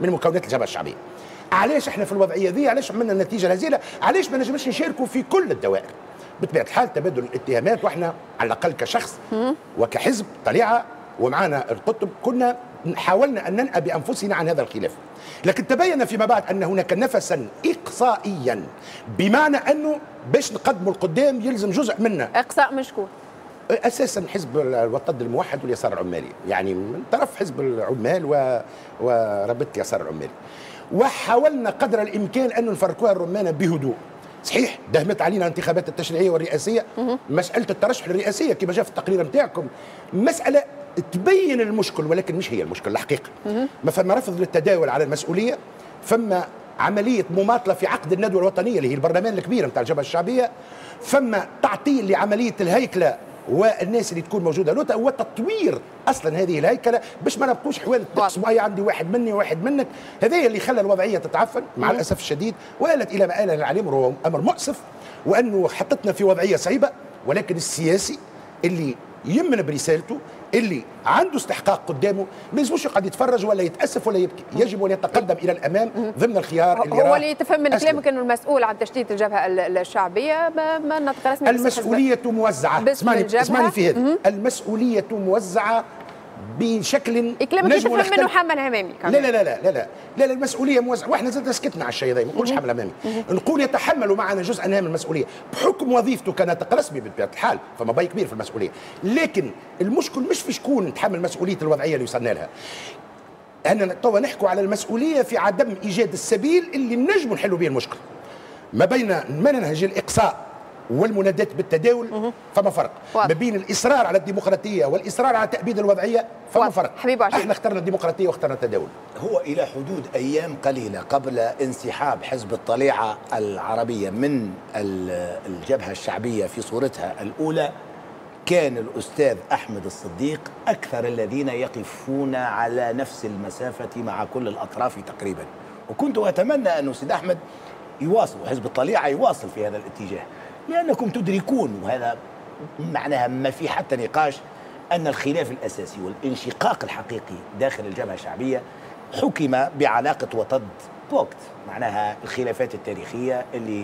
من مكونات الجبهه الشعبيه. علاش احنا في الوضعيه ذي؟ علاش عملنا النتيجه الهزيله؟ علاش ما نجمش نشاركوا في كل الدوائر؟ بطبيعه الحال تبادل الاتهامات، واحنا على الاقل كشخص وكحزب طليعه ومعنا القطب كنا حاولنا ان ننأى بانفسنا عن هذا الخلاف، لكن تبين فيما بعد ان هناك نفسا اقصائيا، بمعنى انه باش نقدموا القدام يلزم جزء منا. اقصاء من شكون؟ اساسا حزب الوطن الموحد واليسار العمالي، يعني من طرف حزب العمال و... ورابطه اليسار العمالي، وحاولنا قدر الامكان ان نفرقوها الرمانه بهدوء. صحيح دهمت علينا الانتخابات التشريعيه والرئاسيه، مساله الترشح الرئاسيه كما جاء في التقرير نتاعكم مساله تبين المشكل، ولكن مش هي المشكل الحقيقه. ما فما رفض للتداول على المسؤوليه، فما عمليه مماطله في عقد الندوه الوطنيه اللي هي البرلمان الكبير نتاع الجبهه الشعبيه، فما تعطيل لعمليه الهيكله والناس اللي تكون موجوده لوتا، وتطوير اصلا هذه الهيكله باش ما نبقوش حوالي تقسموا عندي واحد مني وواحد منك. هذا اللي خلى الوضعيه تتعفن مع الاسف الشديد، وآلت الى ما آل العليم، وهو امر مؤسف، وانه حطتنا في وضعيه صعيبه. ولكن السياسي اللي يمن برسالته، اللي عنده استحقاق قدامه، ما يلزموش يقعد يتفرج ولا يتاسف ولا يبكي، يجب ان يتقدم الى الامام ضمن الخيار اللي هو اللي يتفهم من كلامك انه المسؤول عن تشتيت الجبهه الشعبيه ما نطق رسمي. المسؤوليه موزعه، اسمعني اسمعني في هذا، المسؤوليه موزعه بشكل كلامك يتفهم منه حمل امامي. لا لا لا لا لا لا لا المسؤوليه موزعه، واحنا زاد سكتنا على الشيء هذا، ما نقولش حمل امامي، نقول يتحمل معنا جزءا من المسؤوليه بحكم وظيفته كناطق رسمي بطبيعه الحال، فما باي كبير في المسؤوليه. لكن المشكل مش في شكون نتحمل مسؤوليه الوضعيه اللي وصلنا لها. أننا توا نحكوا على المسؤوليه في عدم ايجاد السبيل اللي نجموا نحلوا به المشكل. ما بين منهج الاقصاء والمنادات بالتداول فما فرق، واضح. ما بين الاصرار على الديمقراطيه والاصرار على تأبيد الوضعيه فما واضح. فرق. حبيب عشان. احنا اخترنا الديمقراطيه واخترنا التداول. هو الى حدود ايام قليله قبل انسحاب حزب الطليعه العربيه من الجبهه الشعبيه في صورتها الاولى، كان الأستاذ أحمد الصديق أكثر الذين يقفون على نفس المسافة مع كل الأطراف تقريبا، وكنت أتمنى أن سيد أحمد يواصل وحزب الطليعة يواصل في هذا الاتجاه، لأنكم تدركون، وهذا معناها ما في حتى نقاش، أن الخلاف الأساسي والانشقاق الحقيقي داخل الجبهة الشعبية حكم بعلاقة وطد بوقت، معناها الخلافات التاريخية اللي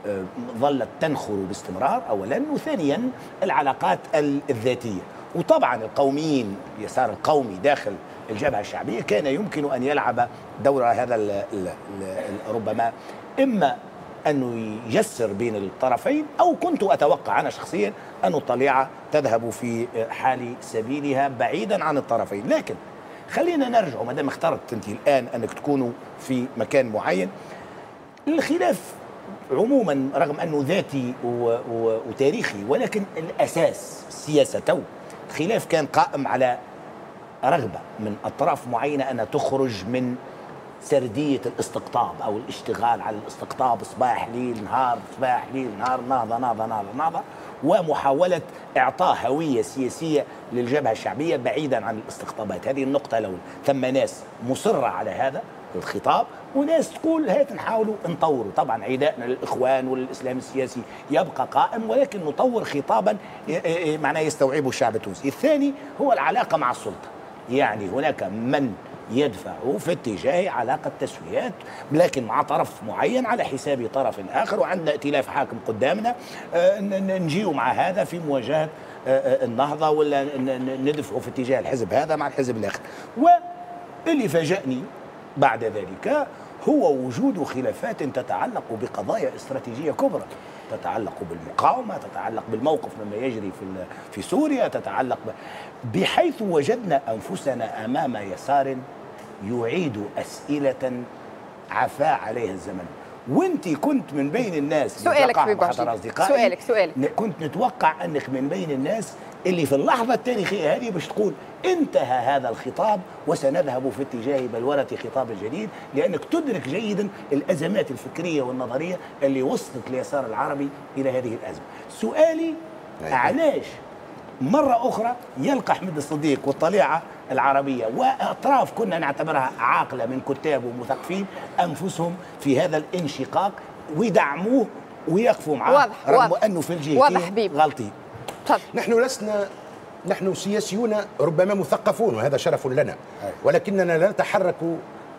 ظلت تنخر باستمرار أولا، وثانيا العلاقات الذاتية. وطبعا القوميين، اليسار القومي داخل الجبهة الشعبية كان يمكن أن يلعب دور هذا ال ال ال ربما إما أنه يجسر بين الطرفين، أو كنت أتوقع أنا شخصيا أن الطليعة تذهب في حال سبيلها بعيدا عن الطرفين. لكن خلينا نرجع، ما دام اخترت أنت الآن أنك تكونوا في مكان معين، الخلاف عموما رغم أنه ذاتي وتاريخي، ولكن الأساس السياسة تو الخلاف كان قائم على رغبة من أطراف معينة أن تخرج من سردية الاستقطاب أو الاشتغال على الاستقطاب، صباح ليل نهار صباح ليل نهار، نهضة نهضة نهضة نهضة، ومحاولة إعطاء هوية سياسية للجبهة الشعبية بعيدا عن الاستقطابات. هذه النقطة الأولى. ثم ناس مصرة على هذا الخطاب، وناس تقول هات نحاولوا نطوروا. طبعا عدائنا للإخوان والإسلام السياسي يبقى قائم، ولكن نطور خطابا معناه يستوعبه الشعب التونسي. الثاني هو العلاقة مع السلطة، يعني هناك من يدفع في اتجاه علاقة تسويات لكن مع طرف معين على حساب طرف آخر، وعندنا ائتلاف حاكم قدامنا نجيو مع هذا في مواجهة النهضة، ولا ندفعوا في اتجاه الحزب هذا مع الحزب الآخر. واللي فاجأني بعد ذلك هو وجود خلافات تتعلق بقضايا استراتيجية كبرى، تتعلق بالمقاومة، تتعلق بالموقف مما يجري في في سوريا، تتعلق بحيث وجدنا أنفسنا أمام يسار يعيد أسئلة عفا عليها الزمن. وانت كنت من بين الناس، سؤالك سؤالك سؤالك كنت نتوقع أنك من بين الناس اللي في اللحظة التاريخية هذه باش تقول انتهى هذا الخطاب وسنذهب في اتجاه بلورة خطاب الجديد، لأنك تدرك جيدا الأزمات الفكرية والنظرية اللي وصلت اليسار العربي إلى هذه الأزمة. سؤالي علاش مرة أخرى يلقى أحمد الصديق والطليعة العربية وأطراف كنا نعتبرها عاقلة من كتاب ومثقفين أنفسهم في هذا الانشقاق ويدعموه ويقفوا معه، واضح رغم واضح أنه في الجهتين غلطين. نحن لسنا نحن سياسيون ربما مثقفون وهذا شرف لنا، ولكننا لا نتحرك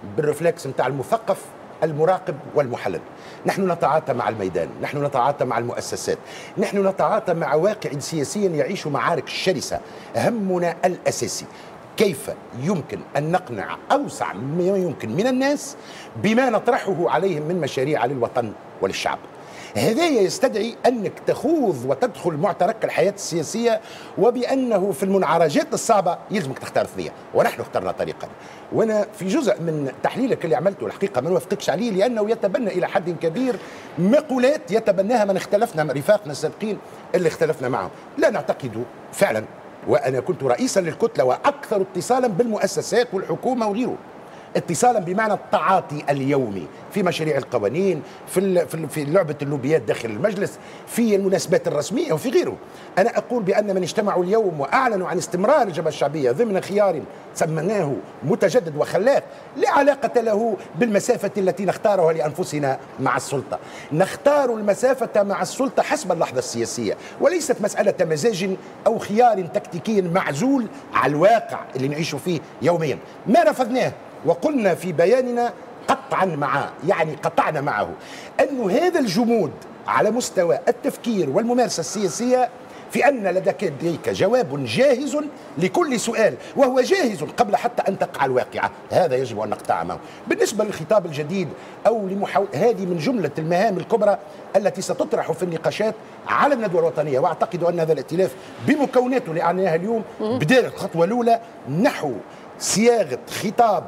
بالرفلكس نتاع المثقف المراقب والمحلل. نحن نتعاطى مع الميدان، نحن نتعاطى مع المؤسسات، نحن نتعاطى مع واقع سياسيا يعيش معارك شرسة. همنا الأساسي كيف يمكن أن نقنع أوسع ما يمكن من الناس بما نطرحه عليهم من مشاريع للوطن وللشعب. هذا يستدعي أنك تخوض وتدخل معترك الحياة السياسية، وبأنه في المنعرجات الصعبة يلزمك تختار ثنية، ونحن اخترنا طريقا. وأنا في جزء من تحليلك اللي عملته الحقيقة ما نوافقكش عليه، لأنه يتبنى إلى حد كبير مقولات يتبناها من اختلفنا رفاقنا السابقين اللي اختلفنا معهم. لا نعتقد فعلا، وأنا كنت رئيسا للكتلة وأكثر اتصالا بالمؤسسات والحكومة وغيره، اتصالا بمعنى التعاطي اليومي في مشاريع القوانين، في في لعبه اللوبيات داخل المجلس، في المناسبات الرسميه وفي غيره. انا اقول بان من اجتمعوا اليوم واعلنوا عن استمرار الجبهه الشعبيه ضمن خيار سميناه متجدد وخلاق لا علاقه له بالمسافه التي نختارها لانفسنا مع السلطه. نختار المسافه مع السلطه حسب اللحظه السياسيه، وليست مساله مزاج او خيار تكتيكي معزول على الواقع اللي نعيش فيه يوميا. ما رفضناه وقلنا في بياننا قطعا معه، يعني قطعنا معه أن هذا الجمود على مستوى التفكير والممارسة السياسية في أن لديك جواب جاهز لكل سؤال، وهو جاهز قبل حتى أن تقع الواقعة. هذا يجب أن نقطع معه. بالنسبة للخطاب الجديد أو لمحاول، هذه من جملة المهام الكبرى التي ستطرح في النقاشات على الندوة الوطنية، وأعتقد أن هذا الائتلاف بمكوناته اللي أعناها اليوم بداية الخطوة الأولى نحو صياغة خطاب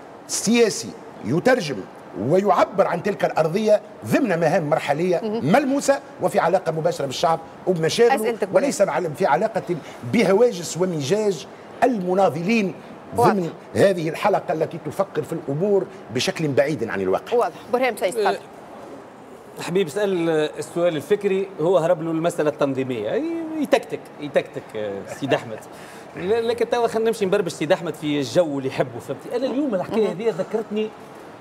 سياسي يترجم ويعبر عن تلك الأرضية ضمن مهام مرحلية ملموسة وفي علاقة مباشرة بالشعب وبمشاغله، وليس في علاقة بهواجس ومجاج المناضلين ضمن هذه الحلقة التي تفكر في الأمور بشكل بعيد عن الواقع. واضح. برهام سيد تفضل. حبيب سأل السؤال الفكري، هو هرب له المسألة التنظيمية، يتكتك يتكتك سيد أحمد. لكن توا خلينا نمشي نبربش سيد احمد في الجو اللي يحبه. فهمتي؟ انا اليوم الحكايه هذه ذكرتني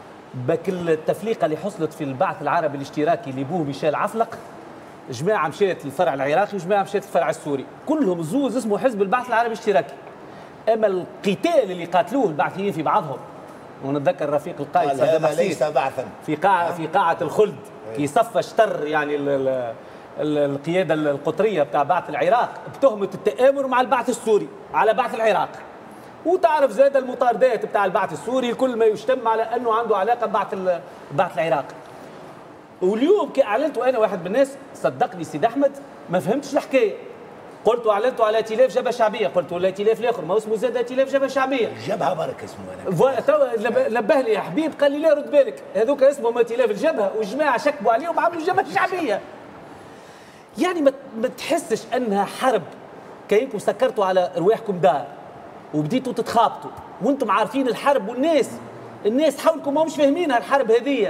بك التفليقه اللي حصلت في البعث العربي الاشتراكي اللي بوه ميشيل عفلق. جماعه مشات للفرع العراقي وجماعه مشات للفرع السوري، كلهم زوز اسمه حزب البعث العربي الاشتراكي. اما القتال اللي قاتلوه البعثيين في بعضهم، ونتذكر رفيق القائد هذا ليس بعثا في قاعه في قاعه الخلد كي صف اشتر يعني ال ال القيادة القطرية بتاع بعث العراق بتهمة التآمر مع البعث السوري على بعث العراق. وتعرف زاد المطاردات بتاع البعث السوري كل ما يشتم على أنه عنده علاقة ببعث بعث العراق. واليوم كي أعلنت أنا واحد من الناس، صدقني سيد أحمد ما فهمتش الحكاية. قلت أعلنت على ائتلاف جبهة شعبية، قلت الائتلاف الآخر ما اسمه زاد ائتلاف جبهة شعبية. جبهة برك اسمه أنا. توا نبه لي يا حبيب قال لي لا رد بالك، هذوك اسمهم ائتلاف الجبهة والجماعة شكبوا عليهم عملوا جبهة شعبية. يعني ما تحسش انها حرب كأنكم سكرتوا على رواحكم دار وبديتوا تتخابطوا وانتم عارفين الحرب، والناس الناس حولكم ما مش فاهمينها الحرب هذه.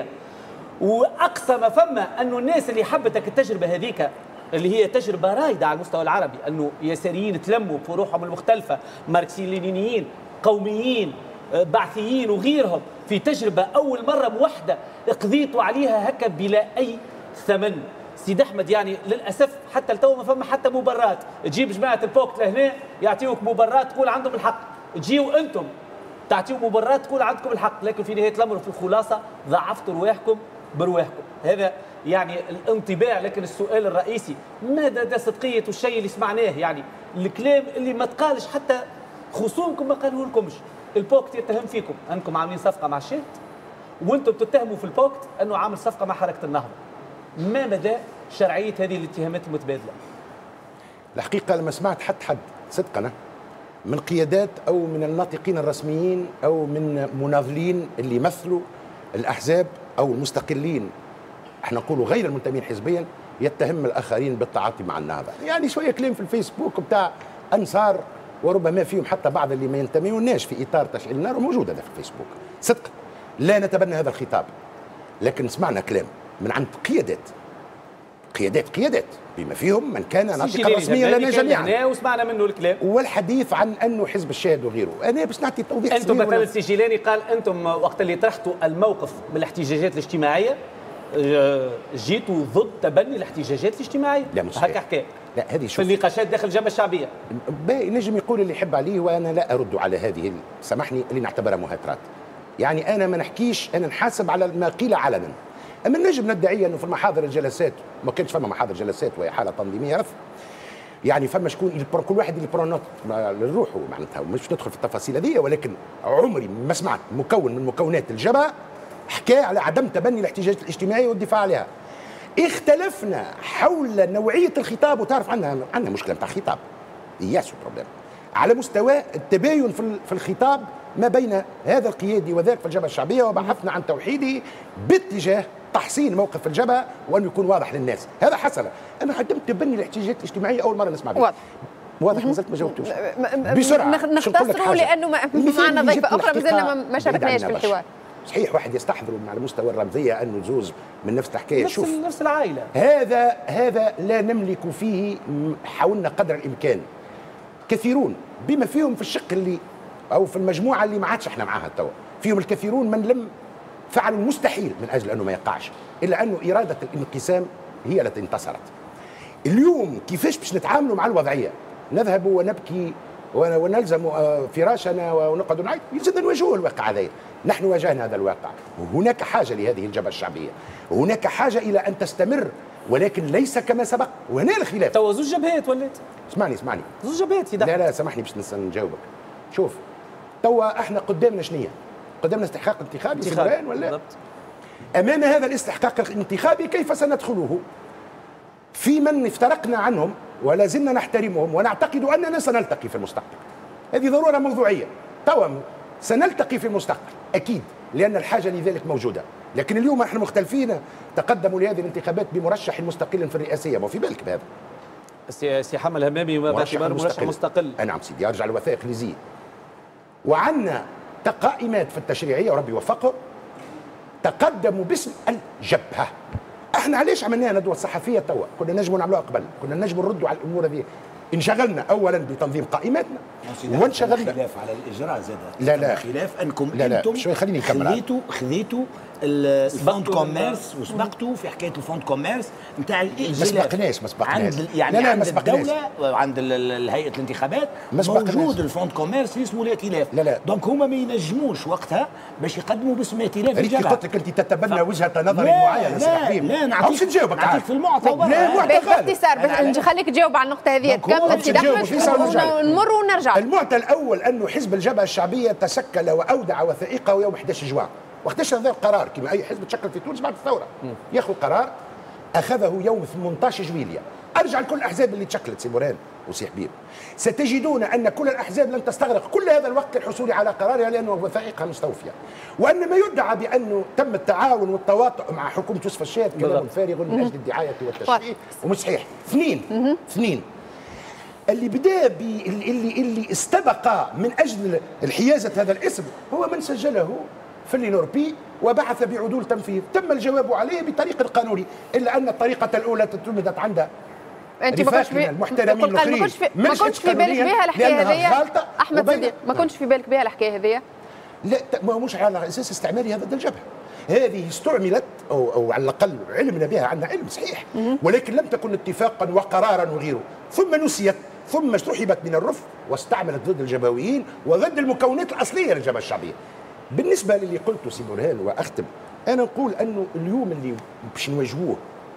واقصى ما فما انه الناس اللي حبتك التجربه هذيك اللي هي تجربه رايده على المستوى العربي، انه يساريين تلموا بفروعهم المختلفه، ماركسيين لينيين قوميين بعثيين وغيرهم، في تجربه اول مره موحده قضيتوا عليها هكا بلا اي ثمن. سيد احمد يعني للاسف حتى التو ما فما حتى مبررات، تجيب جماعه البوكت لهنا يعطيوك مبررات تقول عندهم الحق، تجيوا انتم تعطيوا مبررات تقول عندكم الحق، لكن في نهايه الامر في الخلاصه ضعفتوا رواحكم برواحكم. هذا يعني الانطباع. لكن السؤال الرئيسي ماذا صدقيه الشيء اللي سمعناه؟ يعني الكلام اللي ما تقالش حتى خصومكم ما قالوه لكمش. البوكت يتهم فيكم انكم عاملين صفقه مع الشات، وانتم تتهموا في البوكت انه عامل صفقه مع حركه النهضه. ما مدى شرعية هذه الاتهامات المتبادلة؟ الحقيقة لما سمعت حتى حد صدقنا من قيادات أو من الناطقين الرسميين أو من مناضلين اللي يمثلوا الأحزاب أو المستقلين، احنا نقولوا غير المنتمين حزبيا، يتهم الآخرين بالتعاطي مع النهضة. يعني شوية كلام في الفيسبوك بتاع أنصار وربما فيهم حتى بعض اللي ما ينتميوناش في إطار تشعيل النار، وموجودة في الفيسبوك. صدق لا نتبنى هذا الخطاب، لكن سمعنا كلام من عند قيادات قيادات قيادات بما فيهم من كان ناطقا رسميا لنا جميعا، وسمعنا منه الكلام والحديث عن انه حزب الشاهد وغيره. انا باش نعطي توضيح. انتم مثلا السي جيلاني قال انتم وقت اللي طرحتوا الموقف من الاحتجاجات الاجتماعيه جيتوا ضد تبني الاحتجاجات الاجتماعيه. لا مش هكا حكايه. لا هذه في النقاشات داخل الجبهه الشعبيه نجم يقول اللي يحب عليه، وانا لا ارد على هذه سامحني اللي نعتبرها مهاترات. يعني انا ما نحكيش، انا نحاسب على ما قيل علنا. اما نجم ندعي انه في المحاضر الجلسات ما كانش فما محاضر جلسات وهي حاله تنظيميه رث، يعني فما شكون كل واحد اللي برونوت لروحه معناتها، مش ندخل في التفاصيل هذه، ولكن عمري ما سمعت مكون من مكونات الجبهه حكى على عدم تبني الاحتجاجات الاجتماعيه والدفاع عليها. اختلفنا حول نوعيه الخطاب، وتعرف عندنا عندنا مشكله نتاع خطاب، ياسو بروبليم على مستوى التباين في الخطاب ما بين هذا القيادي وذاك في الجبهه الشعبيه، وبحثنا عن توحيده باتجاه تحسين موقف الجبهه وانه يكون واضح للناس. هذا حصل. انا قدمت تبني الاحتجاجات الاجتماعيه اول مره نسمع بها. واضح واضح ما زلت ما جاوبتوش بسرعه نختصروا لانه معنا ضيفه اخرى مازلنا ما شاركناش في الحوار. صحيح واحد يستحضر على مستوى الرمزيه انه زوز من نفس الحكايه، نفس شوف نفس العائله، هذا هذا لا نملك فيه، حاولنا قدر الامكان كثيرون بما فيهم في الشق اللي او في المجموعه اللي ما عادش احنا معاها توا، فيهم الكثيرون من لم فعلوا المستحيل من اجل انه ما يقعش، الا انه اراده الانقسام هي التي انتصرت. اليوم كيفاش باش نتعاملوا مع الوضعيه؟ نذهب ونبكي ونلزم فراشنا ونقعد نعيط؟ يلزمنا نواجهوا الواقع هذا. نحن واجهنا هذا الواقع، هناك حاجه لهذه الجبهه الشعبيه، هناك حاجه الى ان تستمر، ولكن ليس كما سبق. وهنا الخلاف. توا زوج جبهات ولات. اسمعني اسمعني زوج جبهات يدخل. لا لا سامحني باش نجاوبك. شوف توا احنا قدامنا شنية؟ قدامنا استحقاق انتخابي سيبران ولا؟ بالضبط. امام هذا الاستحقاق الانتخابي كيف سندخله؟ في من افترقنا عنهم ولا زلنا نحترمهم ونعتقد اننا سنلتقي في المستقبل. هذه ضروره موضوعيه. توا سنلتقي في المستقبل اكيد، لان الحاجه لذلك موجوده، لكن اليوم احنا مختلفين. تقدموا لهذه الانتخابات بمرشح مستقل في الرئاسيه، ما في بالك بهذا. سي حمل همامي باعتباره مرشح مستقل. نعم سيدي، ارجع الوثائق لزي. وعندنا قائمات في التشريعيه وربي يوفقهم تقدموا باسم الجبهه. احنا علاش عملناها ندوه صحفيه توا؟ كنا نجموا نعملوها قبل، كنا نجموا نردوا على الامور هذه. انشغلنا اولا بتنظيم قائماتنا وانشغلنا خلاف على الاجراء زاد. لا لا خلاف انكم لا لا انتم شوي خليني نكمل. خذيتوا خذيتوا الفوند كوميرس وسبقتوا في حكايه الفوند كوميرس نتاع الائتلاف. ما سبقناش ما سبقناش عند يعني لا لا عند الدوله وعند هيئه الانتخابات موجود الفوند كوميرس اسمه الائتلاف. لا لا دونك هما ما ينجموش وقتها باش يقدموا باسم ائتلاف الجبهه. قلت لك انت تتبنى ف... وجهه نظر معينه. لا لا نعطيك نجاوبك نعطيك في المعطى. لا باختصار نخليك تجاوب على النقطه هذه. كمل سيدي احمد ونمر ونرجع. المعطى الاول انه حزب الجبهه الشعبيه تشكل واودع وثائقه يوم أحد عشر جوان، وقتاش هذا القرار كما اي حزب تشكل في تونس بعد الثوره ياخذ قرار، اخذه يوم ثمانية عشر جويلية. ارجع لكل الاحزاب اللي تشكلت سي بوران وسي حبيب، ستجدون ان كل الاحزاب لن تستغرق كل هذا الوقت للحصول على قرارها لانه وثائقها مستوفيه. وان ما يدعى بانه تم التعاون والتواطؤ مع حكومه يوسف الشاذ كلام فارغ من اجل الدعايه والتشويه ومش صحيح. اثنين اثنين اللي بدا اللي اللي استبق من اجل الحيازه هذا الاسم هو من سجله في اللينوربي وبعث بعدول تنفيذ، تم الجواب عليه بطريق القانوني، الا ان الطريقه الاولى تلمذت عند انت ما كنتش في المحترمين الاخرين ما كنتش في بالك بها الحكايه هذه احمد صديق، ما كنتش في بالك بها الحكايه هذه؟ لا ما مش على اساس استعمارها ضد الجبهه، هذه استعملت او او على الاقل علمنا بها، عندنا علم صحيح، ولكن لم تكن اتفاقا وقرارا وغيره، ثم نسيت ثم استحبت من الرف واستعملت ضد الجبهويين وضد المكونات الاصليه للجبهه الشعبيه. بالنسبه للي قلته سي برهان واختم، انا نقول انه اليوم اللي باش نواجهوه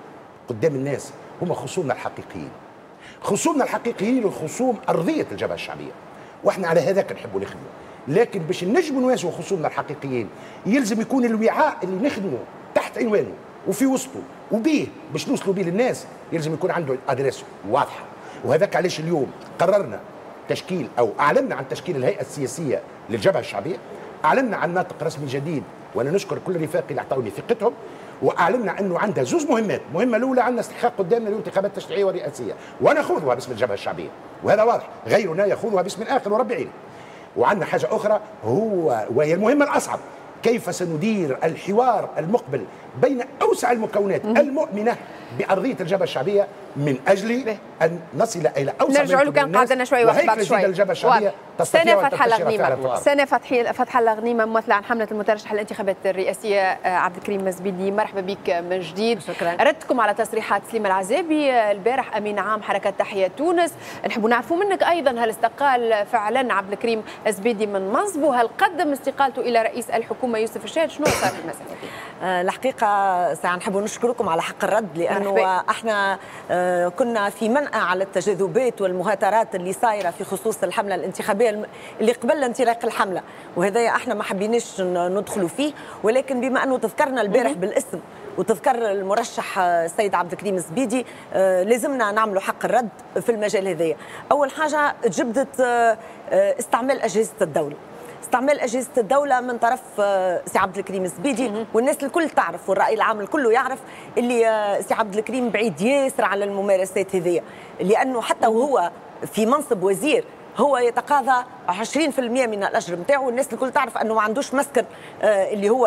قدام الناس هم خصومنا الحقيقيين. خصومنا الحقيقيين الخصوم ارضيه الجبهه الشعبيه، واحنا على هذاك نحبوا نخدموا، لكن باش نجموا نواجهوا خصومنا الحقيقيين يلزم يكون الوعاء اللي نخدمه تحت عنوانه وفي وسطه وبيه باش نوصلوا بيه للناس يلزم يكون عنده ادريس واضحه. وهذاك علاش اليوم قررنا تشكيل او اعلنا عن تشكيل الهيئه السياسيه للجبهه الشعبيه، اعلنا عن ناطق رسمي جديد وانا نشكر كل رفاقي اللي اعطوني ثقتهم، واعلنا انه عندها زوز مهمات، المهمه الاولى عندنا استحقاق قدامنا الانتخابات التشريعيه والرئاسيه ونخوضها باسم الجبهه الشعبيه وهذا واضح، غيرنا يخوضها باسم اخر ورب عينه. وعندنا حاجه اخرى هو وهي المهمه الاصعب، كيف سندير الحوار المقبل بين اوسع المكونات المؤمنه بارضيه الجبهه الشعبيه من اجل به. ان نصل الى اوسع نرجع له كان قعدنا شوي واحد بعد شوي. الجبهه الشعبيه سنة فتح الغنيمة سنة فتح فتح الغنيمة ممثلة عن حملة المترشح للانتخابات الرئاسية عبد الكريم مزبيدي، مرحبا بك من جديد. شكرا. ردتكم على تصريحات سليم العزابي البارح امين عام حركة تحية تونس، نحب نعرفوا منك ايضا هل استقال فعلا عبد الكريم مزبيدي من منصبه؟ هل قدم استقالته الى رئيس الحكومة يوسف الشاهد؟ شنو صار في المسألة دي؟ آه الحقيقة سنحب نشكركم على حق الرد، لأنه مرحبا. احنا آه كنا في منأى على التجاذبات والمهاترات اللي صايرة في خصوص الحملة الانتخابية اللي قبل انطلاق الحملة، وهذا احنا ما حبيناش ندخلوا فيه، ولكن بما أنه تذكرنا البارح بالاسم وتذكر المرشح السيد عبد الكريم مزبيدي آه لازمنا نعملوا حق الرد في المجال هذايا. أول حاجة تجبدت آه استعمال أجهزة الدولة، استعمال أجهزة الدولة من طرف سي عبد الكريم مزبيدي، والناس الكل تعرف والرأي العام الكل يعرف اللي سي عبد الكريم بعيد ياسر على الممارسات هذه، لأنه حتى وهو في منصب وزير هو يتقاضى عشرين بالمئة من الاجر نتاعو، والناس الكل تعرف انه ما عندوش مسكن اللي هو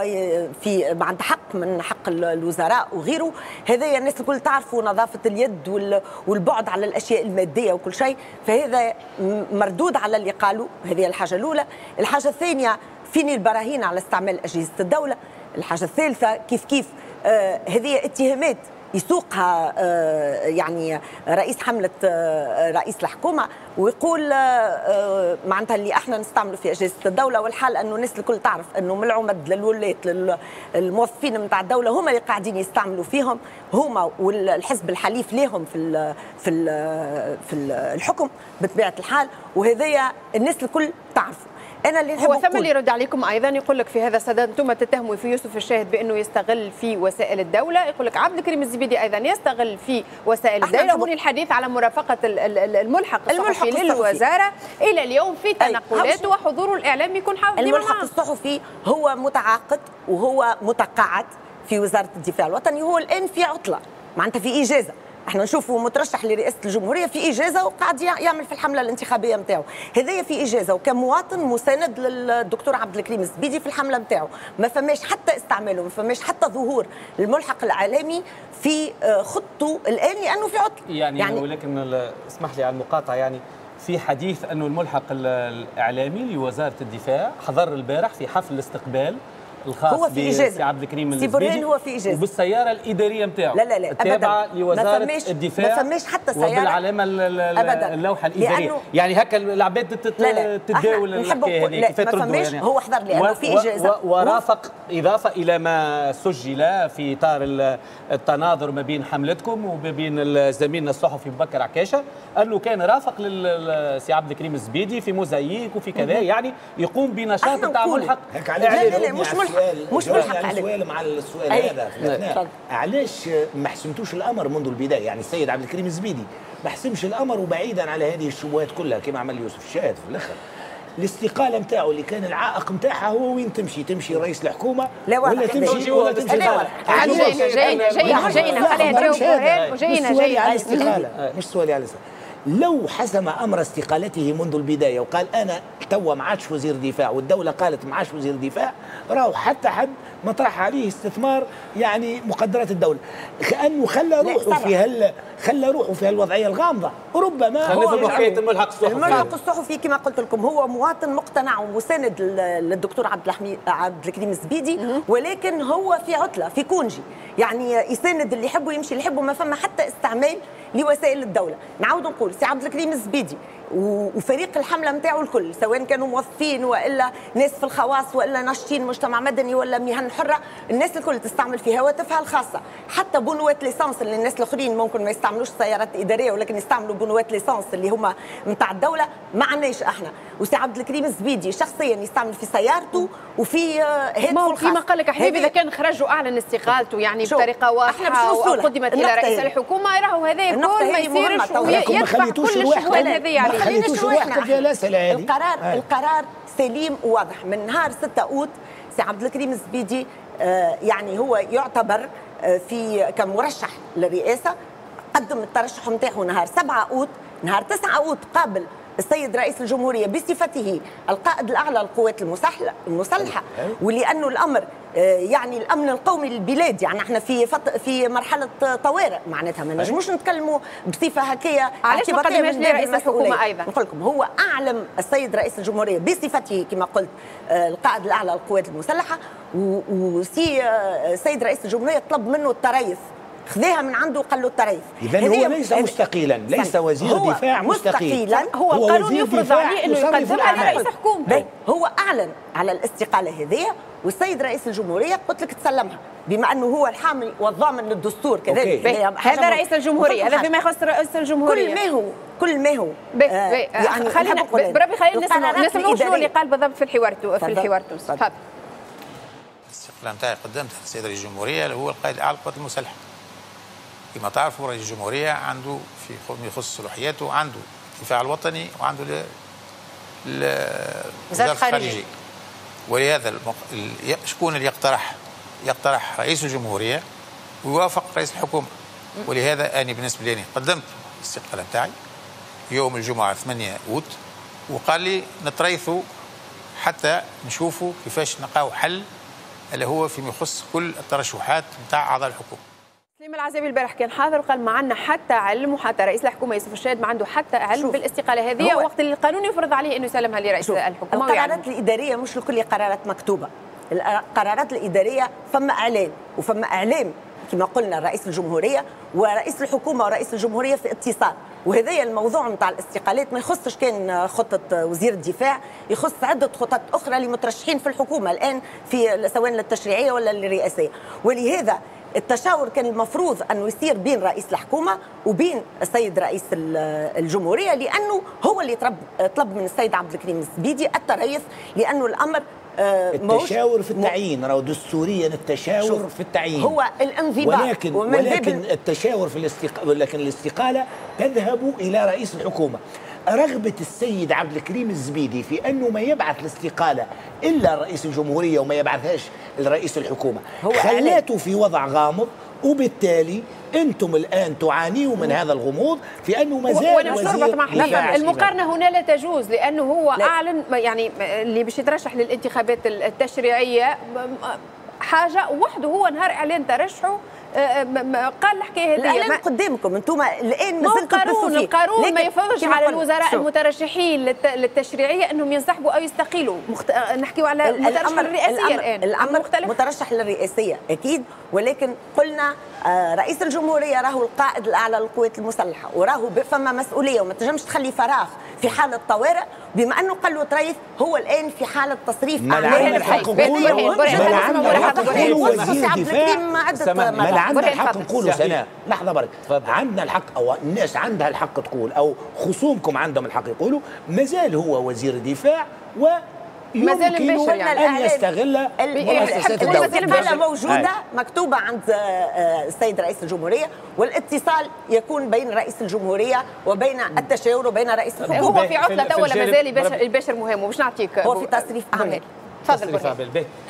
في عند حق من حق الوزراء وغيره. هذايا الناس الكل تعرفوا نظافه اليد والبعد على الاشياء الماديه وكل شيء، فهذا مردود على اللي قالوا. هذه الحاجه الاولى. الحاجه الثانيه فين البراهين على استعمال اجهزه الدوله. الحاجه الثالثه كيف كيف آه هذه اتهامات يسوقها آه يعني رئيس حملة آه رئيس الحكومة، ويقول آه معناتها اللي احنا نستعملوا في أجهزة الدولة، والحال أنه الناس الكل تعرف أنه من العمد للولاة للموظفين نتاع الدولة هما اللي قاعدين يستعملوا فيهم، هما والحزب الحليف لهم في ال في ال في الحكم بطبيعة الحال، وهذايا الناس الكل تعرفوا. أنا اللي هو ثم اللي يرد عليكم ايضا يقول لك في هذا الصدد انتم تتهموا في يوسف الشاهد بانه يستغل في وسائل الدوله، يقول لك عبد الكريم الزبيدي ايضا يستغل في وسائل الدوله. هون الحديث على مرافقه الملحق الصحفي للوزاره الى اليوم في تنقلات وحضوره الاعلامي يكون حاضر. الملحق الصحفي هو متعاقد وهو متقاعد في وزاره الدفاع الوطني، وهو الان في عطله معناتها في اجازه. احنا نشوفوا مترشح لرئاسه الجمهوريه في اجازه وقاعد يعمل في الحمله الانتخابيه نتاعو، هذايا في اجازه وكمواطن مساند للدكتور عبد الكريم الزبيدي في الحمله نتاعو، ما فماش حتى استعماله، ما فماش حتى ظهور الملحق الاعلامي في خطه الان لانه في عطل. يعني, يعني ولكن اسمح لي على المقاطعه، يعني في حديث انه الملحق الاعلامي لوزاره الدفاع حضر البارح في حفل الاستقبال الخاص بسي عبد الكريم الزبيدي، هو في اجازه وبالسياره الاداريه نتاعو لا لا لا التابعه لوزاره ما الدفاع، ما فماش حتى سياره وبالعلامه اللوحه الاداريه، يعني هكا العباد تتداول الحكايه هذه كيف تردوا يعني. هو حضر لانه في اجازه ورافق اضافه الى ما سجل في اطار التناظر ما بين حملتكم وما بين زميلنا الصحفي بكر عكاشه، انه كان رافق للسي عبد الكريم الزبيدي في موزاييك وفي كذا، يعني يقوم بنشاط تاع ملحق. لا لا لا مش ملحق مش ملحق عليك. سؤال مع السؤال هذا في الاثناء، علاش ما حسمتوش الامر منذ البدايه؟ يعني السيد عبد الكريم الزبيدي ما حسمش الامر، وبعيدا على هذه الشبهات كلها كما عمل يوسف الشاهد في الاخر، الاستقاله نتاعو اللي كان العائق نتاعها هو وين تمشي؟ تمشي رئيس الحكومه لا ولا تمشي ولا تمشي جينا جينا جينا جينا خليها تجاوب جينا جينا على الاستقاله، مش سؤالي على الاستقاله. لو حسم امر استقالته منذ البدايه وقال انا توا ما عادش وزير دفاع والدوله قالت ما عادش وزير دفاع، راهو حتى حد ما طرح عليه استثمار يعني مقدرات الدوله، كانه خلى روحه في هال خلى روحه في هالوضعيه الغامضه، وربما هو حكايه الملحق الصحفي. الملحق الصحفي كما قلت لكم هو مواطن مقتنع ومساند للدكتور عبد الحميد عبد الكريم الزبيدي، ولكن هو في عطله في كونجي، يعني يساند اللي يحبوا يمشي اللي يحبوا، ما فما حتى استعمال لوسائل الدوله. نعاود نقول سي عبد الكريم الزبيدي وفريق الحمله نتاعو الكل، سواء كانوا موظفين والا ناس في الخواص والا ناشطين مجتمع مدني ولا مهن حره، الناس الكل تستعمل في هواتفها الخاصه، حتى بنوات ليسانس اللي الناس الاخرين ممكن ما يستعملوش سيارات اداريه ولكن يستعملوا بنوات ليسانس اللي هما نتاع الدوله، ما عندناش احنا. وسي عبد الكريم الزبيدي شخصيا يستعمل في سيارته وفي هاتفه الخاص. كما قال لك حبيبي اذا كان خرج واعلن استقالته يعني بطريقه واضحه وقدمت الى رئيس الحكومه، راهو هذا يكون ما يصيرش ويدفع كل الشهود هذه عليه. خليتوش روحكم في الاسئله هذه. القرار آه. القرار سليم وواضح من نهار ستة أوت. سي عبد الكريم الزبيدي آه يعني هو يعتبر آه في كمرشح للرئاسه، قدم الترشح نتاعو نهار سبعة أوت، نهار تسعة أوت قابل السيد رئيس الجمهورية بصفته القائد الأعلى للقوات المسلحة، ولأنه الأمر يعني الأمن القومي للبلاد، يعني احنا في فط... في مرحلة طوارئ معناتها ما نجموش نتكلموا بصفة هكية. علاش ما قدمهاش لرئيس الحكومة أيضا؟ نقول لكم هو أعلم السيد رئيس الجمهورية بصفته كما قلت القائد الأعلى للقوات المسلحة، وسي السيد رئيس الجمهورية طلب منه التريث، خذاها من عنده وقال له التريث. إذا هو ليس مستقيلا، ليس وزير دفاع مستقيل، هو القانون يفرض عليه انه يقدمها لرئيس حكومته. هو اعلن على الاستقاله هذه، والسيد رئيس الجمهوريه قلت لك تسلمها بما انه هو الحامل والضامن للدستور كذلك. هذا رئيس الجمهوريه، هذا فيما يخص رئيس الجمهوريه. كل ما هو كل ما هو بي آه بي يعني خلينا بربي خلينا نسمع نسمع شنو اللي قال بالضبط في الحوار في الحوار التونسي. تفضل. الاستقلال نتاعي قدمتها للسيد رئيس الجمهوريه اللي هو القائد الاعلى للقوات المسلحه. كما تعرفوا رئيس الجمهوريه عنده في ما يخص صلاحياته، عنده الدفاع الوطني وعنده وزاره الخارجيه. ولهذا المق... شكون اللي يقترح؟ يقترح رئيس الجمهوريه ويوافق رئيس الحكومه. ولهذا انا بالنسبه لي قدمت الاستقاله نتاعي يوم الجمعه ثمانية أوت، وقال لي نتريثوا حتى نشوفوا كيفاش نلقاو حل اللي هو فيما يخص كل الترشحات نتاع اعضاء الحكومه. سليم العزيبي البارح كان حاضر وقال ما عندنا حتى علم، وحتى رئيس الحكومه يوسف الشاهد ما عنده حتى علم بالاستقاله هذه، وقت اللي القانون يفرض عليه انه يسلمها لرئيس الحكومه. القرارات الاداريه مش لكل قرارات مكتوبه، القرارات الاداريه فما اعلان وفما اعلام كما قلنا رئيس الجمهوريه ورئيس الحكومه ورئيس الجمهوريه في اتصال. وهذا الموضوع نتاع الاستقالات ما يخصش كان خطه وزير الدفاع، يخص عده خطط اخرى لمترشحين في الحكومه الان في سواء للتشريعيه ولا للرئاسيه. ولهذا التشاور كان المفروض انه يصير بين رئيس الحكومه وبين السيد رئيس الجمهوريه، لانه هو اللي طلب من السيد عبد الكريم الزبيدي التريث، لانه الامر التشاور في التعيين، راهو دستوريا التشاور في التعيين هو الانضباط، ولكن ولكن التشاور في الاستقاله، ولكن الاستقاله تذهب الى رئيس الحكومه. رغبة السيد عبد الكريم الزبيدي في أنه ما يبعث الاستقالة إلا رئيس الجمهورية وما يبعثهاش لرئيس الحكومة خلاته في وضع غامض، وبالتالي أنتم الآن تعانيوا من هذا الغموض في أنه ما زال وزير دفاع. المقارنة هنا لا تجوز، لأنه هو لا. أعلن يعني اللي باش يترشح للانتخابات التشريعية حاجة وحده، هو نهار إعلان ترشحه قال الحكايه هذه. الإعلان قدامكم انتم الان مازلتوا تبثوا فيه. القانون ما يفرضش على الوزراء المترشحين للتشريعيه انهم ينسحبوا او يستقيلوا. مخت... نحكيوا على المترشح للرئاسيه الان. الامر مختلف. مترشح للرئاسيه اكيد، ولكن قلنا آه رئيس الجمهوريه راهو القائد الاعلى للقوات المسلحه، وراهو فما مسؤوليه وما تنجمش تخلي فراغ في حاله طوارئ. بما انه قال له تريث هو الان في حاله تصريف اعمال الحق نقولوا ما عندنا الحق نقولوا سناء لحظه برك، عندنا الحق او الناس عندها الحق تقول، او خصومكم عندهم الحق يقولوا مازال هو وزير دفاع و يمكن أن يستغل مؤسسات الدولة. الاستقالة موجودة مكتوبة عند السيد رئيس الجمهورية، والاتصال يكون بين رئيس الجمهورية وبين التشاور وبين رئيس الحكومة. هو في عطلة دولة مازال البشر مهم، ومش نعطيك هو في تصريف أعمال. تفضل.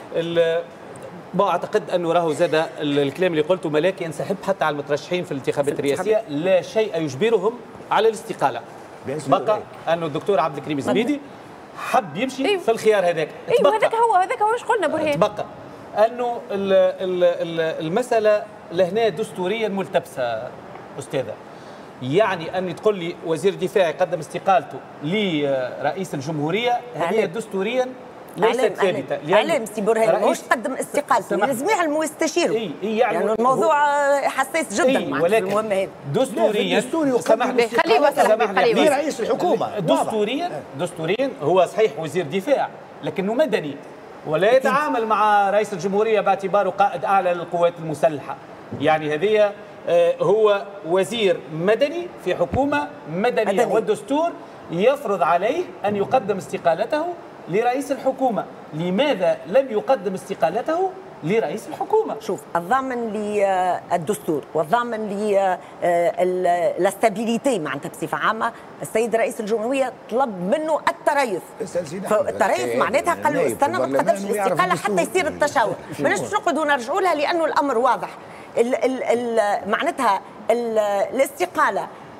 اعتقد انه راهو زاد الكلام اللي قلته ملاكي ينسحب حتى على المترشحين في الانتخابات الرئاسيه، لا شيء يجبرهم على الاستقاله. بقى انه الدكتور عبد الكريم الزبيدي حب يمشي إيه؟ في الخيار هذاك. ايوه هذاك هو هذاك هو ايش قلنا برهان. تبقى انه المساله لهنا دستوريا ملتبسه استاذه. يعني ان تقول لي وزير الدفاع يقدم استقالته لرئيس الجمهوريه، هذه دستوريا ليست ثابته. اعلام سي برهان مش تقدم استقالته، لازم يعلموا يستشيروا. اي اي يعني, يعني الموضوع حساس جدا إيه مع المهم هذا. دستوريا دستوري خليه خليه رئيس الحكومه. دستوريا دستوريا هو صحيح وزير دفاع لكنه مدني، ولا يتعامل مع رئيس الجمهوريه باعتباره قائد اعلى للقوات المسلحه. يعني هذه هو وزير مدني في حكومه مدنيه مدني. والدستور يفرض عليه ان يقدم استقالته لرئيس الحكومة. لماذا لم يقدم استقالته لرئيس الحكومة؟ شوف، الضامن للدستور والضامن للاستابيليتي معناتها بصفة عامة، السيد رئيس الجمهورية طلب منه التريث. التريث معناتها قال له استنى ما تقدمش الاستقالة حتى يصير التشاور. ما نجمش نقعدوا نرجعوا لها لأنه الأمر واضح. ال ال ال معناتها ال الاستقالة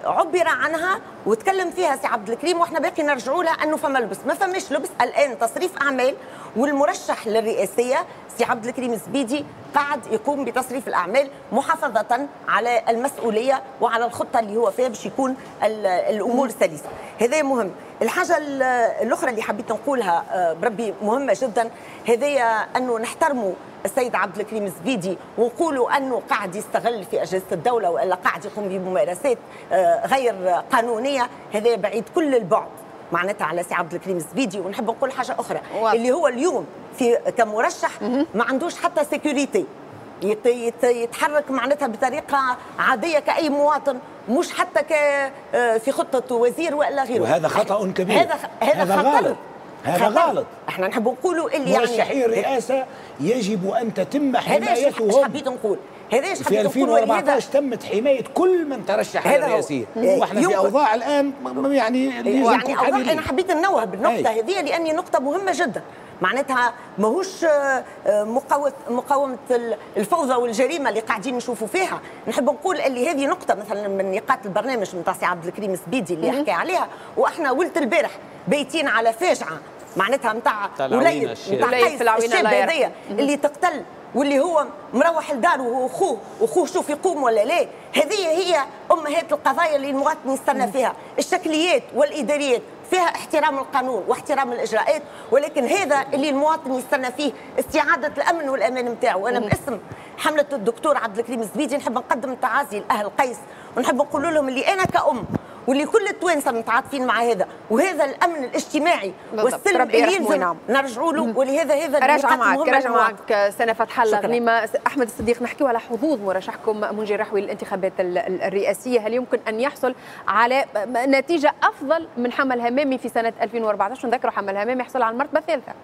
عبر عنها وتكلم فيها سي عبد الكريم، واحنا باقي نرجعوا لها انه فما لبس، ما فماش لبس الان. تصريف اعمال والمرشح للرئاسيه سي عبد الكريم الزبيدي قاعد يقوم بتصريف الاعمال محافظه على المسؤوليه وعلى الخطه اللي هو فيها باش يكون الامور سلسه. هذا مهم. الحاجه الاخرى اللي حبيت نقولها بربي مهمه جدا، هذايا انه نحترموا السيد عبد الكريم الزبيدي ونقولوا انه قاعد يستغل في اجهزه الدوله والا قاعد يقوم بممارسات غير قانونيه، هذا بعيد كل البعد معناتها على سي عبد الكريم الزبيدي. ونحب نقول حاجه اخرى، واضح. اللي هو اليوم في كمرشح ما عندوش حتى سيكوريتي، يتحرك معناتها بطريقه عاديه كاي مواطن، مش حتى ك في خطه وزير والا غيره. وهذا خطا كبير. هذا هذا غلط. هذا غلط. احنا نحب نقولوا اللي يعني مرشحي الرئاسه يجب ان تتم حمايتهم. هذا حبيت نقول هذا في ألفين وأربعطاش تمت حماية كل من ترشح للرئاسية، واحنا في أوضاع الآن يعني يعني أوضاع. أنا حبيت ننوه بالنقطة هذه لأني نقطة مهمة جدا، معناتها ماهوش مقاومة الفوضى والجريمة اللي قاعدين نشوفوا فيها. نحب نقول اللي هذه نقطة مثلا من نقاط البرنامج نتاع سي عبد الكريم الزبيدي اللي يحكي عليها، وإحنا ولت البارح بيتين على فاجعة معناتها نتاع وليد نتاع قيس الشاب هذايا اللي تقتل واللي هو مروح لداره واخوه واخوه شوف يقوم ولا لا. هذه هي امهات القضايا اللي المواطن يستنى فيها. الشكليات والاداريات فيها احترام القانون واحترام الاجراءات، ولكن هذا اللي المواطن يستنى فيه استعاده الامن والامان نتاعو. وانا باسم حمله الدكتور عبد الكريم الزبيدي نحب نقدم تعازي لاهل قيس، ونحب نقول لهم اللي انا كأم واللي كل التوانسه متعاطفين مع هذا، وهذا الامن الاجتماعي والسلم اللي يلزم نرجعوا له. ولهذا هذا راجع معك راجع معك سنه فتح الله غنيمه. احمد الصديق، نحكيو على حظوظ مرشحكم منجي الرحوي للانتخابات الرئاسيه، هل يمكن ان يحصل على نتيجه افضل من حمل همامي في سنه ألفين وأربعطاش؟ نذكروا حمل همامي حصل على المرتبه الثالثه.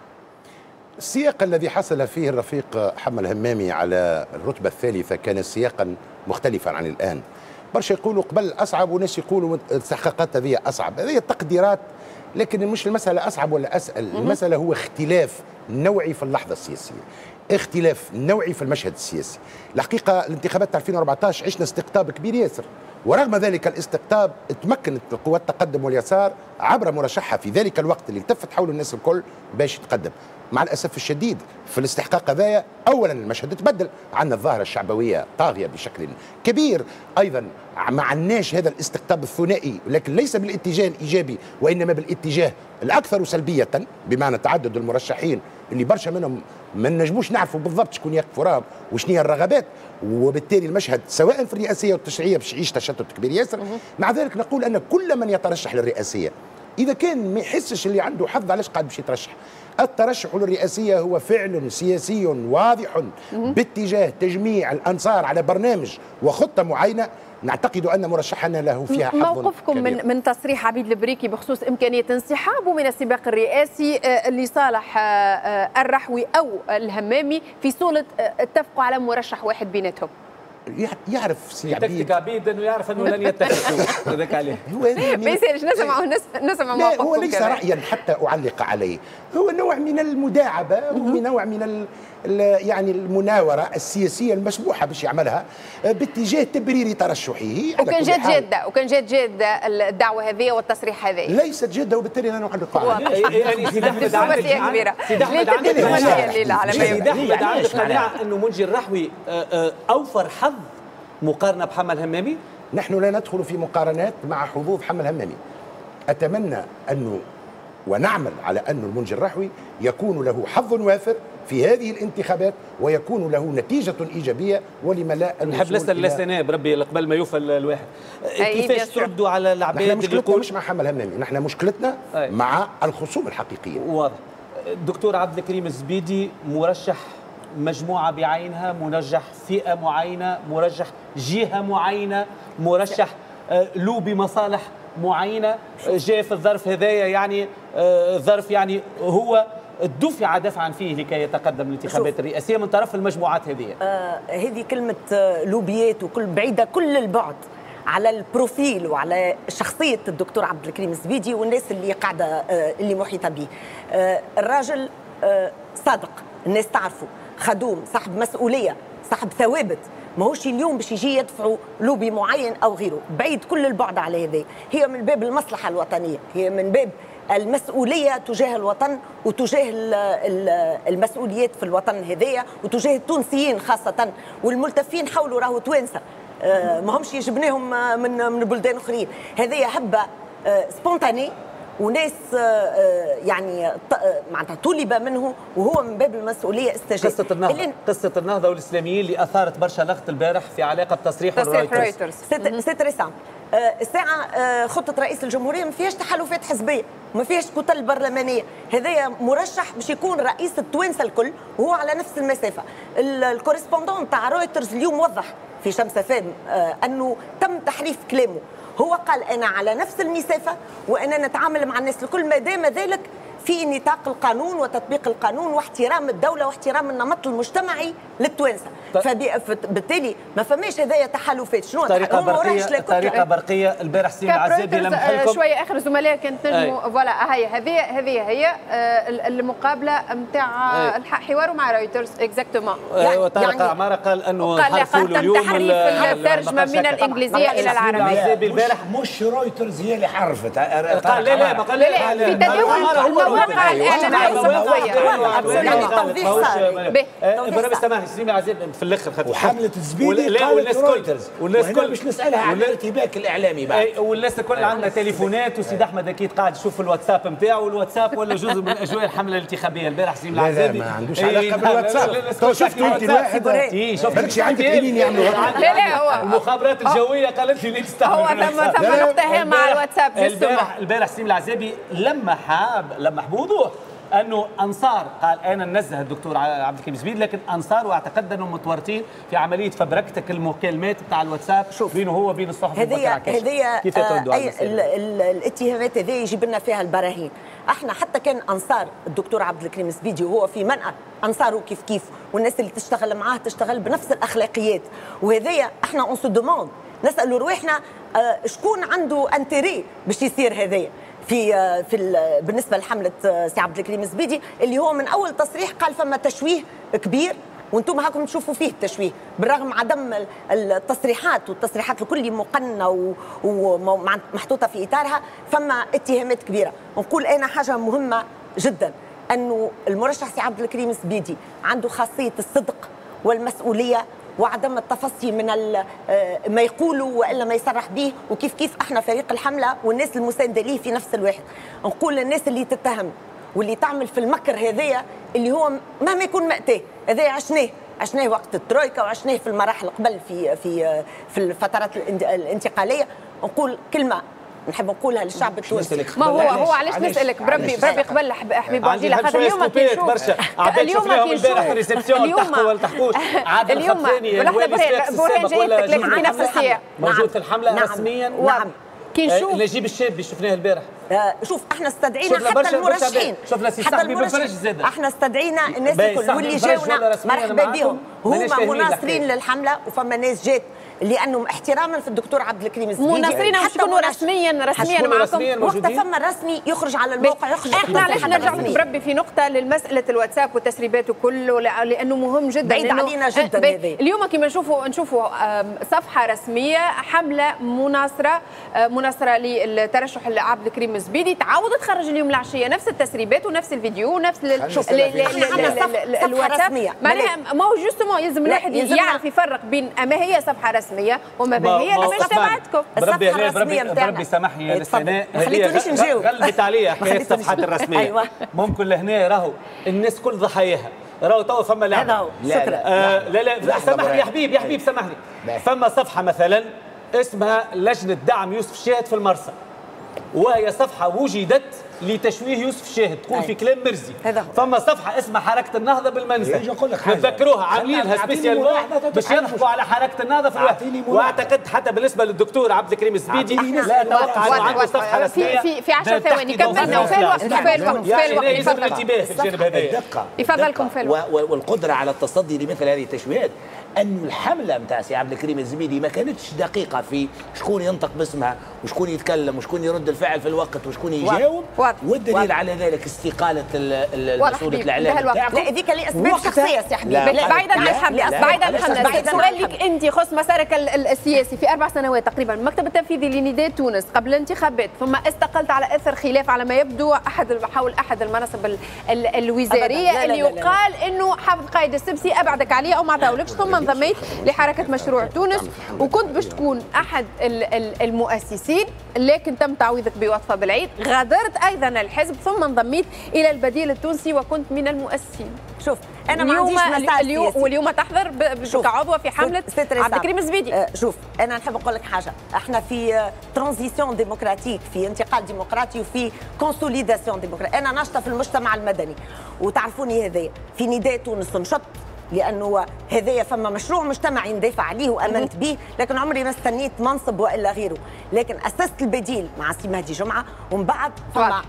السياق الذي حصل فيه الرفيق حمل همامي على الرتبه الثالثه كان سياقا مختلفا عن الان. برشا يقولوا قبل اصعب وناس يقولوا الاستحقاقات هذه اصعب، هذه التقديرات، لكن مش المساله اصعب ولا اسال، المساله هو اختلاف نوعي في اللحظه السياسيه، اختلاف نوعي في المشهد السياسي. الحقيقه الانتخابات ألفين وأربعطاش عشنا استقطاب كبير ياسر، ورغم ذلك الاستقطاب تمكنت قوات التقدم واليسار عبر مرشحها في ذلك الوقت اللي التفت حول الناس الكل باش يتقدم. مع الاسف الشديد في الاستحقاق هذايا اولا المشهد تبدل، عندنا الظاهره الشعبويه طاغيه بشكل كبير، ايضا ما عندناش هذا الاستقطاب الثنائي، لكن ليس بالاتجاه الايجابي وانما بالاتجاه الاكثر سلبيه، بمعنى تعدد المرشحين اللي برشا منهم ما نجموش نعرفوا بالضبط شكون يقف وراهم وشنو هي الرغبات، وبالتالي المشهد سواء في الرئاسيه والتشريعيه باش يعيش تشتت كبير ياسر. مع ذلك نقول ان كل من يترشح للرئاسيه اذا كان ما يحسش اللي عنده حظ علاش قاعد باش يترشح. الترشح للرئاسيه هو فعل سياسي واضح باتجاه تجميع الانصار على برنامج وخطه معينه، نعتقد ان مرشحنا له فيها حظ. موقفكم من من تصريح عبيد البريكي بخصوص امكانيه انسحابه من السباق الرئاسي لصالح الرحوي او الهمامي في صوره اتفقوا على مرشح واحد بيناتهم؟ يعرف سي عبيد يتكتك عبيد انه يعرف انه لن يتفقوا هذاك عليه. هو ما يصيرش نسمع نسمع موقفكم. هو ليس رايا حتى اعلق عليه، هو نوع من المداعبه ونوع من ال يعني المناوره السياسيه المسموحه باش يعملها باتجاه تبرير ترشحه. وكان جاد جاده وكان جاد جاده الدعوه هذه والتصريح هذا ليست جاده، وبالتالي انا اعلق عليه. يعني سيدي احمد عندك كبيره سيدي احمد عندك الليله على سيدي احمد عندك قناعه انه منجي الرحوي اوفر حظ مقارنه بحمل همامي؟ نحن لا ندخل في مقارنات مع حظوظ حمل همامي. اتمنى انه ونعمل على أن المنجي الرحوي يكون له حظ وافر في هذه الانتخابات ويكون له نتيجة إيجابية، ولما لا نحب نسأل لسنة بربي قبل ما يوفى الواحد كيفاش تعدوا على العباد؟ نحن مشكلتنا مش مع حمل همامي، نحن مشكلتنا أي. مع الخصوم الحقيقية. واضح. الدكتور عبد الكريم الزبيدي مرشح مجموعة بعينها، مرشح فئة معينة، مرشح جهة معينة، مرشح له بمصالح معينة، جاء في الظرف هذايا يعني ظرف يعني هو دفع دفعا فيه لكي يتقدم الانتخابات الرئاسية من طرف المجموعات هذه. آه هذه كلمة لوبيات وكل بعيدة كل البعد على البروفيل وعلى شخصية الدكتور عبد الكريم الزبيدي والناس اللي قاعدة آه اللي محيطة به. آه الراجل آه صادق، الناس تعرفه، خدوم، صاحب مسؤولية، صاحب ثوابت، ماهوش اليوم باش يجي يدفعوا لوبي معين او غيره، بعيد كل البعد على هذا. هي من باب المصلحه الوطنيه، هي من باب المسؤوليه تجاه الوطن وتجاه المسؤوليات في الوطن هذايا وتجاه التونسيين خاصه والملتفين حوله راهو توانسه ما همش جبناهم من من بلدان اخرين. هذايا هبه سبونتاني وناس يعني معناتها طلب منه وهو من باب المسؤوليه استجاب. قصه النهضه قصه النهضه والاسلاميين اللي اثارت برشا لغط البارح في علاقه بتصريح رويترز. سي تري سامبل. الساعه خطه رئيس الجمهوريه ما فيهاش تحالفات حزبيه وما فيهاش كتل برلمانيه، هذايا مرشح باش يكون رئيس التوانسه الكل وهو على نفس المسافه. الكوريسبوندون تاع رويترز اليوم وضح في شمس فام انه تم تحريف كلامه، هو قال انا على نفس المسافه وانا نتعامل مع الناس الكل ما دام ذلك في نطاق القانون وتطبيق القانون واحترام الدوله واحترام النمط المجتمعي للتوانسه. فبالتالي ما فماش هذايا تحالفات. شنو طريقه برقيه طريقه برقيه البارح سيما عزابي لمح لكم شويه اخر زملاء كانت نجموا فوالا هي هذه هذه هي المقابله نتاع حواره مع رويترز اكزاكتومون. وطارق عماره قال انه حرفوا له اليوم تحريف الترجمه من الانجليزيه الى العربيه. البارح مش رويترز هي اللي حرفت. قال لا لا ما قال لا في تداول المواقع الاعلاميه بربي سامحني سليمي عزيز في الاخر خدت وحمله الزبيدي قالت رويترز والناس الكل مش نسالها عن الارتباك الاعلامي بعد. والناس الكل عندنا تليفونات وسيد احمد اكيد قاعد يشوف الواتساب نتاعو والواتساب ولا جزء من اجواء الحمله الانتخابيه. البارح سليم العزيزي ما عندوش علاقه بالواتساب. تو شفت انت واحد اي شفت عندك يمين يعملوا لا لا هو المخابرات الجويه قالت لي ليه تستعمل هو ثم ثم نقطه مع الواتساب. البارح البارح سليم العزيزي لما حاب لما بوضوح انه انصار قال انا ننزه الدكتور عبد الكريم الزبيدي لكن انصار واعتقد انهم متورطين في عمليه فبركتك المكالمات بتاع الواتساب بينه هو وبين الصحفي هذه هذه كيف تردوا على الاتهامات هذه يجيب لنا فيها البراهين. احنا حتى كان انصار الدكتور عبد الكريم الزبيدي وهو في منأى انصاره كيف كيف والناس اللي تشتغل معاه تشتغل بنفس الاخلاقيات وهذايا احنا اون سو دوموند نسالوا رواحنا شكون عنده انتري باش يصير هذايا في في بالنسبه لحمله سي عبد الكريم الزبيدي اللي هو من اول تصريح قال فما تشويه كبير وانتم هاكم تشوفوا فيه التشويه بالرغم عدم التصريحات والتصريحات الكل مقننه ومحطوطه في اطارها فما اتهامات كبيره. نقول انا حاجه مهمه جدا انه المرشح سي عبد الكريم الزبيدي عنده خاصيه الصدق والمسؤوليه وعدم التفصي من ما يقولوا والا ما يصرح به وكيف كيف احنا فريق الحمله والناس المسانده ليه في نفس الواحد. نقول للناس اللي تتهم واللي تعمل في المكر هذايا اللي هو مهما يكون مأتاه هذايا عشناه عشناه وقت الترويكا وعشناه في المراحل قبل في في في الفترات الانتقاليه. نقول كلمه نحب نقولها للشعب التونسي. ما هو هو علاش نسالك بربي بربي قبل حبيب عجيله خاطر اليوم كي نشوف اليوم كي نشوف اليوم اليوم برهان جاي لكن في نفس السياق موجود في الحمله رسميا. نعم كي نشوف نجيب الشاب اللي شفناه البارح. شوف احنا استدعينا حتى المرشحين شفنا سي صاحبي بالفرج زاد احنا استدعينا الناس الكل واللي جاونا مرحبا بهم هما مناصرين للحمله وفما ناس جات لانهم احتراما في الدكتور عبد الكريم الزبيدي مناصرين مش يكونوا رسميا رسميا معكم وقت فما الرسمي يخرج على الموقع يخرج. احنا علاش نرجعوا بربي في نقطه للمساله الواتساب والتسريبات وكله لانه مهم جدا بعيد علينا جدا هذا. اليوم كما نشوفوا نشوفوا صفحه رسميه حمله مناصره مناصره للترشح عبد الكريم الزبيدي تعاود تخرج اليوم العشيه نفس التسريبات ونفس الفيديو ونفس الواتساب. معناها ما هو جوستومون يلزم الواحد يعرف يفرق بين ما هي صفحه رسميه وما هي مش تبعتكم. بربي بربي بربي سامحني يا سناء خليتونيش نجاوب غلبت عليا حكايه الصفحات الرسميه. أيوة. ممكن لهنا راهو الناس كل ضحاياها راهو تو فما لعبه. هذا هو شكرا. آه لا لا, لا سامحني يا حبيب يا حبيب سامحني. فما صفحه مثلا اسمها لجنه دعم يوسف الشاهد في المرسى وهي صفحه وجدت لتشويه يوسف الشاهد تقول في كلام مرزي. فما صفحه اسمها حركه النهضه بالمنزل نتذكروها عاملينها سبيسيال باش يضحكوا على حركه النهضه في الوقت. واعتقد حتى بالنسبه للدكتور عبد الكريم الزبيدي لا اتوقع انه عنده صفحه رسميه في في عشر ثواني كملنا وفي الوقت في الوقت في الوقت يجب الانتباه في الجانب هذا. يفضلكم في الوقت والقدره على التصدي لمثل هذه التشويهات. أن الحملة نتاع سي عبد الكريم الزبيدي ما كانتش دقيقة في شكون ينطق باسمها وشكون يتكلم وشكون يرد الفعل في الوقت وشكون يجاوب، والدليل على ذلك استقاله المسؤوليه الاعلام لا هذيك لاسباب شخصيه يا حبيبي. بعيدا عن حمله بعيدا عن حمله سؤال لك انت يخص مسارك السياسي. في اربع سنوات تقريبا المكتب التنفيذي لنداء تونس قبل الانتخابات ثم استقلت على اثر خلاف على ما يبدو احد حول احد المناصب الوزاريه لا اللي لا لا يقال لا لا. انه حافظ قايد السبسي ابعدك عليه او ما عطاولكش، ثم انضميت لحركه مشروع تونس وكنت باش تكون احد المؤسسين، لكن تم تعويضك بوظيفه بالعيد، غادرت ايضا الحزب ثم انضميت الى البديل التونسي وكنت من المؤسسين. شوف انا ما عنديش مسار اليوم واليوم تحضر كعضوه في حمله عبد الكريم الزبيدي. أه شوف انا نحب نقول لك حاجه، احنا في ترانزيسيون ديمقراطيك، في انتقال ديمقراطي وفي كونسوليداسيون ديمقراطي. انا ناشطه في المجتمع المدني وتعرفوني هذايا في نداء تونس نشط، لانه هذايا فما مشروع مجتمعي ندافع عليه وامنت به، لكن عمري ما استنيت منصب والا غيره، لكن اسست البديل مع سي مهدي جمعه ومن بعد فما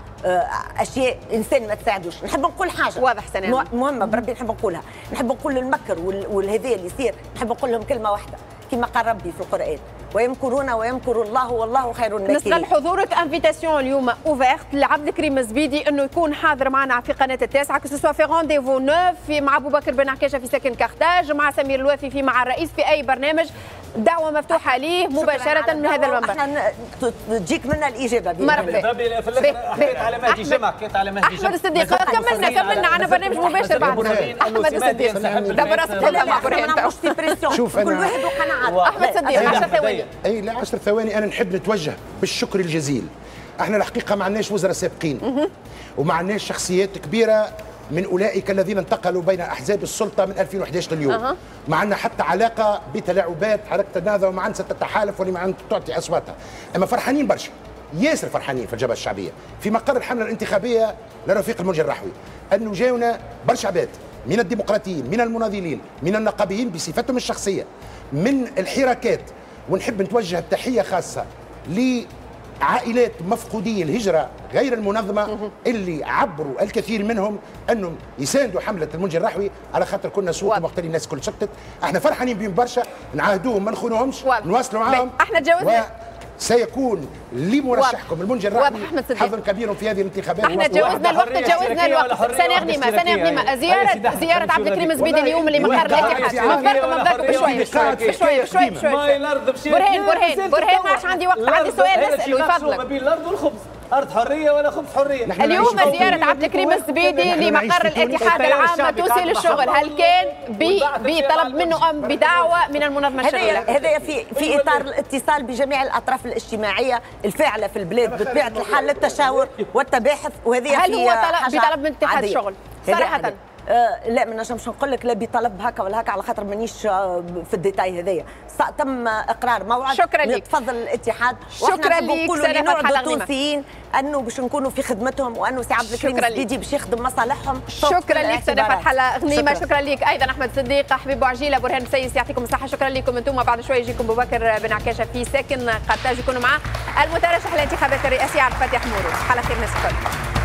اشياء انسان ما تساعدوش. نحب نقول حاجه واضح سنة مهمه بربي نحب نقولها، نحب نقول المكر والهذايا اللي يصير نحب نقول لهم كلمه واحده كما قال ربي في القران، ويمكرون ويمكر الله والله خير الماكرين. نسأل حضورك انفيتاسيون اليوم اوفيرت لعبد الكريم الزبيدي انه يكون حاضر معنا في قناه التاسعه، كسوا في رونديفو نوف في مع ابو بكر بن عكاشه في سكن كارتاج، مع سمير الوافي في مع الرئيس في اي برنامج، دعوه مفتوحه ليه مباشره من هذا المنبر. احنا تجيك منا الاجابه مرحبا. في الاخر حكيت على مهدي جمعه، حكيت على مهدي جمعه. احمد الصديق كملنا كملنا عنا برنامج مباشر بعد. احمد الصديق دابا راسك تفضل مع برهان. شوف كل واحد وقناعاته. احمد الصديق عشر ثواني. اي لا عشر ثواني. انا نحب نتوجه بالشكر الجزيل. احنا الحقيقه ما عندناش وزراء سابقين وما عندناش شخصيات كبيره من اولئك الذين انتقلوا بين احزاب السلطه من ألفين وإحدى عشر لليوم. أه. ما عندنا حتى علاقه بتلاعبات حركه النهضه وما عندنا ستتحالف ولا ما عندنا تعطي اصواتها، اما فرحانين برشا، ياسر فرحانين في الجبهه الشعبيه في مقر الحمله الانتخابيه لرفيق المنجي الرحوي، انه جاونا برشا عباد من الديمقراطيين، من المناضلين، من النقابيين بصفتهم الشخصيه، من الحراكات. ونحب نتوجه بتحيه خاصه لعائلات مفقودي الهجره غير المنظمه اللي عبروا الكثير منهم انهم يساندوا حمله المنجي الرحوي على خاطر كنا صوتهم وقت اللي الناس كل سكتت. احنا فرحانين بهم برشا، نعاهدوهم ما نخونوهمش، نواصلوا معاهم. احنا تجاوزنا سيكون لمرشحكم المنجي الرحوي حظ كبير في هذه الانتخابات. احنا تجاوزنا الوقت، تجاوزنا الوقت. سنة غنيمة سنة غنيمة. زيارة زيارة عبد الكريم الزبيدي اليوم اللي مقر الاتحاد. من فرق من فرق بشوية بشوية بشوية بشوية. برهان برهان برهان ما عادش عندي وقت، عندي سؤال نسأله يفضلك. ما بين الأرض والخبز، أرض حرية ولا خبز حرية. اليوم زيارة عبد الكريم الزبيدي لمقر الاتحاد العام توصي للشغل، هل كان بطلب منه أم بدعوة من المنظمة الشغلية؟ هذا في في إطار الاتصال بجميع الأطراف الاجتماعية الفاعلة في البلاد بطبيعة الحال للتشاور والتباحث، وهذه هل هو بطلب من اتحاد الشغل؟ صراحة آه لا ما نجمش نقول لك لا بطلب هكا ولا هكا على خاطر مانيش آه في الديتاي هذايا. تم اقرار موعد. شكرا لك. تفضل الاتحاد. شكرا لك. نقولوا لنوع التونسيين انه باش نكونوا في خدمتهم وانه سي عبد الكريم الزبيدي باش يخدم مصالحهم. شكرا لك سنة فتح الله غنيمه. شكرا لك ايضا احمد صديق، حبيب عجيله، برهان مسيس، يعطيكم الصحه. شكرا لكم انتم. بعد شوي يجيكم ابو بكر بن عكاشه في ساكن قرطاج يكونوا معاه المترشح للانتخابات الرئاسيه عبد الفتاح مورو. على خير ناس الكل.